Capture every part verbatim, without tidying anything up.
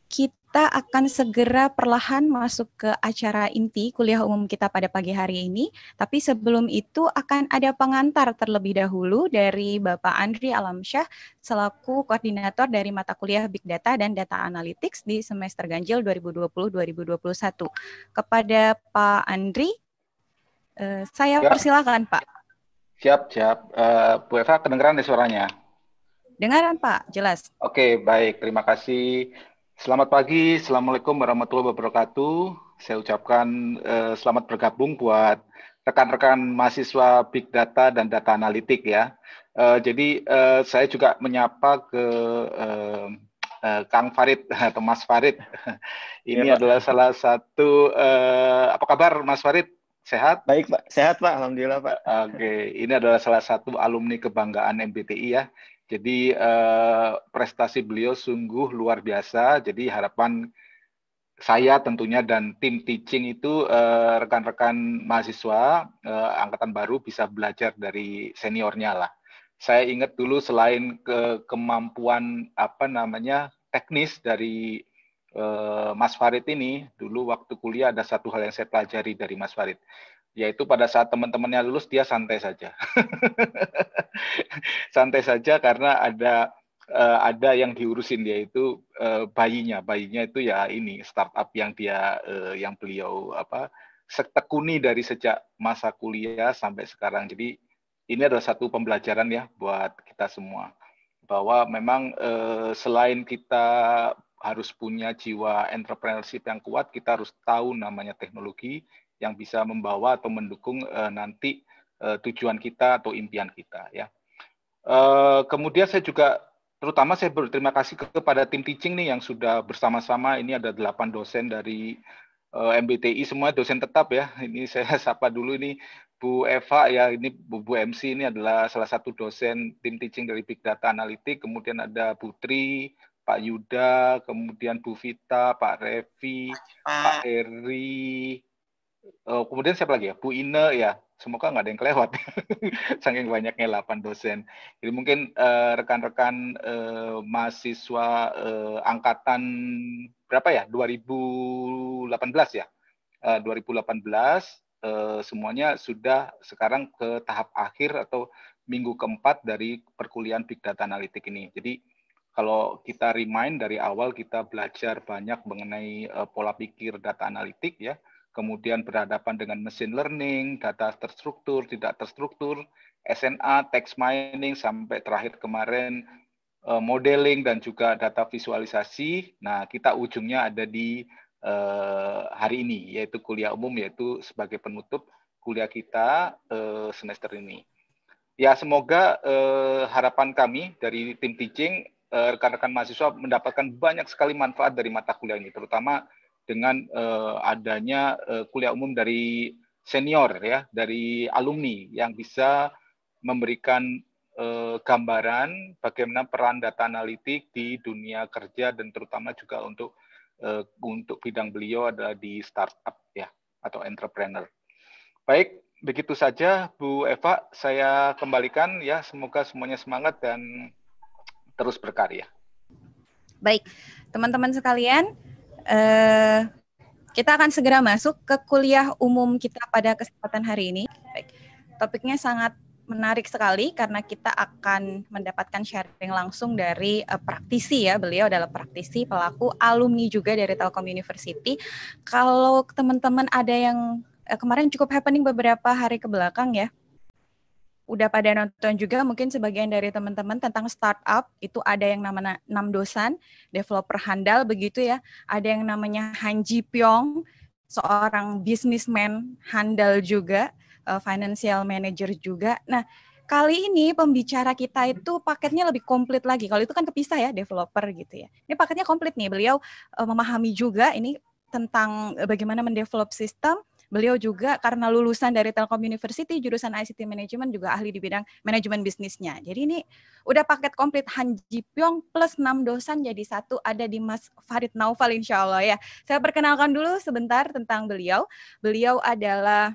kita akan segera perlahan masuk ke acara inti kuliah umum kita pada pagi hari ini. Tapi sebelum itu akan ada pengantar terlebih dahulu dari Bapak Andri Alamsyah selaku koordinator dari mata kuliah Big Data dan Data Analytics di semester ganjil dua ribu dua puluh dua ribu dua puluh satu. Kepada Pak Andri, eh, saya Ya. persilakan Pak. Siap, siap. Uh, Bu Eva, kedengeran nih suaranya? Dengaran Pak, jelas. Oke, baik. Terima kasih. Selamat pagi. Assalamualaikum warahmatullahi wabarakatuh. Saya ucapkan uh, selamat bergabung buat rekan-rekan mahasiswa Big Data dan Data Analitik ya. Uh, jadi uh, saya juga menyapa ke uh, uh, Kang Farid atau Mas Farid. Ini ya, adalah salah satu, uh, apa kabar Mas Farid? Sehat? Baik Pak, sehat Pak, Alhamdulillah Pak. Oke, ini adalah salah satu alumni kebanggaan M B T I ya. Jadi eh, prestasi beliau sungguh luar biasa. Jadi harapan saya tentunya dan tim teaching itu eh, rekan-rekan mahasiswa eh, angkatan baru bisa belajar dari seniornya lah. Saya ingat dulu selain ke kemampuan apa namanya teknis dari eh, Mas Farid ini, dulu waktu kuliah ada satu hal yang saya pelajari dari Mas Farid, yaitu pada saat teman-temannya lulus dia santai saja. Santai saja karena ada uh, ada yang diurusin, dia itu uh, bayinya. Bayinya itu ya ini startup yang dia uh, yang beliau apa tekuni dari sejak masa kuliah sampai sekarang. Jadi ini adalah satu pembelajaran ya buat kita semua, bahwa memang uh, selain kita harus punya jiwa entrepreneurship yang kuat, kita harus tahu namanya teknologi yang bisa membawa atau mendukung uh, nanti uh, tujuan kita atau impian kita ya. Uh, kemudian saya juga terutama saya berterima kasih kepada tim teaching nih yang sudah bersama-sama. Ini ada delapan dosen dari uh, M B T I, semua dosen tetap ya. Ini saya sapa dulu, ini Bu Eva ya, ini Bu, Bu M C ini adalah salah satu dosen tim teaching dari Big Data Analytics. Kemudian ada Putri, Pak Yuda, kemudian Bu Vita, Pak Revi, Pak Eri, uh, kemudian siapa lagi ya? Bu Ine ya. Semoga nggak ada yang kelewat. Saking banyaknya delapan dosen. Jadi mungkin rekan-rekan uh, uh, mahasiswa uh, angkatan berapa ya? dua ribu delapan belas ya. Uh, dua ribu delapan belas uh, semuanya sudah sekarang ke tahap akhir atau minggu keempat dari perkuliahan Big Data Analytics ini. Jadi kalau kita remind dari awal kita belajar banyak mengenai uh, pola pikir data analitik ya. Kemudian berhadapan dengan machine learning, data terstruktur, tidak terstruktur, S N A, text mining, sampai terakhir kemarin uh, modeling dan juga data visualisasi. Nah, kita ujungnya ada di uh, hari ini, yaitu kuliah umum, yaitu sebagai penutup kuliah kita uh, semester ini. Ya, semoga uh, harapan kami dari tim teaching, rekan-rekan uh, mahasiswa mendapatkan banyak sekali manfaat dari mata kuliah ini, terutama dengan uh, adanya uh, kuliah umum dari senior ya, dari alumni yang bisa memberikan uh, gambaran bagaimana peran data analitik di dunia kerja dan terutama juga untuk uh, untuk bidang beliau adalah di startup ya atau entrepreneur. Baik, begitu saja Bu Eva, saya kembalikan ya, semoga semuanya semangat dan terus berkarya. Baik, teman-teman sekalian, Uh, kita akan segera masuk ke kuliah umum kita pada kesempatan hari ini. Baik. Topiknya sangat menarik sekali karena kita akan mendapatkan sharing langsung dari uh, praktisi ya. Beliau adalah praktisi, pelaku, alumni juga dari Telkom University. Kalau teman-teman ada yang uh, kemarin cukup happening beberapa hari ke belakang ya, udah pada nonton juga mungkin sebagian dari teman-teman tentang startup, itu ada yang namanya enam dosan, developer handal begitu ya, ada yang namanya Han Ji Pyong, seorang businessman handal juga, uh, financial manager juga. Nah, kali ini pembicara kita itu paketnya lebih komplit lagi, kalau itu kan kepisah ya, developer gitu ya. Ini paketnya komplit nih, beliau uh, memahami juga ini tentang uh, bagaimana mendevelop sistem. Beliau juga karena lulusan dari Telkom University, jurusan I C T Management, juga ahli di bidang manajemen bisnisnya. Jadi ini udah paket komplit Han Ji Pyong plus enam dosan jadi satu, ada di Mas Farid Naufal insya Allah ya. Saya perkenalkan dulu sebentar tentang beliau. Beliau adalah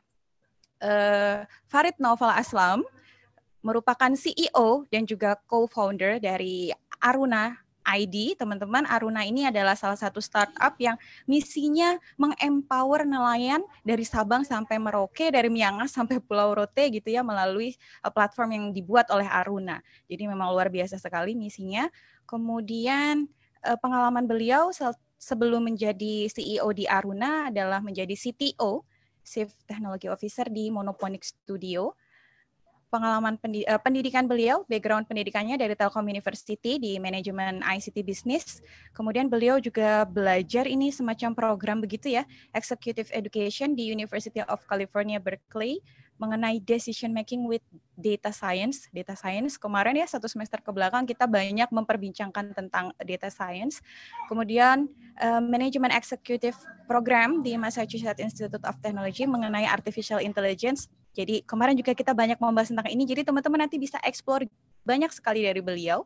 uh, Farid Naufal Aslam, merupakan C E O dan juga co-founder dari Aruna I D, teman-teman, Aruna ini adalah salah satu startup yang misinya mengempower nelayan dari Sabang sampai Merauke, dari Miangas sampai Pulau Rote gitu ya, melalui uh, platform yang dibuat oleh Aruna. Jadi memang luar biasa sekali misinya. Kemudian uh, pengalaman beliau sebelum menjadi C E O di Aruna adalah menjadi C T O, Chief Technology Officer di Monophonic Studio. Pengalaman pendidikan beliau, background pendidikannya dari Telkom University di manajemen I C T Business. Kemudian beliau juga belajar ini semacam program begitu ya, Executive Education di University of California, Berkeley, mengenai decision making with data science. Data science kemarin ya satu semester ke belakang kita banyak memperbincangkan tentang data science. Kemudian uh, manajemen executive program di Massachusetts Institute of Technology mengenai artificial intelligence. Jadi kemarin juga kita banyak membahas tentang ini. Jadi teman-teman nanti bisa explore banyak sekali dari beliau.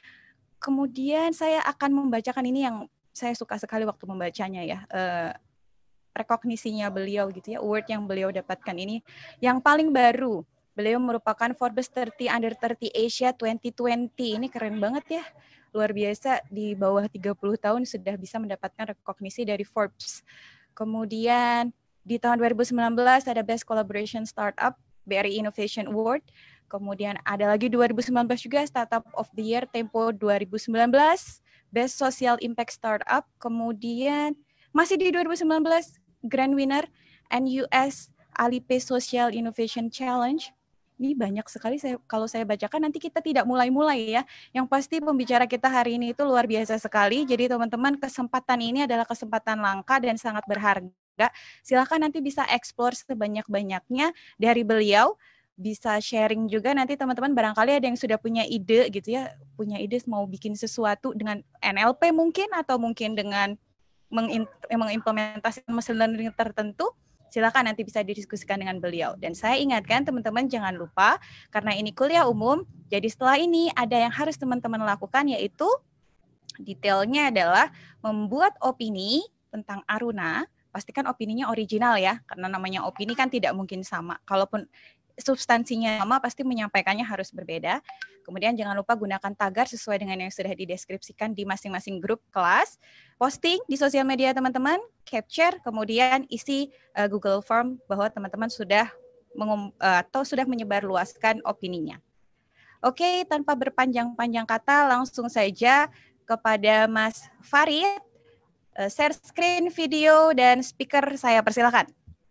Kemudian saya akan membacakan ini yang saya suka sekali waktu membacanya ya. Uh, rekognisinya beliau gitu ya, award yang beliau dapatkan ini. Yang paling baru, beliau merupakan Forbes tiga puluh Under tiga puluh Asia dua ribu dua puluh. Ini keren banget ya. Luar biasa, di bawah tiga puluh tahun sudah bisa mendapatkan rekognisi dari Forbes. Kemudian di tahun dua ribu sembilan belas ada Best Collaboration Startup, B R I Innovation Award. Kemudian ada lagi dua ribu sembilan belas juga Startup of the Year Tempo dua ribu sembilan belas, Best Social Impact Startup. Kemudian masih di dua ribu sembilan belas Grand Winner N U S Alipay Social Innovation Challenge. Ini banyak sekali saya kalau saya bacakan nanti kita tidak mulai-mulai ya. Yang pasti pembicara kita hari ini itu luar biasa sekali. Jadi teman-teman, kesempatan ini adalah kesempatan langka dan sangat berharga. Silakan nanti bisa explore sebanyak-banyaknya dari beliau, bisa sharing juga nanti teman-teman barangkali ada yang sudah punya ide gitu ya, punya ide mau bikin sesuatu dengan N L P mungkin atau mungkin dengan mengimplementasikan machine learning tertentu, silakan nanti bisa didiskusikan dengan beliau. Dan saya ingatkan teman-teman jangan lupa karena ini kuliah umum, jadi setelah ini ada yang harus teman-teman lakukan yaitu detailnya adalah membuat opini tentang Aruna. Pastikan opininya original ya, karena namanya opini kan tidak mungkin sama. Kalaupun substansinya sama, pasti menyampaikannya harus berbeda. Kemudian jangan lupa gunakan tagar sesuai dengan yang sudah dideskripsikan di masing-masing grup kelas. Posting di sosial media teman-teman, capture, kemudian isi uh, Google Form bahwa teman-teman sudah mengum, uh, atau sudah menyebarluaskan opininya. Oke, tanpa berpanjang-panjang kata, langsung saja kepada Mas Farid. Uh, share screen, video, dan speaker saya persilakan.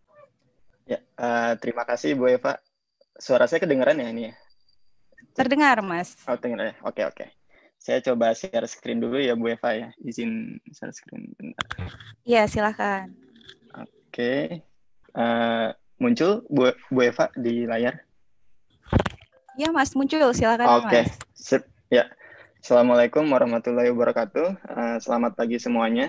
Ya, uh, terima kasih Bu Eva. Suara saya kedengaran ya ini ya? Terdengar, Mas. Oh, terdengar ya. Oke, oke. Saya coba share screen dulu ya Bu Eva ya. Izin share screen bentar. Iya, silakan. Oke. Uh, muncul Bu, Bu Eva di layar? Iya, Mas, muncul. Silakan, Oke. Mas. Sip. Ya. Assalamualaikum warahmatullahi wabarakatuh. Uh, selamat pagi semuanya.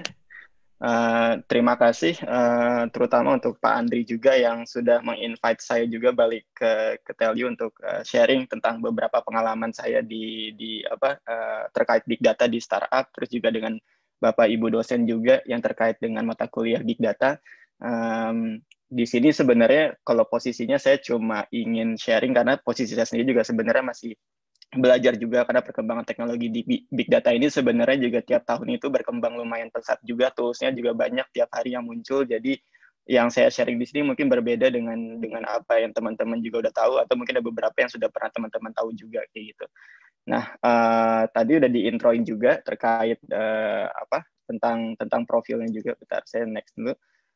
Uh, terima kasih uh, terutama untuk Pak Andri juga yang sudah menginvite saya juga balik ke ke Telyu untuk uh, sharing tentang beberapa pengalaman saya di di apa uh, terkait big data di startup, terus juga dengan Bapak Ibu dosen juga yang terkait dengan mata kuliah big data. Um, di sini sebenarnya kalau posisinya saya cuma ingin sharing karena posisi saya sendiri juga sebenarnya masih belajar juga karena perkembangan teknologi di big data ini sebenarnya juga tiap tahun itu berkembang lumayan pesat juga, toolsnya juga banyak tiap hari yang muncul. Jadi yang saya sharing di sini mungkin berbeda dengan dengan apa yang teman-teman juga udah tahu atau mungkin ada beberapa yang sudah pernah teman-teman tahu juga kayak gitu. Nah, uh, tadi udah diintroin juga terkait uh, apa tentang tentang profilnya juga. Bentar, saya next dulu.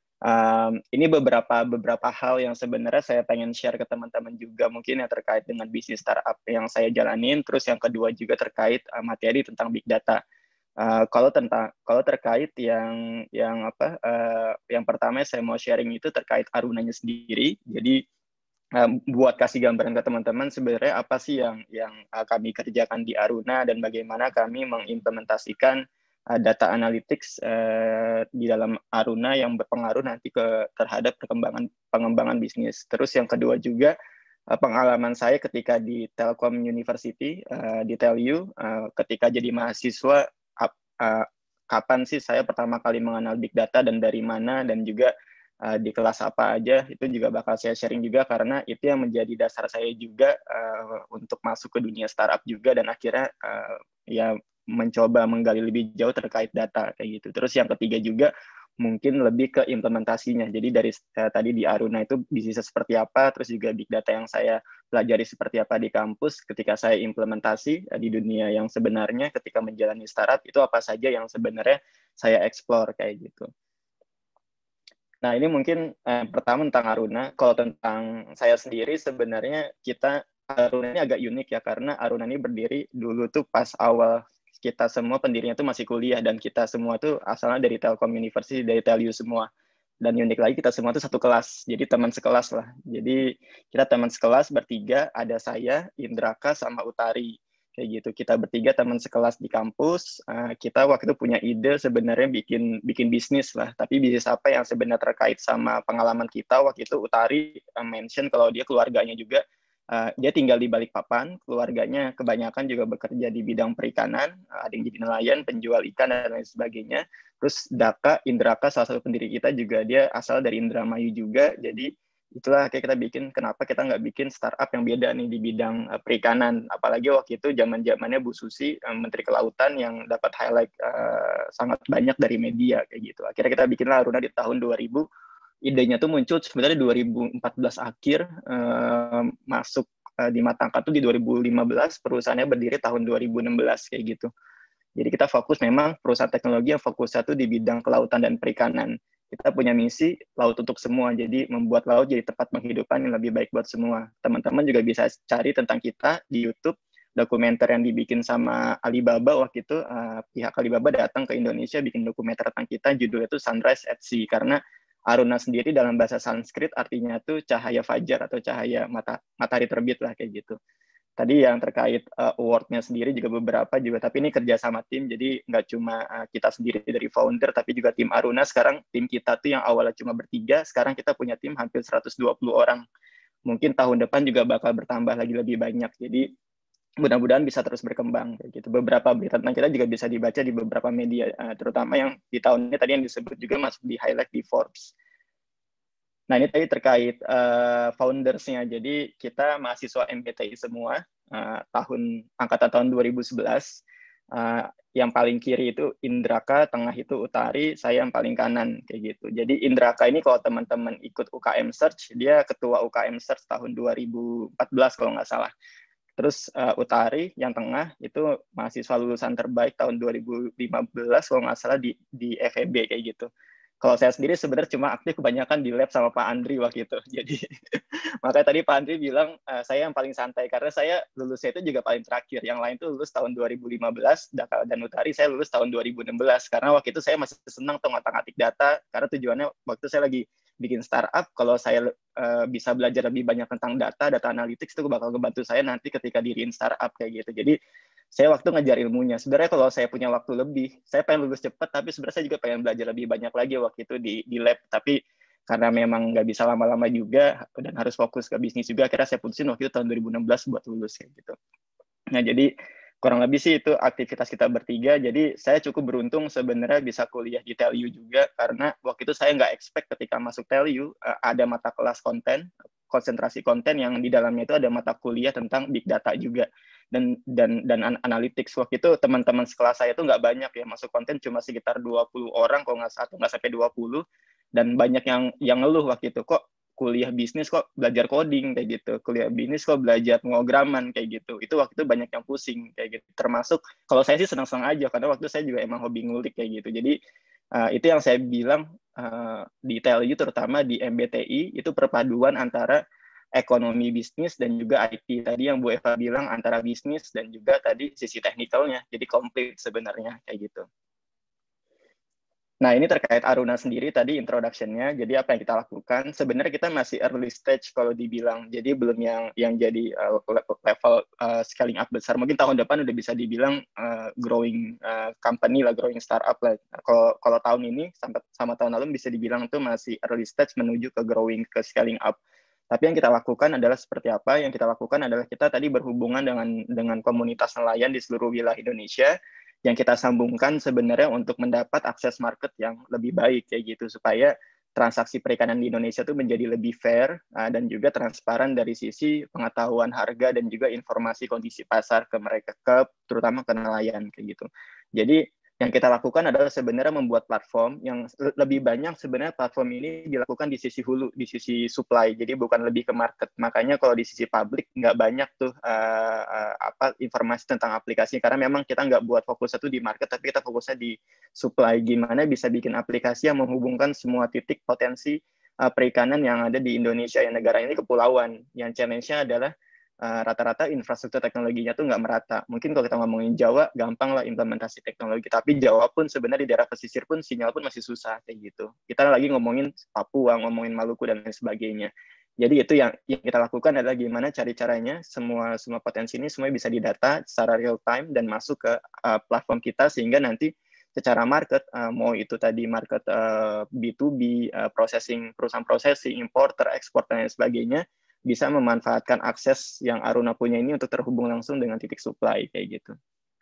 Um, ini beberapa beberapa hal yang sebenarnya saya pengen share ke teman-teman juga mungkin yang terkait dengan bisnis startup yang saya jalanin. Terus yang kedua juga terkait uh, materi tentang big data. Uh, kalau tentang kalau terkait yang yang apa uh, yang pertama saya mau sharing itu terkait Arunanya sendiri. Jadi um, buat kasih gambaran ke teman-teman sebenarnya apa sih yang yang uh, kami kerjakan di Aruna dan bagaimana kami mengimplementasikan data analytics uh, di dalam Aruna yang berpengaruh nanti ke terhadap perkembangan pengembangan bisnis. Terus yang kedua juga uh, pengalaman saya ketika di Telkom University uh, di Telyu uh, ketika jadi mahasiswa uh, uh, kapan sih saya pertama kali mengenal big data dan dari mana dan juga uh, di kelas apa aja itu juga bakal saya sharing juga karena itu yang menjadi dasar saya juga uh, untuk masuk ke dunia startup juga dan akhirnya uh, ya mencoba menggali lebih jauh terkait data kayak gitu. Terus yang ketiga juga mungkin lebih ke implementasinya. Jadi dari uh, tadi di Aruna itu bisnisnya seperti apa, terus juga big data yang saya pelajari seperti apa di kampus, ketika saya implementasi uh, di dunia yang sebenarnya ketika menjalani startup, itu apa saja yang sebenarnya saya explore kayak gitu. Nah, ini mungkin eh, pertama tentang Aruna. Kalau tentang saya sendiri, sebenarnya kita, Aruna ini agak unik ya, karena Aruna ini berdiri dulu tuh pas awal kita semua pendirinya tuh masih kuliah, dan kita semua tuh asalnya dari Telkom University, dari Telyu semua. Dan unik lagi, kita semua tuh satu kelas, jadi teman sekelas lah. Jadi kita teman sekelas bertiga, ada saya, Indraka, sama Utari. Kayak gitu, kita bertiga teman sekelas di kampus. Uh, kita waktu itu punya ide sebenarnya bikin bikin bisnis lah, tapi bisnis apa yang sebenarnya terkait sama pengalaman kita. Waktu itu Utari uh, mention kalau dia keluarganya juga, uh, dia tinggal di Balikpapan, keluarganya kebanyakan juga bekerja di bidang perikanan, uh, ada yang jadi nelayan, penjual ikan, dan lain sebagainya. Terus Daka, Indraka, salah satu pendiri kita juga, dia asal dari Indramayu juga, jadi itulah kayak kita bikin, kenapa kita nggak bikin startup yang beda nih di bidang uh, perikanan. Apalagi waktu itu zaman-zamannya Bu Susi, uh, Menteri Kelautan, yang dapat highlight uh, sangat banyak dari media kayak gitu. Akhirnya kita bikinlah Aruna di tahun dua ribu. Idenya tuh muncul sebenarnya dua ribu empat belas akhir, uh, masuk uh, di mata angkat tuh di dua ribu lima belas, perusahaannya berdiri tahun dua ribu enam belas kayak gitu. Jadi kita fokus memang perusahaan teknologi yang fokusnya tuh di bidang kelautan dan perikanan. Kita punya misi laut untuk semua, jadi membuat laut jadi tempat penghidupan yang lebih baik buat semua. Teman-teman juga bisa cari tentang kita di YouTube, dokumenter yang dibikin sama Alibaba waktu itu, uh, pihak Alibaba datang ke Indonesia bikin dokumenter tentang kita, judulnya itu Sunrise at Sea, karena Aruna sendiri dalam bahasa Sanskrit artinya tuh cahaya fajar atau cahaya mata, matahari terbit lah kayak gitu. Tadi yang terkait uh, award-nya sendiri juga beberapa juga, tapi ini kerja sama tim, jadi nggak cuma uh, kita sendiri dari founder, tapi juga tim Aruna. Sekarang tim kita tuh yang awalnya cuma bertiga, sekarang kita punya tim hampir seratus dua puluh orang. Mungkin tahun depan juga bakal bertambah lagi lebih banyak, jadi mudah-mudahan bisa terus berkembang. Kayak gitu. Beberapa berita tentang kita juga bisa dibaca di beberapa media, uh, terutama yang di tahun ini tadi yang disebut juga masuk di highlight di Forbes. Nah, ini tadi terkait uh, founders-nya. Jadi kita mahasiswa M B T I semua, uh, tahun angkatan tahun dua ribu sebelas. Uh, yang paling kiri itu Indraka, tengah itu Utari, saya yang paling kanan kayak gitu. Jadi Indraka ini kalau teman-teman ikut U K M Search, dia ketua U K M Search tahun dua ribu empat belas kalau nggak salah. Terus uh, Utari yang tengah itu mahasiswa lulusan terbaik tahun dua ribu lima belas kalau nggak salah di di F E B kayak gitu. Kalau saya sendiri sebenarnya cuma aktif kebanyakan di lab sama Pak Andri waktu itu. Jadi makanya tadi Pak Andri bilang uh, saya yang paling santai karena saya lulusnya itu juga paling terakhir. Yang lain tuh lulus tahun dua ribu lima belas, Daka dan Utari saya lulus tahun dua ribu enam belas. Karena waktu itu saya masih senang tuh ngotak-ngatik data, karena tujuannya waktu itu saya lagi bikin startup, kalau saya uh, bisa belajar lebih banyak tentang data, data analytics itu bakal ngebantu saya nanti ketika diriin startup kayak gitu. Jadi saya waktu ngejar ilmunya. Sebenarnya kalau saya punya waktu lebih, saya pengen lulus cepat, tapi sebenarnya saya juga pengen belajar lebih banyak lagi waktu itu di, di lab. Tapi karena memang nggak bisa lama-lama juga, dan harus fokus ke bisnis juga, akhirnya saya putusin waktu itu tahun dua ribu enam belas buat lulus kayak gitu. Nah, jadi kurang lebih sih itu aktivitas kita bertiga. Jadi saya cukup beruntung sebenarnya bisa kuliah di Telyu juga, karena waktu itu saya nggak expect ketika masuk Telyu, ada mata kelas konten, konsentrasi konten yang di dalamnya itu ada mata kuliah tentang big data juga. Dan dan dan analytics. Waktu itu teman-teman sekelas saya itu nggak banyak ya, masuk konten cuma sekitar dua puluh orang kalau nggak satu nggak sampai dua puluh, dan banyak yang yang ngeluh waktu itu, kok kuliah bisnis kok belajar coding kayak gitu, kuliah bisnis kok belajar pemrograman kayak gitu. Itu waktu itu banyak yang pusing kayak gitu. Termasuk kalau saya sih senang-senang aja karena waktu itu saya juga emang hobi ngulik kayak gitu. Jadi uh, itu yang saya bilang uh, di Telyu terutama di M B T I itu perpaduan antara ekonomi bisnis dan juga I T. Tadi yang Bu Eva bilang antara bisnis dan juga tadi sisi teknikalnya. Jadi komplit sebenarnya kayak gitu. Nah, ini terkait Aruna sendiri tadi introduction-nya. Jadi apa yang kita lakukan? Sebenarnya kita masih early stage kalau dibilang. Jadi belum yang yang jadi uh, level uh, scaling up besar. Mungkin tahun depan udah bisa dibilang uh, growing uh, company lah, growing startup lah. Kalau kalau tahun ini sampai sama tahun lalu bisa dibilang itu masih early stage menuju ke growing ke scaling up. Tapi yang kita lakukan adalah seperti apa? Yang kita lakukan adalah kita tadi berhubungan dengan dengan komunitas nelayan di seluruh wilayah Indonesia, yang kita sambungkan sebenarnya untuk mendapat akses market yang lebih baik kayak gitu, supaya transaksi perikanan di Indonesia itu menjadi lebih fair uh, dan juga transparan dari sisi pengetahuan harga dan juga informasi kondisi pasar ke mereka, ke terutama ke nelayan kayak gitu. Jadi yang kita lakukan adalah sebenarnya membuat platform yang lebih banyak sebenarnya platform ini dilakukan di sisi hulu, di sisi supply, jadi bukan lebih ke market. Makanya kalau di sisi publik nggak banyak tuh uh, uh, apa informasi tentang aplikasi, karena memang kita nggak buat fokusnya tuh di market, tapi kita fokusnya di supply, gimana bisa bikin aplikasi yang menghubungkan semua titik potensi uh, perikanan yang ada di Indonesia, yang negara ini kepulauan. Yang challenge-nya adalah Uh, rata-rata infrastruktur teknologinya tuh nggak merata. Mungkin kalau kita ngomongin Jawa, gampang lah implementasi teknologi. Tapi Jawa pun sebenarnya di daerah pesisir pun sinyal pun masih susah kayak gitu. Kita lagi ngomongin Papua, ngomongin Maluku, dan lain sebagainya. Jadi itu yang, yang kita lakukan adalah gimana cari caranya semua semua potensi ini semua bisa didata secara real time dan masuk ke uh, platform kita, sehingga nanti secara market, uh, mau itu tadi market uh, B to B, uh, processing, perusahaan processing, importer, ekspor, dan lain sebagainya, bisa memanfaatkan akses yang Aruna punya ini untuk terhubung langsung dengan titik supply kayak gitu.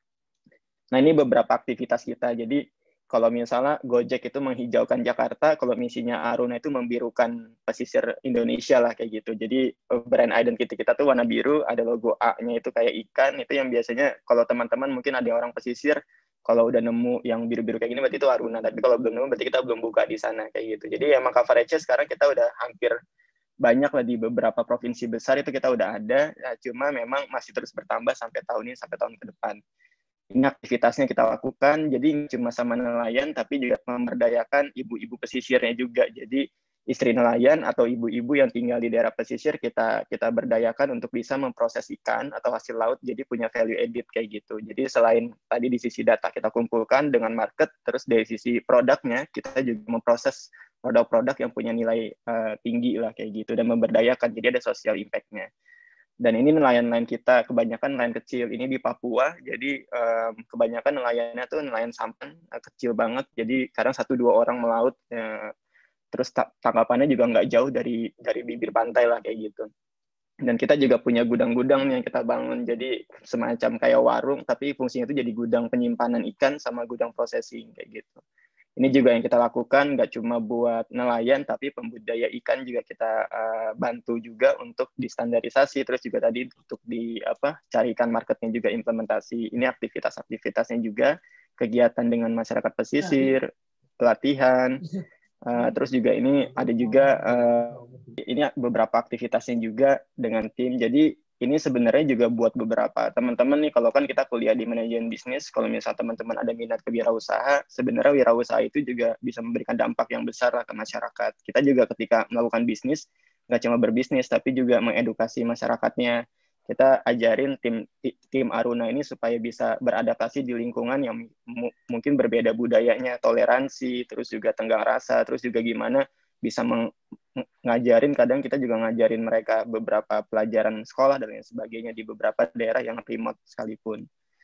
Nah, ini beberapa aktivitas kita. Jadi kalau misalnya Gojek itu menghijaukan Jakarta, kalau misinya Aruna itu membirukan pesisir Indonesia lah kayak gitu. Jadi brand identity kita tuh warna biru, ada logo A-nya itu kayak ikan, itu yang biasanya kalau teman-teman mungkin ada orang pesisir, kalau udah nemu yang biru-biru kayak gini berarti itu Aruna, tapi kalau belum nemu berarti kita belum buka di sana kayak gitu. Jadi emang coverage-nya sekarang kita udah hampir banyak lah di beberapa provinsi besar itu kita udah ada, ya, cuma memang masih terus bertambah sampai tahun ini, sampai tahun ke depan. Ini aktivitasnya kita lakukan, jadi cuma sama nelayan, tapi juga memberdayakan ibu-ibu pesisirnya juga. Jadi istri nelayan atau ibu-ibu yang tinggal di daerah pesisir kita kita berdayakan untuk bisa memproses ikan atau hasil laut, jadi punya value added kayak gitu. Jadi selain tadi di sisi data kita kumpulkan dengan market, terus dari sisi produknya kita juga memproses produk-produk yang punya nilai uh, tinggi lah kayak gitu dan memberdayakan, jadi ada social impact-nya. Dan ini nelayan-nelayan kita kebanyakan nelayan kecil ini di Papua, jadi um, kebanyakan nelayannya tuh nelayan sampan uh, kecil banget, jadi kadang satu dua orang melaut, uh, terus tangkapannya juga nggak jauh dari dari bibir pantai lah kayak gitu. Dan kita juga punya gudang-gudang yang kita bangun, jadi semacam kayak warung, tapi fungsinya itu jadi gudang penyimpanan ikan sama gudang processing kayak gitu. Ini juga yang kita lakukan, nggak cuma buat nelayan, tapi pembudidaya ikan juga kita uh, bantu juga untuk distandarisasi, terus juga tadi untuk di apa carikan marketnya juga implementasi. Ini aktivitas-aktivitasnya juga, kegiatan dengan masyarakat pesisir, pelatihan, uh, terus juga ini ada juga uh, ini beberapa aktivitasnya juga dengan tim. Jadi ini sebenarnya juga buat beberapa teman-teman nih, kalau kan kita kuliah di manajemen bisnis, kalau misal teman-teman ada minat ke wirausaha, sebenarnya wirausaha itu juga bisa memberikan dampak yang besar lah ke masyarakat. Kita juga ketika melakukan bisnis, nggak cuma berbisnis, tapi juga mengedukasi masyarakatnya. Kita ajarin tim tim Aruna ini supaya bisa beradaptasi di lingkungan yang mungkin berbeda budayanya, toleransi, terus juga tenggang rasa, terus juga gimana bisa meng ngajarin, kadang kita juga ngajarin mereka beberapa pelajaran sekolah dan lain sebagainya di beberapa daerah yang remote sekalipun.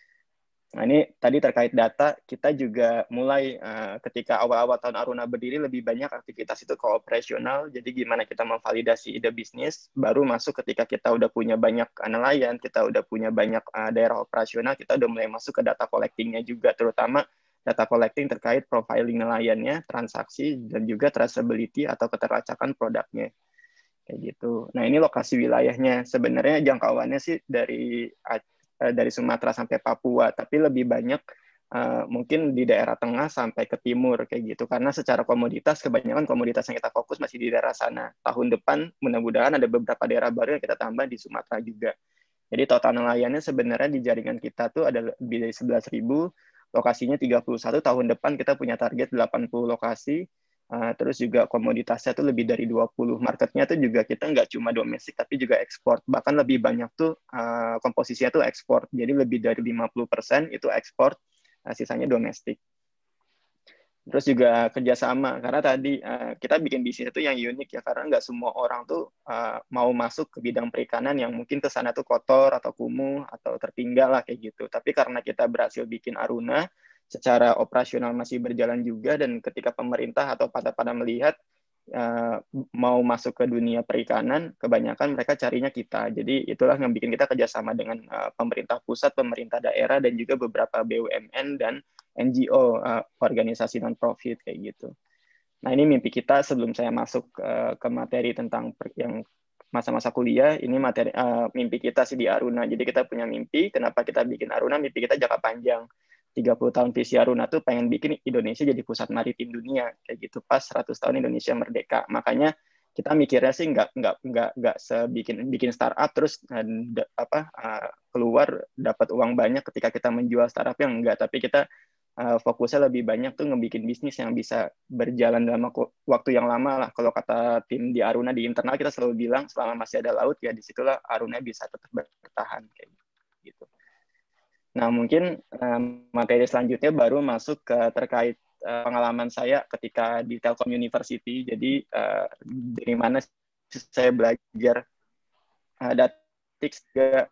Nah, ini tadi terkait data, kita juga mulai uh, ketika awal-awal tahun Aruna berdiri lebih banyak aktivitas itu ke operasional, jadi gimana kita memvalidasi ide bisnis, baru masuk ketika kita udah punya banyak nelayan, kita udah punya banyak uh, daerah operasional, kita udah mulai masuk ke data collecting-nya juga, terutama data collecting terkait profiling nelayannya, transaksi, dan juga traceability atau keterlacakan produknya. Kayak gitu. Nah, ini lokasi wilayahnya. Sebenarnya jangkauannya sih dari dari Sumatera sampai Papua, tapi lebih banyak uh, mungkin di daerah tengah sampai ke timur, kayak gitu. Karena secara komoditas, kebanyakan komoditas yang kita fokus masih di daerah sana. Tahun depan, mudah-mudahan ada beberapa daerah baru yang kita tambah di Sumatera juga. Jadi total nelayannya sebenarnya di jaringan kita tuh ada lebih dari sebelas ribu, lokasinya tiga puluh satu, tahun depan kita punya target delapan puluh lokasi, uh, terus juga komoditasnya tuh lebih dari dua puluh, marketnya tuh juga kita nggak cuma domestik tapi juga ekspor, bahkan lebih banyak tuh uh, komposisinya tuh ekspor, jadi lebih dari lima puluh persen itu ekspor, uh, sisanya domestik. Terus juga kerjasama, karena tadi uh, kita bikin bisnis itu yang unik ya, karena nggak semua orang tuh uh, mau masuk ke bidang perikanan yang mungkin ke sana tuh kotor atau kumuh atau tertinggal lah kayak gitu. Tapi karena kita berhasil bikin Aruna, secara operasional masih berjalan juga, dan ketika pemerintah atau pada-pada melihat uh, mau masuk ke dunia perikanan, kebanyakan mereka carinya kita. Jadi itulah yang bikin kita kerjasama dengan uh, pemerintah pusat, pemerintah daerah, dan juga beberapa B U M N dan N G O, uh, organisasi non-profit kayak gitu. Nah, ini mimpi kita sebelum saya masuk uh, ke materi tentang yang masa-masa kuliah, ini materi uh, mimpi kita sih di Aruna. Jadi kita punya mimpi, kenapa kita bikin Aruna? Mimpi kita jangka panjang. tiga puluh tahun visi Aruna tuh pengen bikin Indonesia jadi pusat maritim dunia, kayak gitu pas seratus tahun Indonesia merdeka. Makanya kita mikirnya sih nggak nggak nggak nggak sebikin bikin startup terus uh, apa uh, keluar dapat uang banyak ketika kita menjual startup yang enggak, tapi kita Uh, fokusnya lebih banyak tuh ngebikin bisnis yang bisa berjalan dalam waktu yang lama lah. Kalau kata tim di Aruna di internal kita selalu bilang selama masih ada laut ya disitulah Aruna bisa tetap bertahan kayak gitu. Nah mungkin uh, materi selanjutnya baru masuk ke terkait uh, pengalaman saya ketika di Telkom University. Jadi uh, dari mana saya belajar uh, Datix juga,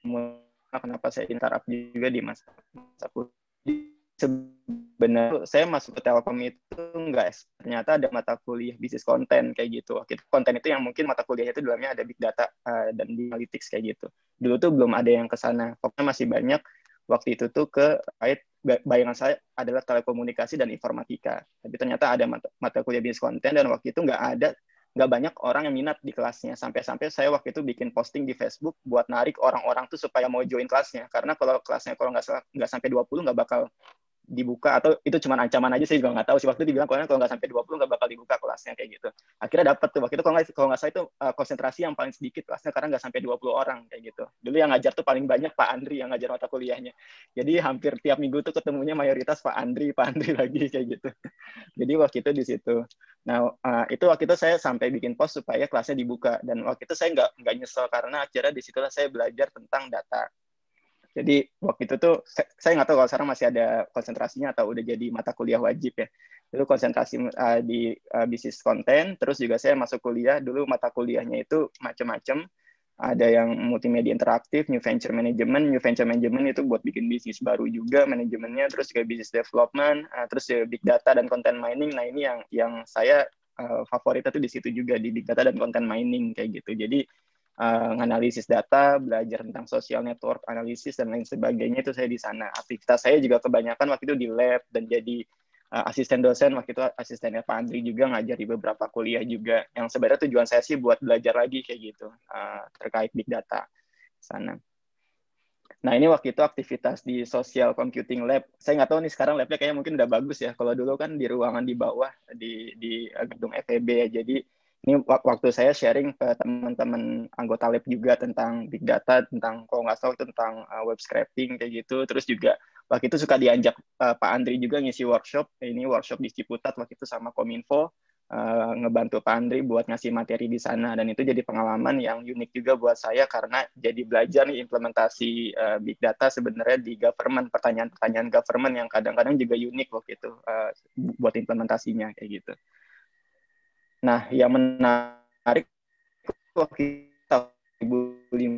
kenapa saya startup juga di masa masa kuliah. Sebenarnya saya masuk ke Telkom itu enggak, ternyata ada mata kuliah bisnis konten kayak gitu. Konten itu yang mungkin mata kuliahnya itu dalamnya ada big data uh, dan di analytics kayak gitu. Dulu tuh belum ada yang ke sana. Pokoknya masih banyak waktu itu tuh ke kait bayangan saya adalah telekomunikasi dan informatika. Tapi ternyata ada mata, mata kuliah bisnis konten dan waktu itu nggak ada nggak banyak orang yang minat di kelasnya. Sampai-sampai saya waktu itu bikin posting di Facebook buat narik orang-orang tuh supaya mau join kelasnya. Karena kalau kelasnya kalau nggak nggak sampai dua puluh nggak bakal dibuka, atau itu cuma ancaman aja, saya juga nggak tahu sih. Waktu itu dibilang kalau nggak sampai dua puluh nggak bakal dibuka kelasnya kayak gitu. Akhirnya dapat tuh waktu itu, kalau nggak kalau nggak salah itu uh, konsentrasi yang paling sedikit kelasnya karena nggak sampai dua puluh orang kayak gitu. Dulu yang ngajar tuh paling banyak Pak Andri yang ngajar mata kuliahnya. Jadi hampir tiap minggu tuh ketemunya mayoritas Pak Andri, Pak Andri lagi kayak gitu. Jadi waktu itu di situ. Nah uh, itu waktu itu saya sampai bikin post supaya kelasnya dibuka, dan waktu itu saya nggak nggak nyesel karena akhirnya disitulah saya belajar tentang data. Jadi waktu itu tuh saya nggak tahu kalau sekarang masih ada konsentrasinya atau udah jadi mata kuliah wajib ya. Dulu konsentrasi uh, di uh, bisnis konten, terus juga saya masuk kuliah dulu mata kuliahnya itu macam-macam. Ada yang multimedia interaktif, new venture management, new venture management itu buat bikin bisnis baru juga manajemennya, terus juga business development, uh, terus juga big data dan content mining. Nah ini yang yang saya uh, favorit itu di situ juga, di big data dan content mining kayak gitu. Jadi Uh, analisis data, belajar tentang social network analisis dan lain sebagainya itu saya di sana. Aktivitas saya juga kebanyakan waktu itu di lab dan jadi uh, asisten dosen. Waktu itu asistennya Pak Andri juga ngajar di beberapa kuliah juga. Yang sebenarnya tujuan saya sih buat belajar lagi kayak gitu uh, terkait big data sana. Nah ini waktu itu aktivitas di social computing lab. Saya nggak tahu nih sekarang labnya kayaknya mungkin udah bagus ya. Kalau dulu kan di ruangan di bawah di di gedung F E B ya. Jadi ini waktu saya sharing ke teman-teman anggota lab juga tentang big data, tentang kalau nggak salah itu tentang uh, web scraping kayak gitu. Terus juga waktu itu suka diajak uh, Pak Andri juga ngisi workshop. Ini workshop di Ciputat waktu itu sama Kominfo, uh, ngebantu Pak Andri buat ngasih materi di sana. Dan itu jadi pengalaman yang unik juga buat saya karena jadi belajar nih implementasi uh, big data sebenarnya di government, pertanyaan-pertanyaan government yang kadang-kadang juga unik waktu itu uh, buat implementasinya kayak gitu. Nah, yang menarik waktu dua ribu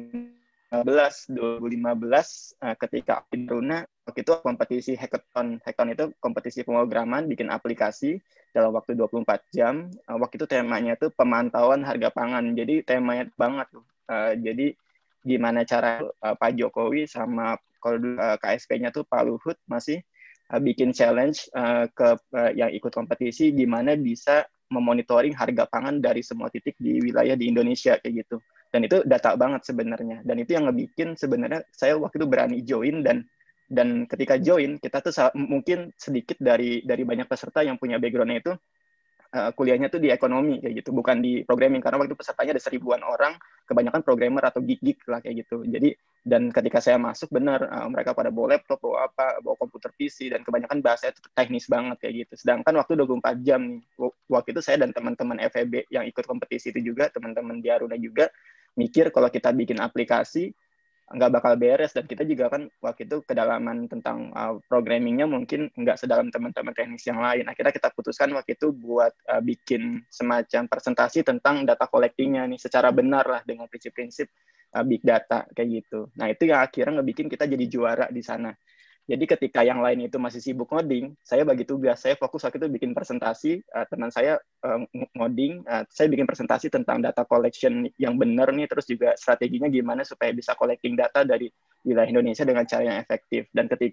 lima belas ketika Aruna, waktu itu kompetisi hackathon. Hackathon itu kompetisi pemrograman bikin aplikasi dalam waktu dua puluh empat jam. Waktu itu temanya itu pemantauan harga pangan. Jadi temanya banget tuh. Jadi gimana cara Pak Jokowi sama kalau K S P-nya tuh Pak Luhut masih bikin challenge ke yang ikut kompetisi gimana bisa memonitoring harga pangan dari semua titik di wilayah di Indonesia kayak gitu. Dan itu data banget sebenarnya. Dan itu yang ngebikin sebenarnya saya waktu itu berani join, dan dan ketika join kita tuh mungkin sedikit dari dari banyak peserta yang punya background-nya itu uh, kuliahnya tuh di ekonomi kayak gitu, bukan di programming, karena waktu itu pesertanya ada seribuan orang, kebanyakan programmer atau geek-geek lah kayak gitu. Jadi dan ketika saya masuk benar uh, mereka pada bawa laptop, bawa apa, bawa komputer P C, dan kebanyakan bahasa itu teknis banget kayak gitu. Sedangkan waktu dua puluh empat jam nih, waktu itu saya dan teman-teman F E B yang ikut kompetisi itu juga, teman-teman di Aruna juga mikir kalau kita bikin aplikasi nggak bakal beres, dan kita juga kan waktu itu kedalaman tentang uh, programmingnya mungkin nggak sedalam teman-teman teknis yang lain. Akhirnya kita putuskan waktu itu buat uh, bikin semacam presentasi tentang data collecting-nya nih secara benar lah dengan prinsip-prinsip uh, big data kayak gitu. Nah itu yang akhirnya ngebikin kita jadi juara di sana. Jadi ketika yang lain itu masih sibuk ngoding, saya bagi tugas, saya fokus waktu itu bikin presentasi, uh, teman saya uh, ngoding, uh, saya bikin presentasi tentang data collection yang benar nih, terus juga strateginya gimana supaya bisa collecting data dari wilayah Indonesia dengan cara yang efektif. Dan ketika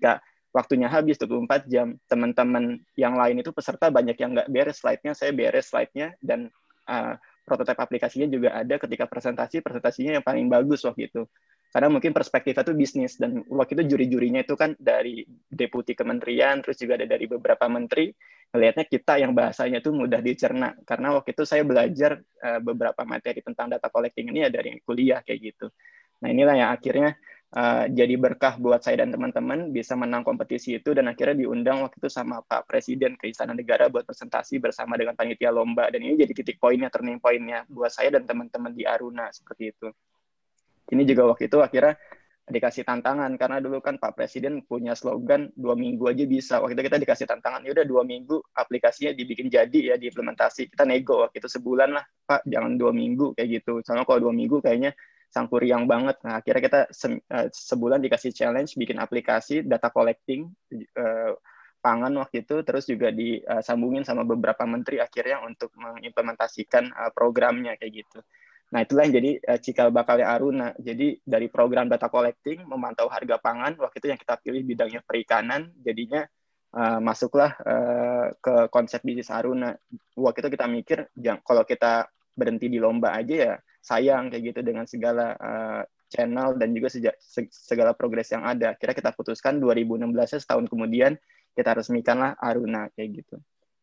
waktunya habis dua puluh empat jam. Teman-teman yang lain itu peserta banyak yang nggak beres slide-nya, saya beres slide-nya, dan uh, prototipe aplikasinya juga ada. Ketika presentasi, presentasinya yang paling bagus waktu itu. Karena mungkin perspektifnya itu bisnis, dan waktu itu juri-jurinya itu kan dari deputi kementerian, terus juga ada dari beberapa menteri. Ngelihatnya kita yang bahasanya itu mudah dicerna, karena waktu itu saya belajar uh, beberapa materi tentang data collecting ini ya dari kuliah kayak gitu. Nah inilah yang akhirnya uh, jadi berkah buat saya dan teman-teman bisa menang kompetisi itu, dan akhirnya diundang waktu itu sama Pak Presiden ke Istana Negara buat presentasi bersama dengan panitia lomba, dan ini jadi titik poinnya, turning poinnya buat saya dan teman-teman di Aruna seperti itu. Ini juga waktu itu akhirnya dikasih tantangan, karena dulu kan Pak Presiden punya slogan dua minggu aja bisa. Waktu itu kita dikasih tantangan, ya udah dua minggu aplikasinya dibikin jadi ya, diimplementasi. Kita nego waktu itu sebulan lah, Pak, jangan dua minggu kayak gitu. Soalnya kalau dua minggu kayaknya sangkuriang banget. Nah akhirnya kita se sebulan dikasih challenge bikin aplikasi data collecting uh, pangan waktu itu, terus juga disambungin sama beberapa menteri akhirnya untuk mengimplementasikan uh, programnya kayak gitu. Nah, itulah yang jadi uh, cikal bakalnya Aruna. Jadi dari program data collecting, memantau harga pangan, waktu itu yang kita pilih bidangnya perikanan, jadinya uh, masuklah uh, ke konsep bisnis Aruna. Waktu itu kita mikir, jang, kalau kita berhenti di lomba aja ya sayang kayak gitu dengan segala uh, channel dan juga seja, segala progres yang ada. Kira kita putuskan dua ribu enam belas, setahun kemudian kita resmikanlah Aruna kayak gitu.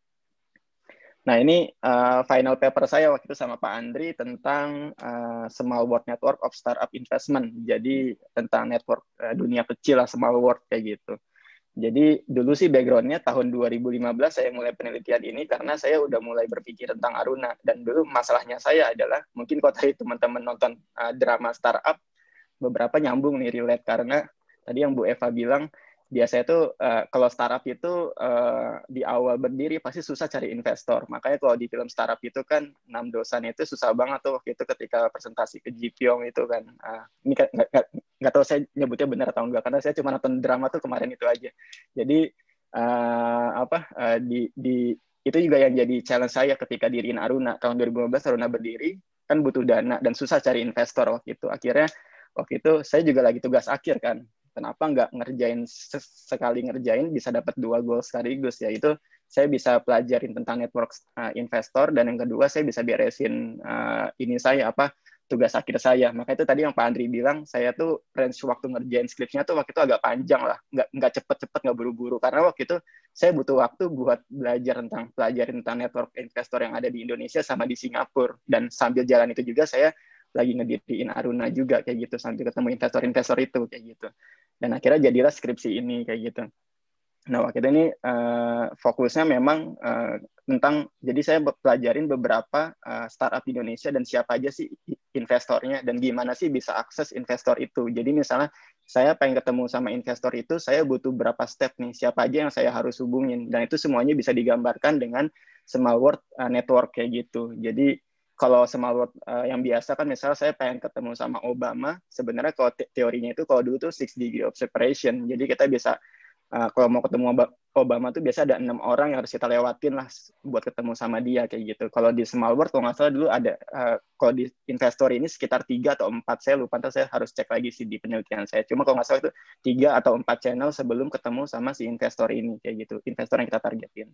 Nah, ini uh, final paper saya waktu itu sama Pak Andri tentang uh, Small World Network of Startup Investment. Jadi, tentang network uh, dunia kecil lah, Small World kayak gitu. Jadi, dulu sih background-nya tahun dua ribu lima belas saya mulai penelitian ini karena saya udah mulai berpikir tentang Aruna. Dan dulu masalahnya saya adalah, mungkin kalau tadi teman-teman nonton uh, drama startup, beberapa nyambung nih, relate. Karena tadi yang Bu Eva bilang, biasanya tuh uh, kalau startup itu uh, di awal berdiri pasti susah cari investor. Makanya kalau di film startup itu kan enam dosan itu susah banget tuh waktu itu ketika presentasi ke Ji Pyong itu kan. Uh, ini kan nggak tahu saya nyebutnya benar atau enggak karena saya cuma nonton drama tuh kemarin itu aja. Jadi uh, apa uh, di di itu juga yang jadi challenge saya ketika diriin Aruna tahun dua ribu lima belas. Aruna berdiri kan butuh dana dan susah cari investor waktu itu. Akhirnya waktu itu saya juga lagi tugas akhir kan. Kenapa nggak ngerjain sekali ngerjain bisa dapat dua goal sekaligus, yaitu saya bisa pelajarin tentang network uh, investor, dan yang kedua saya bisa beresin uh, ini saya apa tugas akhir saya. Maka itu tadi yang Pak Andri bilang, saya tuh range waktu ngerjain skripsinya tuh waktu itu agak panjang lah, nggak nggak cepet-cepet, nggak buru-buru, karena waktu itu saya butuh waktu buat belajar tentang pelajarin tentang network investor yang ada di Indonesia sama di Singapura, dan sambil jalan itu juga saya lagi ngediriin Aruna juga kayak gitu, sambil ketemu investor-investor itu kayak gitu. Dan akhirnya jadilah skripsi ini kayak gitu. Nah, waktu itu ini uh, fokusnya memang uh, tentang, jadi saya pelajarin beberapa uh, startup di Indonesia dan siapa aja sih investornya dan gimana sih bisa akses investor itu. Jadi misalnya saya pengen ketemu sama investor itu, saya butuh berapa step nih, siapa aja yang saya harus hubungin. Dan itu semuanya bisa digambarkan dengan Small World uh, Network kayak gitu. Jadi kalau Small World uh, yang biasa kan misalnya saya pengen ketemu sama Obama, sebenarnya kalau te teorinya itu kalau dulu tuh six degree of separation. Jadi kita bisa uh, kalau mau ketemu Obama tuh biasa ada enam orang yang harus kita lewatin lah buat ketemu sama dia kayak gitu. Kalau di Small World kalau nggak salah dulu ada uh, kalau di investor ini sekitar tiga atau empat, saya lupa, ntar saya harus cek lagi sih di penelitian saya. Cuma kalau nggak salah itu tiga atau empat channel sebelum ketemu sama si investor ini kayak gitu, investor yang kita targetin.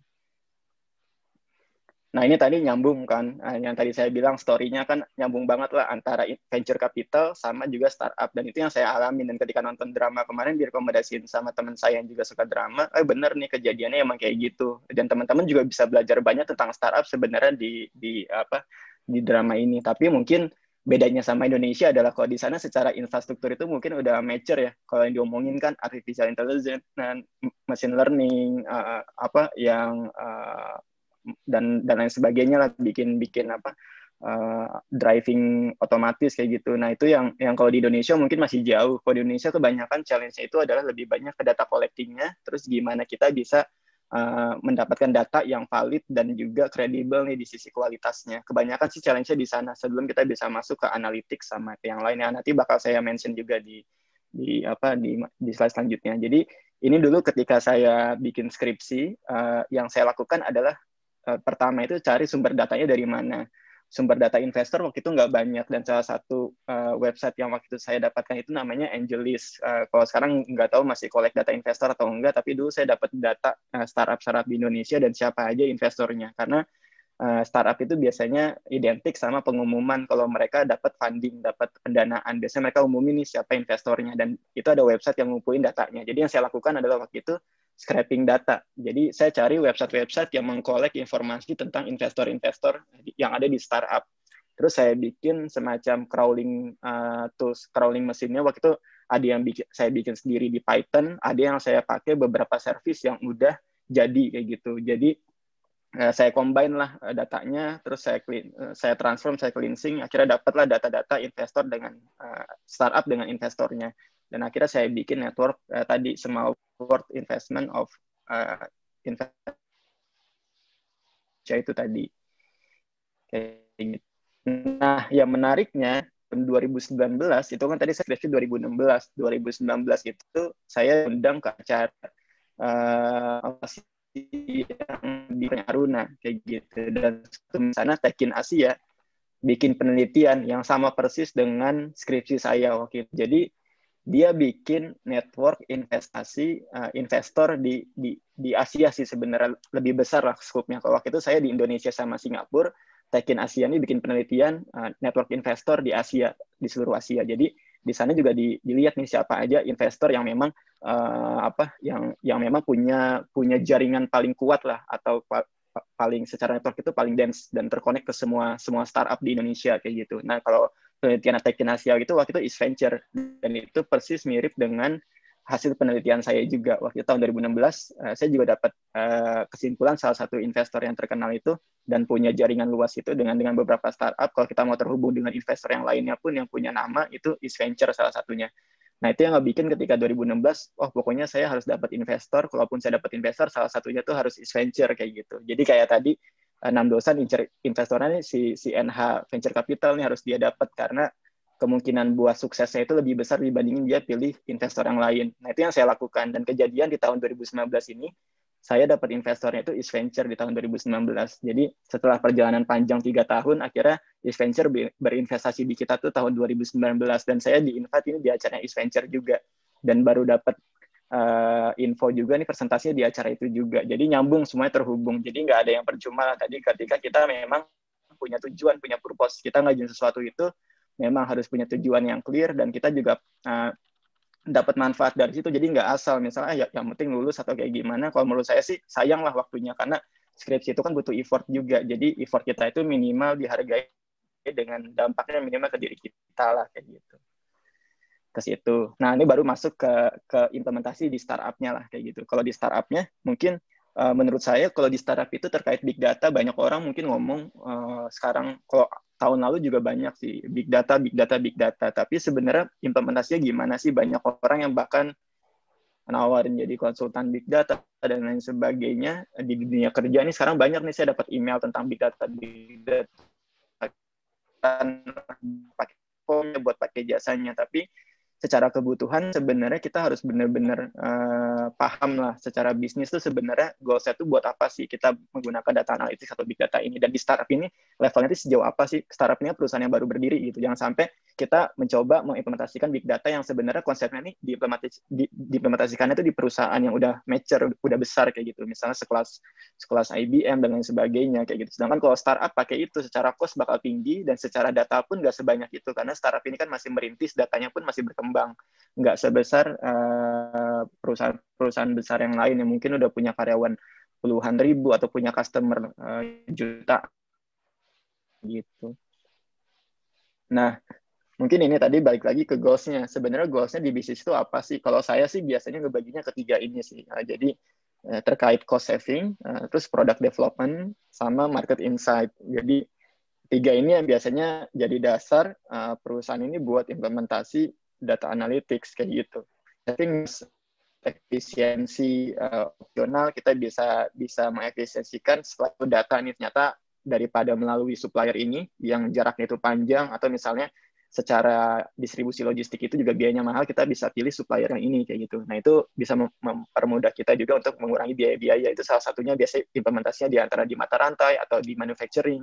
Nah, ini tadi nyambung kan, yang tadi saya bilang story-nya kan nyambung banget lah antara venture capital sama juga startup. Dan itu yang saya alami, dan ketika nonton drama kemarin direkomendasiin sama teman saya yang juga suka drama, eh bener nih kejadiannya emang kayak gitu. Dan teman-teman juga bisa belajar banyak tentang startup sebenarnya di di apa di drama ini. Tapi mungkin bedanya sama Indonesia adalah kalau di sana secara infrastruktur itu mungkin udah mature ya. Kalau yang diomongin kan artificial intelligence dan machine learning, uh, apa yang uh, dan dan lain sebagainya lah, bikin bikin apa uh, driving otomatis kayak gitu. Nah itu yang yang kalau di Indonesia mungkin masih jauh. Kalau di Indonesia kebanyakan challenge-nya itu adalah lebih banyak ke data collecting-nya, terus gimana kita bisa uh, mendapatkan data yang valid dan juga kredibel nih di sisi kualitasnya. Kebanyakan sih challenge-nya di sana sebelum kita bisa masuk ke analytics sama ke yang lainnya. Nanti bakal saya mention juga di di apa di di slide selanjutnya. Jadi ini dulu ketika saya bikin skripsi, uh, yang saya lakukan adalah Uh, pertama itu cari sumber datanya dari mana. sumber data investor waktu itu nggak banyak, dan salah satu uh, website yang waktu itu saya dapatkan itu namanya AngelList. Uh, kalau sekarang nggak tahu masih collect data investor atau enggak, tapi dulu saya dapat data uh, startup-startup di Indonesia dan siapa aja investornya, karena Uh, startup itu biasanya identik sama pengumuman kalau mereka dapat funding, dapat pendanaan. Biasanya mereka umumin nih siapa investornya, dan itu ada website yang ngumpulin datanya. Jadi yang saya lakukan adalah waktu itu scraping data. Jadi saya cari website-website yang mengkolek informasi tentang investor-investor yang ada di startup. Terus saya bikin semacam crawling uh, tools, crawling mesinnya. Waktu itu ada yang bikin, saya bikin sendiri di Python, ada yang saya pakai beberapa service yang udah jadi kayak gitu. Jadi Uh, saya combine lah uh, datanya, terus saya clean, uh, saya transform, saya cleansing, akhirnya dapatlah data-data investor dengan uh, startup dengan investornya, dan akhirnya saya bikin network uh, tadi small world investment of uh, investor itu tadi. Kayak gitu. Nah, yang menariknya dua ribu sembilan belas itu kan tadi saya skripsi dua ribu enam belas, dua ribu sembilan belas itu saya undang ke acara uh, yang di Aruna kayak gitu, dan di sana Tekin Asia bikin penelitian yang sama persis dengan skripsi saya waktu itu. Jadi dia bikin network investasi uh, investor di di di Asia sih, sebenarnya lebih besar lah skopnya. Kalau waktu itu saya di Indonesia sama Singapura, Tekin Asia ini bikin penelitian uh, network investor di Asia, di seluruh Asia. Jadi di sana juga di, dilihat nih siapa aja investor yang memang uh, apa yang yang memang punya punya jaringan paling kuat lah, atau pa, paling secara network itu paling dense dan terkonek ke semua semua startup di Indonesia kayak gitu. Nah, kalau penelitian Tekin Asia gitu waktu itu is venture, dan itu persis mirip dengan hasil penelitian saya juga waktu tahun dua ribu enam belas. Uh, saya juga dapat uh, kesimpulan salah satu investor yang terkenal itu dan punya jaringan luas itu dengan dengan beberapa startup. Kalau kita mau terhubung dengan investor yang lainnya pun yang punya nama, itu is venture salah satunya. Nah, itu yang ngebikin ketika dua ribu enam belas, oh pokoknya saya harus dapat investor. Kalaupun saya dapat investor, salah satunya tuh harus is venture kayak gitu. Jadi kayak tadi enam dosen investornya si si N H Venture Capital nih harus dia dapat, karena kemungkinan buat suksesnya itu lebih besar dibandingin dia pilih investor yang lain. Nah, itu yang saya lakukan. Dan kejadian di tahun dua ribu sembilan belas ini, saya dapat investornya itu is venture di tahun dua ribu sembilan belas. Jadi setelah perjalanan panjang tiga tahun, akhirnya is venture berinvestasi di kita tuh tahun dua ribu sembilan belas. Dan saya di-invite ini di acaranya is venture juga. Dan baru dapat uh, info juga nih presentasinya di acara itu juga. Jadi nyambung, semuanya terhubung. Jadi nggak ada yang percuma. Tadi ketika kita memang punya tujuan, punya purpose, kita ngajuin sesuatu itu memang harus punya tujuan yang clear, dan kita juga uh, dapat manfaat dari situ. Jadi nggak asal misalnya ya yang penting lulus atau kayak gimana. Kalau menurut saya sih sayang lah waktunya, karena skripsi itu kan butuh effort juga. Jadi effort kita itu minimal dihargai dengan dampaknya minimal ke diri kita lah kayak gitu. Ke situ. Nah, ini baru masuk ke ke implementasi di startup-nya lah kayak gitu. Kalau di startup-nya mungkin uh, menurut saya kalau di startup itu terkait big data, banyak orang mungkin ngomong uh, sekarang, kalau tahun lalu juga banyak sih big data, big data, big data. Tapi sebenarnya implementasinya gimana sih? Banyak orang yang bahkan nawarin jadi konsultan big data dan lain sebagainya di dunia kerja ini. Sekarang banyak nih saya dapat email tentang big data, big data, pakai formnya buat pakai jasanya. Tapi secara kebutuhan sebenarnya kita harus benar-benar uh, paham lah secara bisnis tuh sebenarnya goalsnya tuh buat apa sih kita menggunakan data analitik atau big data ini, dan di startup ini levelnya itu sejauh apa sih. Startup ini perusahaan yang baru berdiri gitu, jangan sampai kita mencoba mengimplementasikan big data yang sebenarnya konsepnya ini diimplementas di, diimplementasikannya itu di perusahaan yang udah mature, udah besar kayak gitu, misalnya sekelas sekelas I B M dan lain sebagainya kayak gitu. Sedangkan kalau startup pakai itu secara cost bakal tinggi, dan secara data pun nggak sebanyak itu, karena startup ini kan masih merintis, datanya pun masih berkembang, nggak sebesar uh, perusahaan-perusahaan besar yang lain yang mungkin udah punya karyawan puluhan ribu atau punya customer uh, juta gitu. Nah, mungkin ini tadi balik lagi ke goals-nya. Sebenarnya goals-nya di bisnis itu apa sih? Kalau saya sih biasanya ngebaginya ketiga ini sih. Nah, jadi uh, terkait cost saving, uh, terus product development, sama market insight. Jadi tiga ini yang biasanya jadi dasar uh, perusahaan ini buat implementasi data analytics kayak gitu. Tapi efisiensi uh, opsional kita bisa bisa mengefisiensikan setelah data ini ternyata daripada melalui supplier ini yang jaraknya itu panjang, atau misalnya secara distribusi logistik itu juga biayanya mahal, kita bisa pilih supplier yang ini kayak gitu. Nah, itu bisa mempermudah kita juga untuk mengurangi biaya-biaya. Itu salah satunya biasanya implementasinya di antara di mata rantai atau di manufacturing,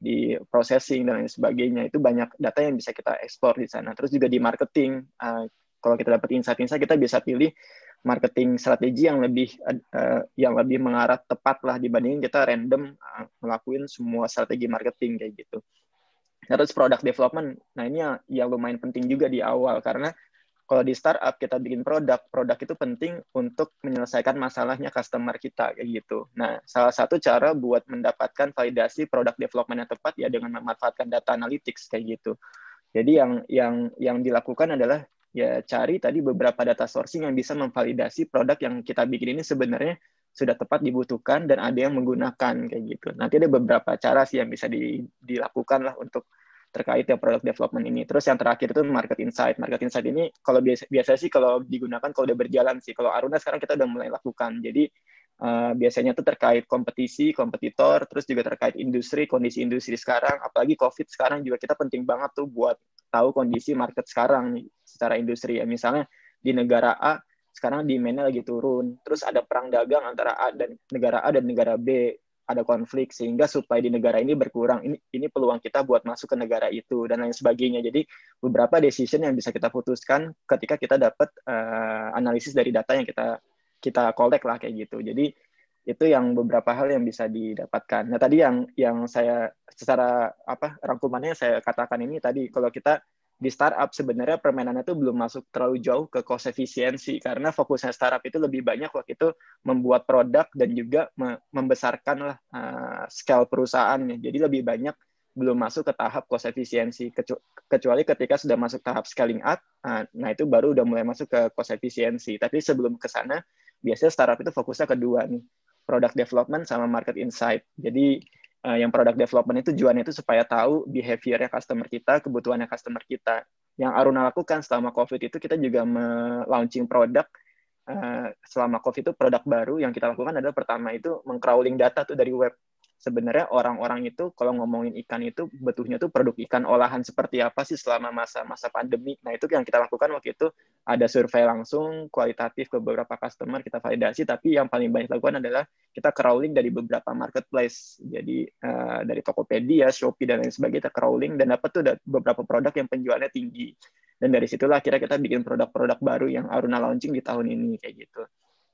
di processing dan lain sebagainya. Itu banyak data yang bisa kita ekspor di sana. Terus juga di marketing, uh, kalau kita dapat insight-insight, kita bisa pilih marketing strategi yang lebih uh, yang lebih mengarah tepat lah dibandingin kita random uh, ngelakuin semua strategi marketing kayak gitu. Terus product development, nah ini yang, yang lumayan penting juga di awal, karena kalau di startup kita bikin produk, produk itu penting untuk menyelesaikan masalahnya customer kita kayak gitu. Nah, salah satu cara buat mendapatkan validasi product development yang tepat ya dengan memanfaatkan data analytics kayak gitu. Jadi yang yang yang dilakukan adalah ya cari tadi beberapa data sourcing yang bisa memvalidasi produk yang kita bikin ini sebenarnya sudah tepat dibutuhkan dan ada yang menggunakan kayak gitu. Nanti ada beberapa cara sih yang bisa di, dilakukan lah untuk terkait ya product development ini. Terus yang terakhir itu market insight. Market insight ini kalau biasa, biasa sih kalau digunakan kalau udah berjalan sih. Kalau Aruna sekarang kita udah mulai lakukan. Jadi uh, biasanya itu terkait kompetisi, kompetitor, terus juga terkait industri, kondisi industri sekarang. Apalagi COVID sekarang juga kita penting banget tuh buat tahu kondisi market sekarang nih secara industri ya. Misalnya di negara A sekarang demand-nya lagi turun. Terus ada perang dagang antara A dan negara A dan negara B. Ada konflik sehingga supaya di negara ini berkurang, ini ini peluang kita buat masuk ke negara itu dan lain sebagainya. Jadi beberapa decision yang bisa kita putuskan ketika kita dapat uh, analisis dari data yang kita kita collect lah kayak gitu. Jadi itu yang beberapa hal yang bisa didapatkan. Nah tadi yang yang saya secara apa rangkumannya saya katakan ini tadi kalau kita di startup sebenarnya permainannya itu belum masuk terlalu jauh ke cost efisiensi karena fokusnya startup itu lebih banyak waktu itu membuat produk dan juga me membesarkan lah uh, scale perusahaannya. Jadi lebih banyak belum masuk ke tahap cost efisiensi Kecu kecuali ketika sudah masuk tahap scaling up, uh, nah itu baru udah mulai masuk ke cost efisiensi. Tapi sebelum ke sana biasanya startup itu fokusnya kedua nih, product development sama market insight. Jadi Uh, yang product development itu tujuannya itu supaya tahu behavior-nya customer kita, kebutuhannya customer kita. Yang Aruna lakukan selama COVID itu kita juga me-launching produk. Uh, selama COVID itu produk baru yang kita lakukan adalah pertama itu meng-crawling data tuh dari web. Sebenarnya orang-orang itu kalau ngomongin ikan itu butuhnya tuh produk ikan olahan seperti apa sih selama masa-masa pandemi. Nah itu yang kita lakukan waktu itu ada survei langsung kualitatif ke beberapa customer kita validasi, tapi yang paling banyak lakukan adalah kita crawling dari beberapa marketplace. Jadi uh, dari Tokopedia, Shopee dan lain sebagainya kita crawling dan dapat tuh beberapa produk yang penjualannya tinggi. Dan dari situlah akhirnya kita bikin produk-produk baru yang Aruna launching di tahun ini kayak gitu.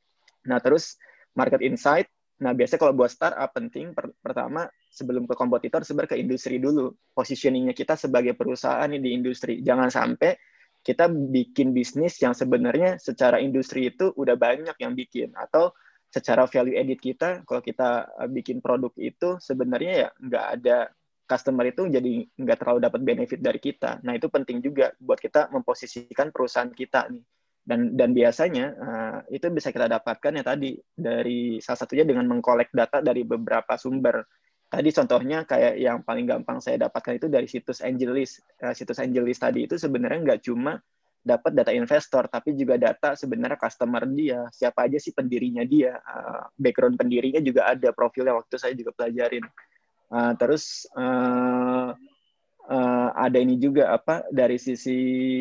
Nah terus market insight. Nah, biasanya kalau buat startup penting per pertama sebelum ke kompetitor sebenarnya ke industri dulu. Positioningnya kita sebagai perusahaan nih di industri. Jangan sampai kita bikin bisnis yang sebenarnya secara industri itu udah banyak yang bikin. Atau secara value added kita, kalau kita bikin produk itu sebenarnya ya nggak ada customer itu jadi nggak terlalu dapat benefit dari kita. Nah, itu penting juga buat kita memposisikan perusahaan kita nih. Dan, dan biasanya uh, itu bisa kita dapatkan ya tadi dari salah satunya dengan mengkolek data dari beberapa sumber. Tadi contohnya kayak yang paling gampang saya dapatkan itu dari situs AngelList. Uh, situs AngelList tadi itu sebenarnya nggak cuma dapat data investor, tapi juga data sebenarnya customer dia, siapa aja sih pendirinya dia, uh, background pendirinya juga ada, profilnya waktu saya juga pelajarin. Uh, terus uh, uh, ada ini juga apa dari sisi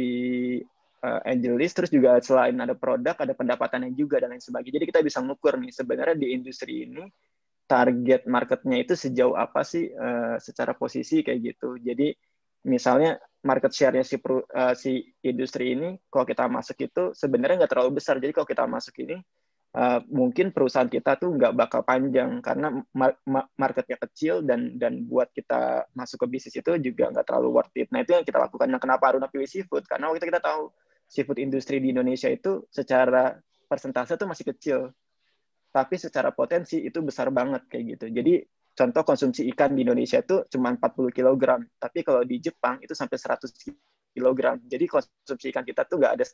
Uh, AngelList, terus juga selain ada produk, ada pendapatannya juga dan lain sebagainya. Jadi kita bisa ngukur nih sebenarnya di industri ini target marketnya itu sejauh apa sih uh, secara posisi kayak gitu. Jadi misalnya market share-nya si, uh, si industri ini, kalau kita masuk itu sebenarnya nggak terlalu besar. Jadi kalau kita masuk ini uh, mungkin perusahaan kita tuh nggak bakal panjang karena mar marketnya kecil dan dan buat kita masuk ke bisnis itu juga nggak terlalu worth it. Nah itu yang kita lakukan. Nah, kenapa Aruna pilih seafood? Karena waktu itu kita tahu seafood industri di Indonesia itu secara persentase itu masih kecil, tapi secara potensi itu besar banget kayak gitu. Jadi contoh konsumsi ikan di Indonesia itu cuma empat puluh kilogram, tapi kalau di Jepang itu sampai seratus kilogram. Jadi konsumsi ikan kita tuh nggak ada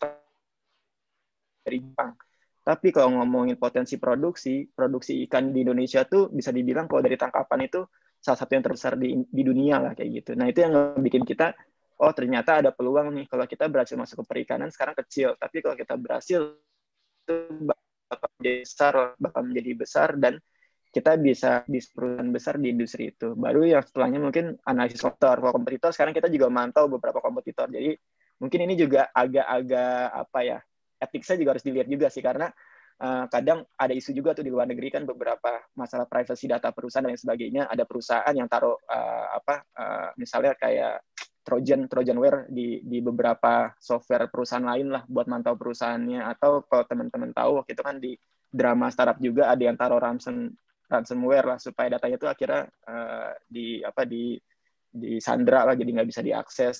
dari Jepang. Tapi kalau ngomongin potensi produksi, produksi ikan di Indonesia tuh bisa dibilang kalau dari tangkapan itu salah satu yang terbesar di, di dunia lah kayak gitu. Nah itu yang bikin kita oh ternyata ada peluang nih kalau kita berhasil masuk ke perikanan sekarang kecil, tapi kalau kita berhasil itu bakal menjadi besar, bakal menjadi besar dan kita bisa di perusahaan besar di industri itu. Baru yang setelahnya mungkin analisis kompetitor. Kalau kompetitor sekarang kita juga mantau beberapa kompetitor. Jadi mungkin ini juga agak-agak apa ya, etiknya juga harus dilihat juga sih karena uh, kadang ada isu juga tuh di luar negeri kan beberapa masalah privacy data perusahaan dan lain sebagainya. Ada perusahaan yang taruh uh, apa uh, misalnya kayak Trojan, Trojanware di di beberapa software perusahaan lain lah buat mantau perusahaannya. Atau kalau teman-teman tahu waktu itu kan di drama startup juga ada yang taruh ransom ransomware lah supaya datanya itu akhirnya uh, di apa di di sandra lah, jadi nggak bisa diakses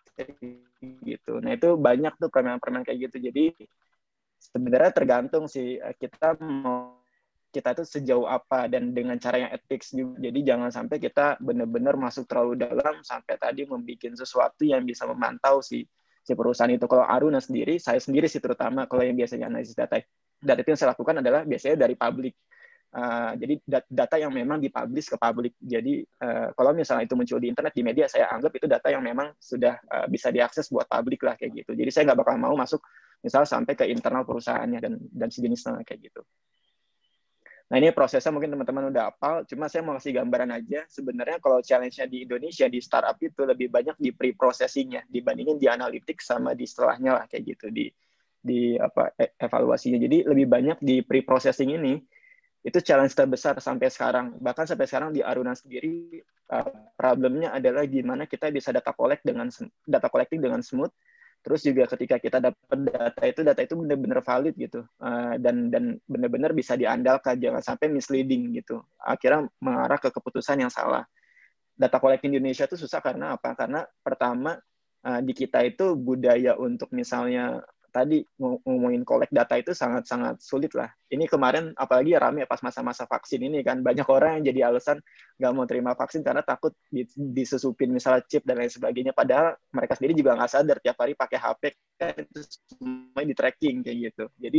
gitu. Nah itu banyak tuh permainan-permainan kayak gitu. Jadi sebenarnya tergantung sih kita mau kita itu sejauh apa dan dengan cara yang etis juga. Jadi jangan sampai kita benar-benar masuk terlalu dalam sampai tadi membuat sesuatu yang bisa memantau si si perusahaan itu. Kalau Aruna sendiri, saya sendiri sih terutama kalau yang biasanya analisis data, data itu yang saya lakukan adalah biasanya dari publik. Uh, jadi data yang memang dipublish ke publik. Jadi uh, kalau misalnya itu muncul di internet, di media, saya anggap itu data yang memang sudah uh, bisa diakses buat publik lah kayak gitu. Jadi saya nggak bakal mau masuk misalnya sampai ke internal perusahaannya dan dan sejenisnya kayak gitu. Nah ini prosesnya mungkin teman-teman udah hafal, cuma saya mau kasih gambaran aja. Sebenarnya kalau challenge-nya di Indonesia, di startup itu lebih banyak di pre-processing-nya dibandingin di analytics sama di setelahnya lah kayak gitu, di di apa evaluasinya. Jadi lebih banyak di pre-processing ini, itu challenge terbesar sampai sekarang. Bahkan sampai sekarang di Aruna sendiri, uh, problemnya adalah gimana kita bisa data collect dengan data collecting dengan smooth. Terus juga ketika kita dapat data itu, data itu benar-benar valid gitu, uh, dan dan benar-benar bisa diandalkan, jangan sampai misleading gitu. Akhirnya mengarah ke keputusan yang salah. Data collecting di Indonesia itu susah karena apa? Karena pertama uh, di kita itu budaya untuk misalnya tadi ngomongin collect data itu sangat-sangat sulit lah. Ini kemarin apalagi ya rame pas masa-masa vaksin ini kan, banyak orang yang jadi alasan nggak mau terima vaksin karena takut disusupin misalnya chip dan lain sebagainya. Padahal mereka sendiri juga nggak sadar tiap hari pakai H P kan itu semuanya di tracking kayak gitu. Jadi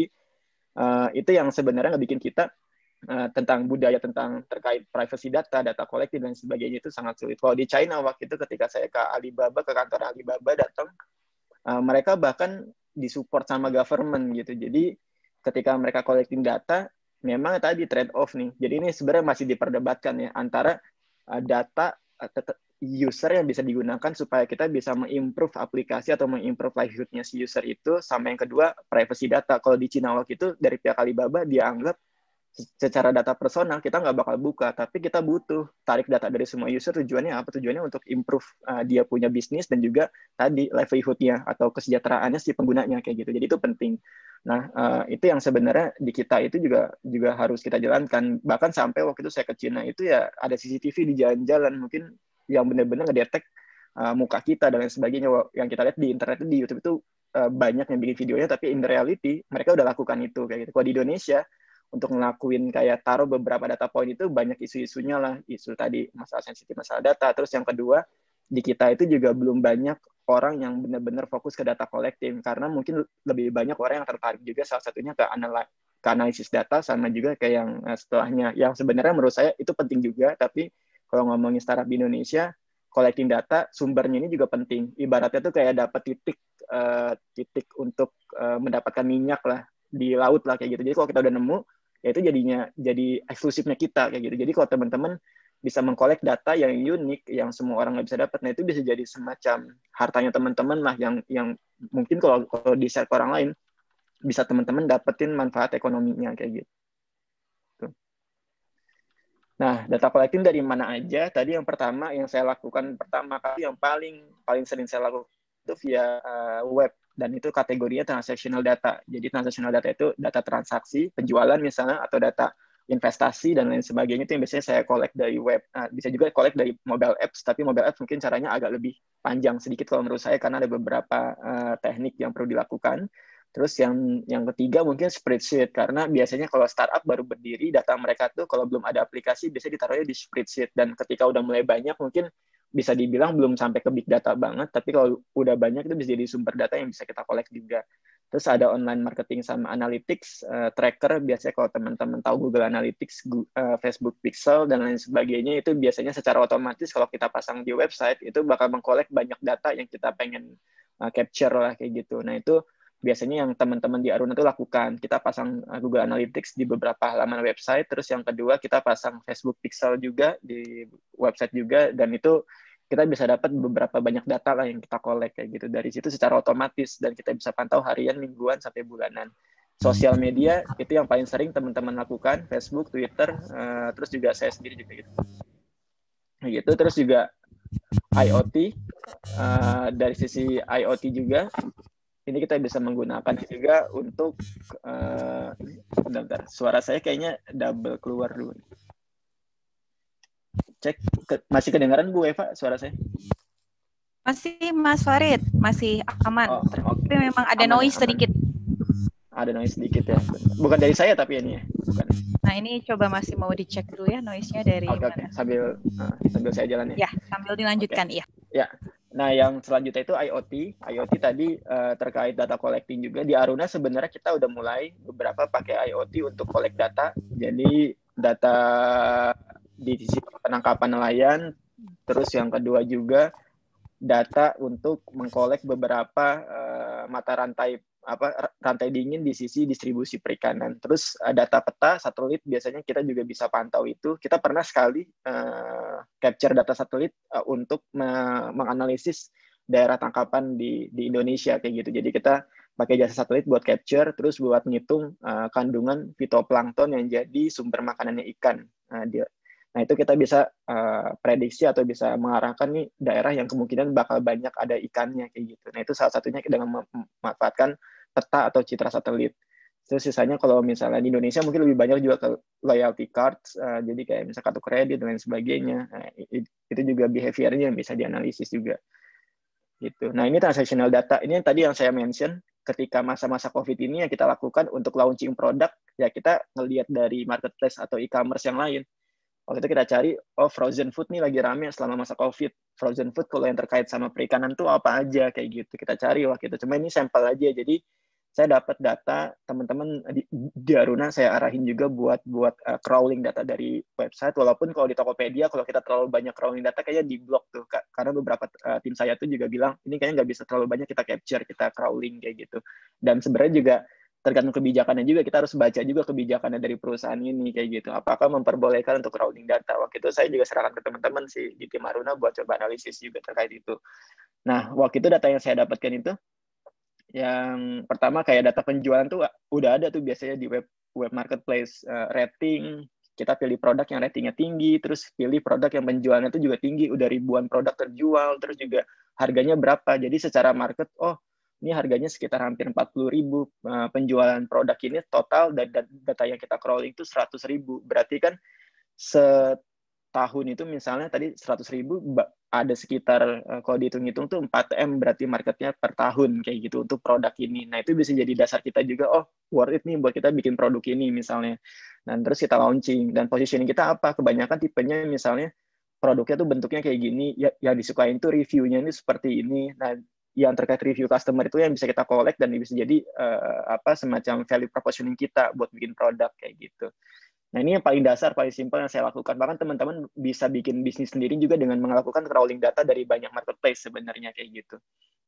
uh, itu yang sebenarnya ngebikin kita uh, tentang budaya tentang terkait privacy data, data collecting dan sebagainya itu sangat sulit. Kalau di China waktu itu ketika saya ke Alibaba, ke kantor Alibaba datang, uh, mereka bahkan disupport sama government gitu. Jadi ketika mereka collecting data, memang tadi trade off nih. Jadi ini sebenarnya masih diperdebatkan ya antara uh, data uh, user yang bisa digunakan supaya kita bisa mengimprove aplikasi atau mengimprove livelihood-nya si user itu, sama yang kedua privacy data. Kalau di Cina waktu itu dari pihak Alibaba dianggap secara data personal kita nggak bakal buka, tapi kita butuh tarik data dari semua user. Tujuannya apa? Tujuannya untuk improve uh, dia punya bisnis dan juga tadi livelihood-nya atau kesejahteraannya si penggunanya kayak gitu. Jadi itu penting. Nah uh, itu yang sebenarnya di kita itu juga juga harus kita jalankan. Bahkan sampai waktu itu saya ke Cina itu ya ada C C T V di jalan-jalan mungkin yang benar-benar ngedetek uh, muka kita dan lain sebagainya. Yang kita lihat di internet di YouTube itu uh, banyak yang bikin videonya, tapi in reality mereka udah lakukan itu kayak gitu. Kalau di Indonesia untuk ngelakuin kayak taruh beberapa data point itu banyak isu-isunya lah, isu tadi masalah sensitif, masalah data. Terus yang kedua, di kita itu juga belum banyak orang yang benar-benar fokus ke data collecting, karena mungkin lebih banyak orang yang tertarik juga salah satunya ke, anal- ke analisis data, sama juga kayak yang setelahnya, yang sebenarnya menurut saya itu penting juga, tapi kalau ngomongin startup di Indonesia, collecting data, sumbernya ini juga penting. Ibaratnya tuh kayak dapat titik, uh, titik untuk uh, mendapatkan minyak lah, di laut lah kayak gitu. Jadi kalau kita udah nemu, ya itu jadinya jadi eksklusifnya kita kayak gitu. Jadi kalau teman-teman bisa mengkolek data yang unik, yang semua orang nggak bisa dapat, nah itu bisa jadi semacam hartanya teman-teman lah, yang yang mungkin kalau kalau di share ke orang lain bisa teman-teman dapetin manfaat ekonominya kayak gitu. Nah, data collecting dari mana aja? Tadi yang pertama yang saya lakukan pertama kali yang paling paling sering saya lakukan itu via uh, web. Dan itu kategorinya transactional data. Jadi transactional data itu data transaksi, penjualan misalnya, atau data investasi dan lain sebagainya, itu yang biasanya saya collect dari web. Nah, bisa juga collect dari mobile apps, tapi mobile apps mungkin caranya agak lebih panjang sedikit kalau menurut saya, karena ada beberapa uh, teknik yang perlu dilakukan. Terus yang yang ketiga mungkin spreadsheet, karena biasanya kalau startup baru berdiri, data mereka tuh kalau belum ada aplikasi biasanya ditaruhnya di spreadsheet, dan ketika udah mulai banyak mungkin bisa dibilang belum sampai ke big data banget, tapi kalau udah banyak itu bisa jadi sumber data yang bisa kita collect juga. Terus ada online marketing sama analytics, uh, tracker, biasanya kalau teman-teman tahu Google Analytics, uh, Facebook Pixel, dan lain sebagainya, itu biasanya secara otomatis kalau kita pasang di website, itu bakal meng-collect banyak data yang kita pengen uh, capture lah kayak gitu. Nah itu biasanya yang teman-teman di Aruna itu lakukan. Kita pasang Google Analytics di beberapa halaman website, terus yang kedua kita pasang Facebook Pixel juga di website juga, dan itu kita bisa dapat beberapa banyak data lah yang kita collect kayak gitu. Dari situ secara otomatis, dan kita bisa pantau harian, mingguan, sampai bulanan. sosial media itu yang paling sering teman-teman lakukan, Facebook, Twitter, uh, terus juga saya sendiri juga gitu. Gitu, terus juga I O T, uh, dari sisi I O T juga, ini kita bisa menggunakan juga untuk, uh, bentar, bentar, suara saya kayaknya double keluar dulu. Cek, ke, masih kedengaran Bu Eva suara saya? Masih Mas Farid, masih aman. Oh, Tapi okay. memang ada Aman, noise aman. sedikit. Ada noise sedikit ya. Bukan dari saya tapi ini ya. Bukan. Nah ini coba masih mau dicek dulu ya noise-nya dari Oke, mana. oke. Sambil uh, sambil saya jalan ya. Ya, sambil dilanjutkan, okay. ya. Ya. Nah, yang selanjutnya itu I O T. I O T tadi uh, terkait data collecting juga. Di Aruna sebenarnya kita udah mulai beberapa pakai I O T untuk collect data. Jadi data di sisi penangkapan nelayan. Terus yang kedua juga data untuk mengkolek beberapa uh, mata rantai apa rantai dingin di sisi distribusi perikanan. Terus uh, data peta satelit biasanya kita juga bisa pantau itu. Kita pernah sekali uh, capture data satelit uh, untuk me- menganalisis daerah tangkapan di di Indonesia kayak gitu. Jadi kita pakai jasa satelit buat capture, terus buat ngitung uh, kandungan fitoplankton yang jadi sumber makanannya ikan. Nah, dia Nah, itu kita bisa uh, prediksi atau bisa mengarahkan nih daerah yang kemungkinan bakal banyak ada ikannya kayak gitu. Nah, itu salah satunya dengan memanfaatkan peta atau citra satelit. Terus sisanya kalau misalnya di Indonesia mungkin lebih banyak juga ke loyalty cards, uh, jadi kayak misalnya kartu kredit dan lain sebagainya. Nah, itu juga behavior-nya yang bisa dianalisis juga. Gitu. Nah, ini transactional data. Ini yang tadi yang saya mention, ketika masa-masa COVID ini yang kita lakukan untuk launching produk, ya kita ngelihat dari marketplace atau e-commerce yang lain. Waktu itu kita cari, oh frozen food nih lagi rame selama masa COVID. Frozen food kalau yang terkait sama perikanan tuh apa aja kayak gitu. Kita cari waktu itu. Cuma ini sampel aja. Jadi saya dapat data teman-teman di, di Aruna saya arahin juga buat buat uh, crawling data dari website. Walaupun kalau di Tokopedia kalau kita terlalu banyak crawling data kayaknya di blok tuh. Karena beberapa uh, tim saya tuh juga bilang ini kayaknya nggak bisa terlalu banyak kita capture, kita crawling kayak gitu. Dan sebenarnya juga tergantung kebijakannya juga, kita harus baca juga kebijakannya dari perusahaan ini kayak gitu. Apakah memperbolehkan untuk crawling data? Waktu itu saya juga serahkan ke teman-teman sih di tim Aruna buat coba analisis juga terkait itu. Nah, waktu itu data yang saya dapatkan itu, yang pertama kayak data penjualan tuh udah ada tuh biasanya di web web marketplace, uh, rating, kita pilih produk yang ratingnya tinggi, terus pilih produk yang penjualannya itu juga tinggi, udah ribuan produk terjual, terus juga harganya berapa. Jadi secara market, oh ini harganya sekitar hampir empat puluh ribu, uh, penjualan produk ini total dan data yang kita crawling itu seratus ribu. Berarti kan setahun itu misalnya tadi seratus ribu, ada sekitar, uh, kalau dihitung-hitung tuh empat M berarti marketnya per tahun kayak gitu untuk produk ini. Nah itu bisa jadi dasar kita juga, oh worth it nih buat kita bikin produk ini misalnya. Dan terus kita launching, dan positioning kita apa? Kebanyakan tipenya misalnya produknya tuh bentuknya kayak gini, ya, yang disukain tuh reviewnya ini seperti ini. Nah yang terkait review customer itu yang bisa kita collect dan bisa jadi uh, apa semacam value propositioning kita buat bikin produk kayak gitu. Nah ini yang paling dasar, paling simpel yang saya lakukan. Bahkan teman-teman bisa bikin bisnis sendiri juga dengan melakukan crawling data dari banyak marketplace sebenarnya kayak gitu.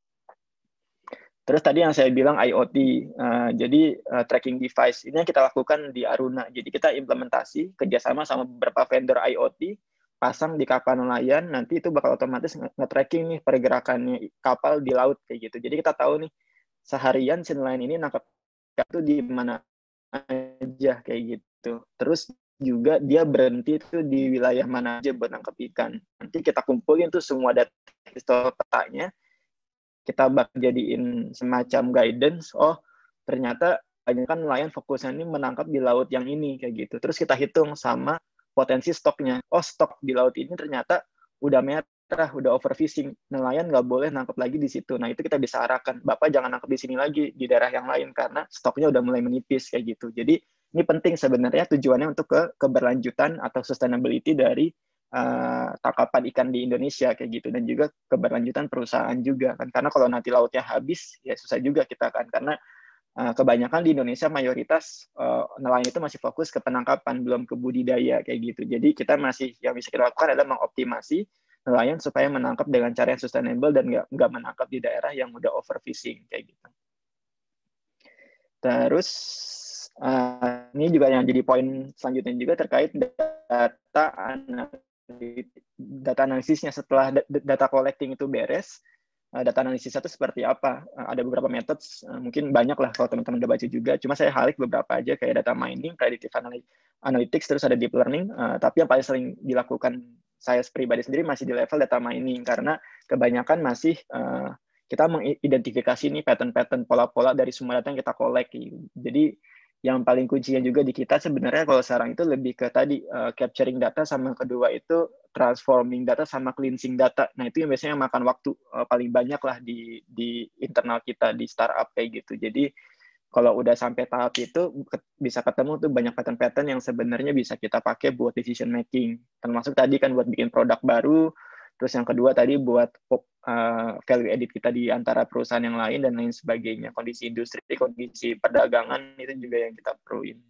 Terus tadi yang saya bilang I O T, uh, jadi uh, tracking device ini yang kita lakukan di Aruna. Jadi kita implementasi kerjasama sama beberapa vendor I O T, pasang di kapal nelayan, nanti itu bakal otomatis nge-tracking nih pergerakannya kapal di laut kayak gitu. Jadi kita tahu nih seharian si nelayan ini nangkap itu di mana aja kayak gitu. Terus juga dia berhenti itu di wilayah mana aja buat nangkap ikan. Nanti kita kumpulin tuh semua data historical petanya, kita bakal jadiin semacam guidance. Oh ternyata banyak kan nelayan fokusnya ini menangkap di laut yang ini kayak gitu. Terus kita hitung sama potensi stoknya. Oh, stok di laut ini ternyata udah merah, udah overfishing. Nelayan nggak boleh nangkap lagi di situ. Nah, itu kita bisa arahkan. Bapak jangan nangkap di sini lagi, di daerah yang lain, karena stoknya udah mulai menipis, kayak gitu. Jadi, ini penting sebenarnya tujuannya untuk ke keberlanjutan atau sustainability dari uh, tangkapan ikan di Indonesia, kayak gitu. Dan juga keberlanjutan perusahaan juga. kan Karena kalau nanti lautnya habis, ya susah juga kita kan. Karena Uh, kebanyakan di Indonesia mayoritas uh, nelayan itu masih fokus ke penangkapan, belum ke budidaya kayak gitu. Jadi kita masih yang bisa kita lakukan adalah mengoptimasi nelayan supaya menangkap dengan cara yang sustainable dan nggak nggak menangkap di daerah yang udah overfishing kayak gitu. Terus uh, ini juga yang jadi poin selanjutnya juga terkait data analisis, data analisisnya setelah data collecting itu beres. uh, data analisisnya itu seperti apa. Uh, ada beberapa methods, uh, mungkin banyak lah kalau teman-teman udah baca juga. Cuma saya highlight beberapa aja kayak data mining, predictive analytics, terus ada deep learning. Uh, tapi yang paling sering dilakukan saya pribadi sendiri masih di level data mining karena kebanyakan masih uh, kita mengidentifikasi nih pattern-pattern pola-pola dari semua data yang kita collect. Jadi yang paling kuncinya juga di kita sebenarnya kalau sekarang itu lebih ke tadi uh, capturing data, sama kedua itu transforming data sama cleansing data. Nah itu yang biasanya makan waktu uh, paling banyak lah di di internal kita di startup kayak gitu. Jadi kalau udah sampai tahap itu bisa ketemu tuh banyak pattern-pattern yang sebenarnya bisa kita pakai buat decision making. Termasuk tadi kan buat bikin produk baru. Terus yang kedua tadi buat uh, value edit kita di antara perusahaan yang lain dan lain sebagainya. Kondisi industri, kondisi perdagangan itu juga yang kita perluin.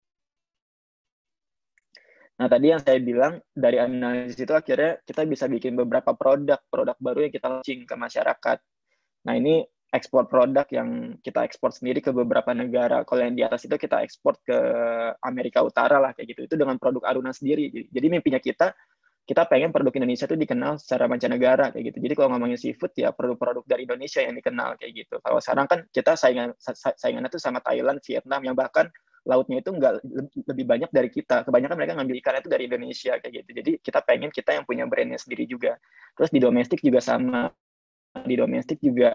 Nah tadi yang saya bilang dari analisis itu akhirnya kita bisa bikin beberapa produk, produk baru yang kita launching ke masyarakat. Nah ini ekspor produk yang kita ekspor sendiri ke beberapa negara. Kalau yang di atas itu kita ekspor ke Amerika Utara lah kayak gitu. Itu dengan produk Aruna sendiri. Jadi mimpinya kita kita pengen produk Indonesia itu dikenal secara mancanegara kayak gitu. Jadi kalau ngomongin seafood ya produk-produk dari Indonesia yang dikenal kayak gitu. Kalau sekarang kan kita saingan saingannya tuh sama Thailand, Vietnam yang bahkan lautnya itu nggak lebih banyak dari kita. Kebanyakan mereka ngambil ikan itu dari Indonesia kayak gitu. Jadi kita pengen kita yang punya brandnya sendiri juga. Terus di domestik juga sama. Di domestik juga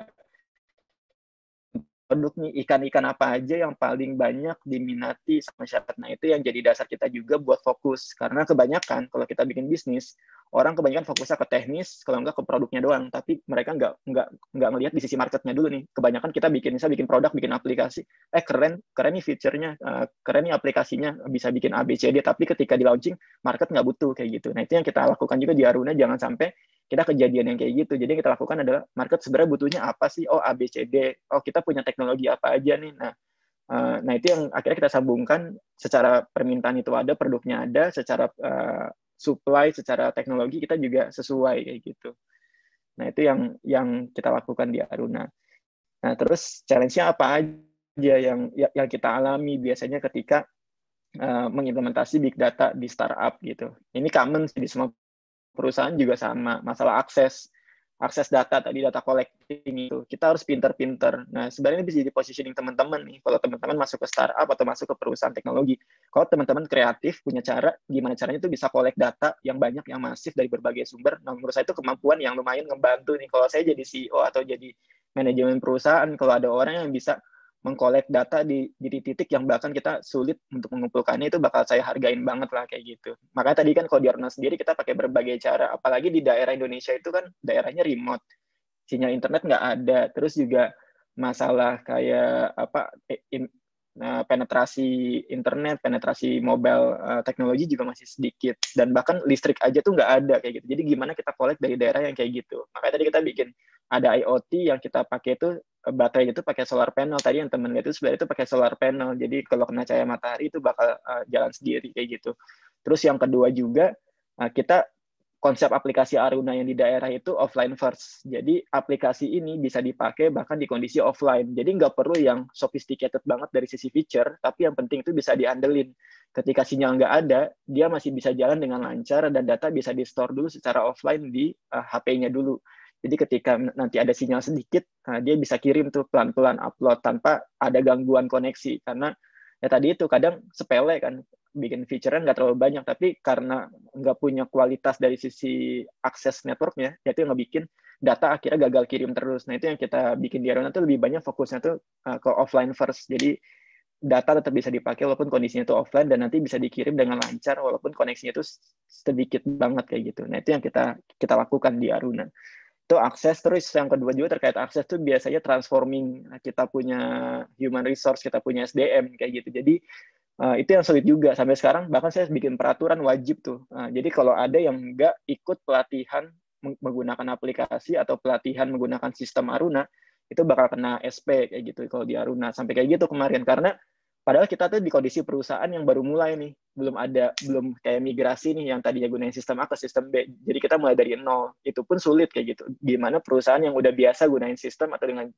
produk nih ikan-ikan apa aja yang paling banyak diminati sama masyarakat. Nah itu yang jadi dasar kita juga buat fokus, karena kebanyakan kalau kita bikin bisnis orang kebanyakan fokusnya ke teknis, kalau enggak ke produknya doang, tapi mereka nggak nggak nggak ngelihat di sisi marketnya dulu nih. Kebanyakan kita bikin misalnya bikin produk, bikin aplikasi, eh keren keren nih fiturnya, uh, keren nih aplikasinya, bisa bikin A B C D, tapi ketika di launching market nggak butuh kayak gitu. Nah itu yang kita lakukan juga di Aruna, jangan sampai kita kejadian yang kayak gitu. Jadi yang kita lakukan adalah market sebenarnya butuhnya apa sih? Oh A B C D. Oh kita punya teknologi apa aja nih. Nah, uh, nah itu yang akhirnya kita sambungkan secara permintaan itu ada, produknya ada, secara uh, supply, secara teknologi kita juga sesuai kayak gitu. Nah itu yang yang kita lakukan di Aruna. Nah terus challenge-nya apa aja yang yang kita alami biasanya ketika uh, mengimplementasi big data di startup gitu. Ini common di semua perusahaan juga sama, masalah akses akses data tadi, data collecting itu kita harus pinter-pinter. Nah sebenarnya bisa jadi positioning teman-teman nih kalau teman-teman masuk ke startup atau masuk ke perusahaan teknologi. Kalau teman-teman kreatif punya cara gimana caranya itu bisa collect data yang banyak, yang masif dari berbagai sumber. Nah menurut saya itu kemampuan yang lumayan ngebantu nih kalau saya jadi C E O atau jadi manajemen perusahaan, kalau ada orang yang bisa mengkolek data di, di titik yang bahkan kita sulit untuk mengumpulkannya, itu bakal saya hargain banget lah kayak gitu. Makanya tadi kan kalau di Aruna sendiri kita pakai berbagai cara, apalagi di daerah Indonesia itu kan daerahnya remote, sinyal internet nggak ada, terus juga masalah kayak apa in, uh, penetrasi internet, penetrasi mobile uh, teknologi juga masih sedikit, dan bahkan listrik aja tuh nggak ada kayak gitu. Jadi gimana kita kolek dari daerah yang kayak gitu. Makanya tadi kita bikin ada I O T yang kita pakai itu baterai itu pakai solar panel. Tadi yang temen lihat itu sebenarnya itu pakai solar panel. Jadi kalau kena cahaya matahari itu bakal uh, jalan sendiri kayak gitu. Terus yang kedua juga uh, kita konsep aplikasi Aruna yang di daerah itu offline first. Jadi aplikasi ini bisa dipakai bahkan di kondisi offline. Jadi nggak perlu yang sophisticated banget dari sisi feature, tapi yang penting itu bisa diandelin. Ketika sinyal nggak ada, dia masih bisa jalan dengan lancar dan data bisa di-store dulu secara offline di uh, H P-nya dulu. Jadi ketika nanti ada sinyal sedikit, nah dia bisa kirim tuh pelan-pelan upload tanpa ada gangguan koneksi. Karena ya tadi itu kadang sepele kan, bikin feature-nya nggak terlalu banyak, tapi karena nggak punya kualitas dari sisi akses networknya, ya itu yang ngebikin data akhirnya gagal kirim terus. Nah itu yang kita bikin di Aruna tuh lebih banyak fokusnya tuh uh, ke offline first. Jadi data tetap bisa dipakai walaupun kondisinya itu offline, dan nanti bisa dikirim dengan lancar walaupun koneksinya itu sedikit banget kayak gitu. Nah itu yang kita kita lakukan di Aruna. Itu akses. Terus yang kedua juga terkait akses tuh biasanya transforming, kita punya human resource, kita punya S D M kayak gitu. Jadi uh, itu yang sulit juga sampai sekarang, bahkan saya bikin peraturan wajib tuh. Uh, jadi kalau ada yang nggak ikut pelatihan menggunakan aplikasi atau pelatihan menggunakan sistem Aruna, itu bakal kena S P kayak gitu kalau di Aruna. Sampai kayak gitu kemarin, karena padahal kita tuh di kondisi perusahaan yang baru mulai nih, belum ada, belum kayak migrasi nih yang tadinya gunain sistem A ke sistem B. Jadi kita mulai dari nol, itu pun sulit kayak gitu. Gimana perusahaan yang udah biasa gunain sistem atau dengan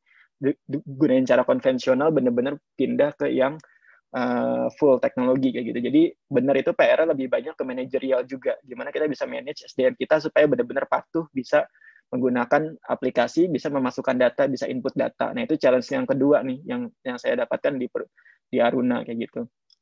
gunain cara konvensional bener-bener pindah ke yang uh, full teknologi kayak gitu. Jadi bener itu P R lebih banyak ke manajerial juga. Gimana kita bisa manage S D M kita supaya bener-bener patuh, bisa menggunakan aplikasi, bisa memasukkan data, bisa input data. Nah, itu challenge yang kedua nih yang yang saya dapatkan di di Aruna kayak gitu.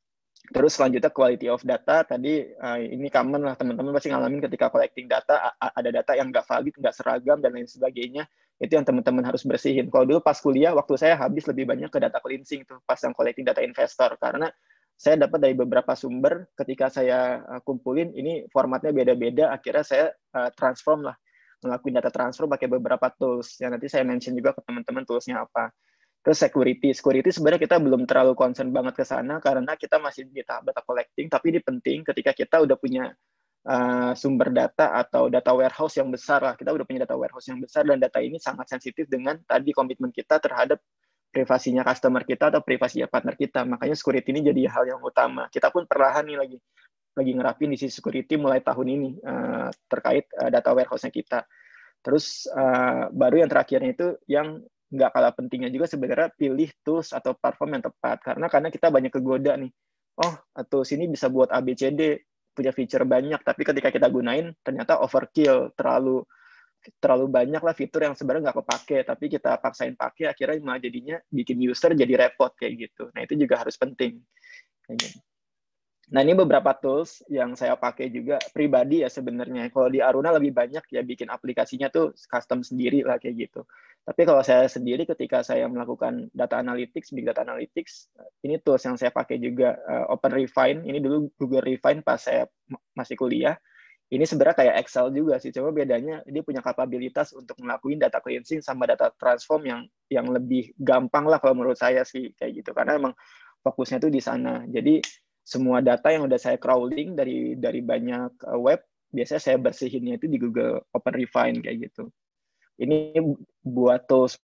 Terus selanjutnya quality of data, tadi uh, ini common lah, teman-teman pasti ngalamin ketika collecting data, ada data yang nggak valid, nggak seragam, dan lain sebagainya. Itu yang teman-teman harus bersihin. Kalau dulu pas kuliah, waktu saya habis lebih banyak ke data cleansing tuh, pas yang collecting data investor. Karena saya dapat dari beberapa sumber, ketika saya uh, kumpulin, ini formatnya beda-beda, akhirnya saya uh, transform lah, ngelakuin data transfer pakai beberapa tools. Yang nanti saya mention juga ke teman-teman toolsnya apa. Terus security, security sebenarnya kita belum terlalu concern banget ke sana karena kita masih di tahap data collecting, tapi ini penting ketika kita udah punya uh, sumber data atau data warehouse yang besar lah, kita udah punya data warehouse yang besar dan data ini sangat sensitif dengan tadi komitmen kita terhadap privasinya customer kita atau privasinya partner kita. Makanya security ini jadi hal yang utama. Kita pun perlahan nih lagi lagi ngerapin di sisi security mulai tahun ini uh, terkait uh, data warehouse-nya kita. Terus uh, baru yang terakhirnya itu yang nggak kalah pentingnya juga sebenarnya pilih tools atau platform yang tepat. Karena karena kita banyak kegoda nih. Oh, atau sini bisa buat A B C D, punya feature banyak, tapi ketika kita gunain ternyata overkill, terlalu terlalu banyak lah fitur yang sebenarnya nggak kepake, tapi kita paksain pakai, akhirnya malah jadinya bikin user jadi repot kayak gitu. Nah, itu juga harus penting. Kayak gitu. Nah, ini beberapa tools yang saya pakai juga pribadi ya sebenarnya. Kalau di Aruna lebih banyak ya bikin aplikasinya tuh custom sendiri lah kayak gitu. Tapi kalau saya sendiri ketika saya melakukan data analytics, big data analytics, ini tools yang saya pakai juga uh, OpenRefine. Ini dulu Google Refine pas saya masih kuliah. Ini sebenarnya kayak Excel juga sih. Cuma bedanya dia punya kapabilitas untuk ngelakuin data cleansing sama data transform yang yang lebih gampang lah kalau menurut saya sih kayak gitu. Karena emang fokusnya tuh di sana. Jadi semua data yang udah saya crawling dari dari banyak web, biasanya saya bersihinnya itu di Google OpenRefine kayak gitu. Ini buat tools,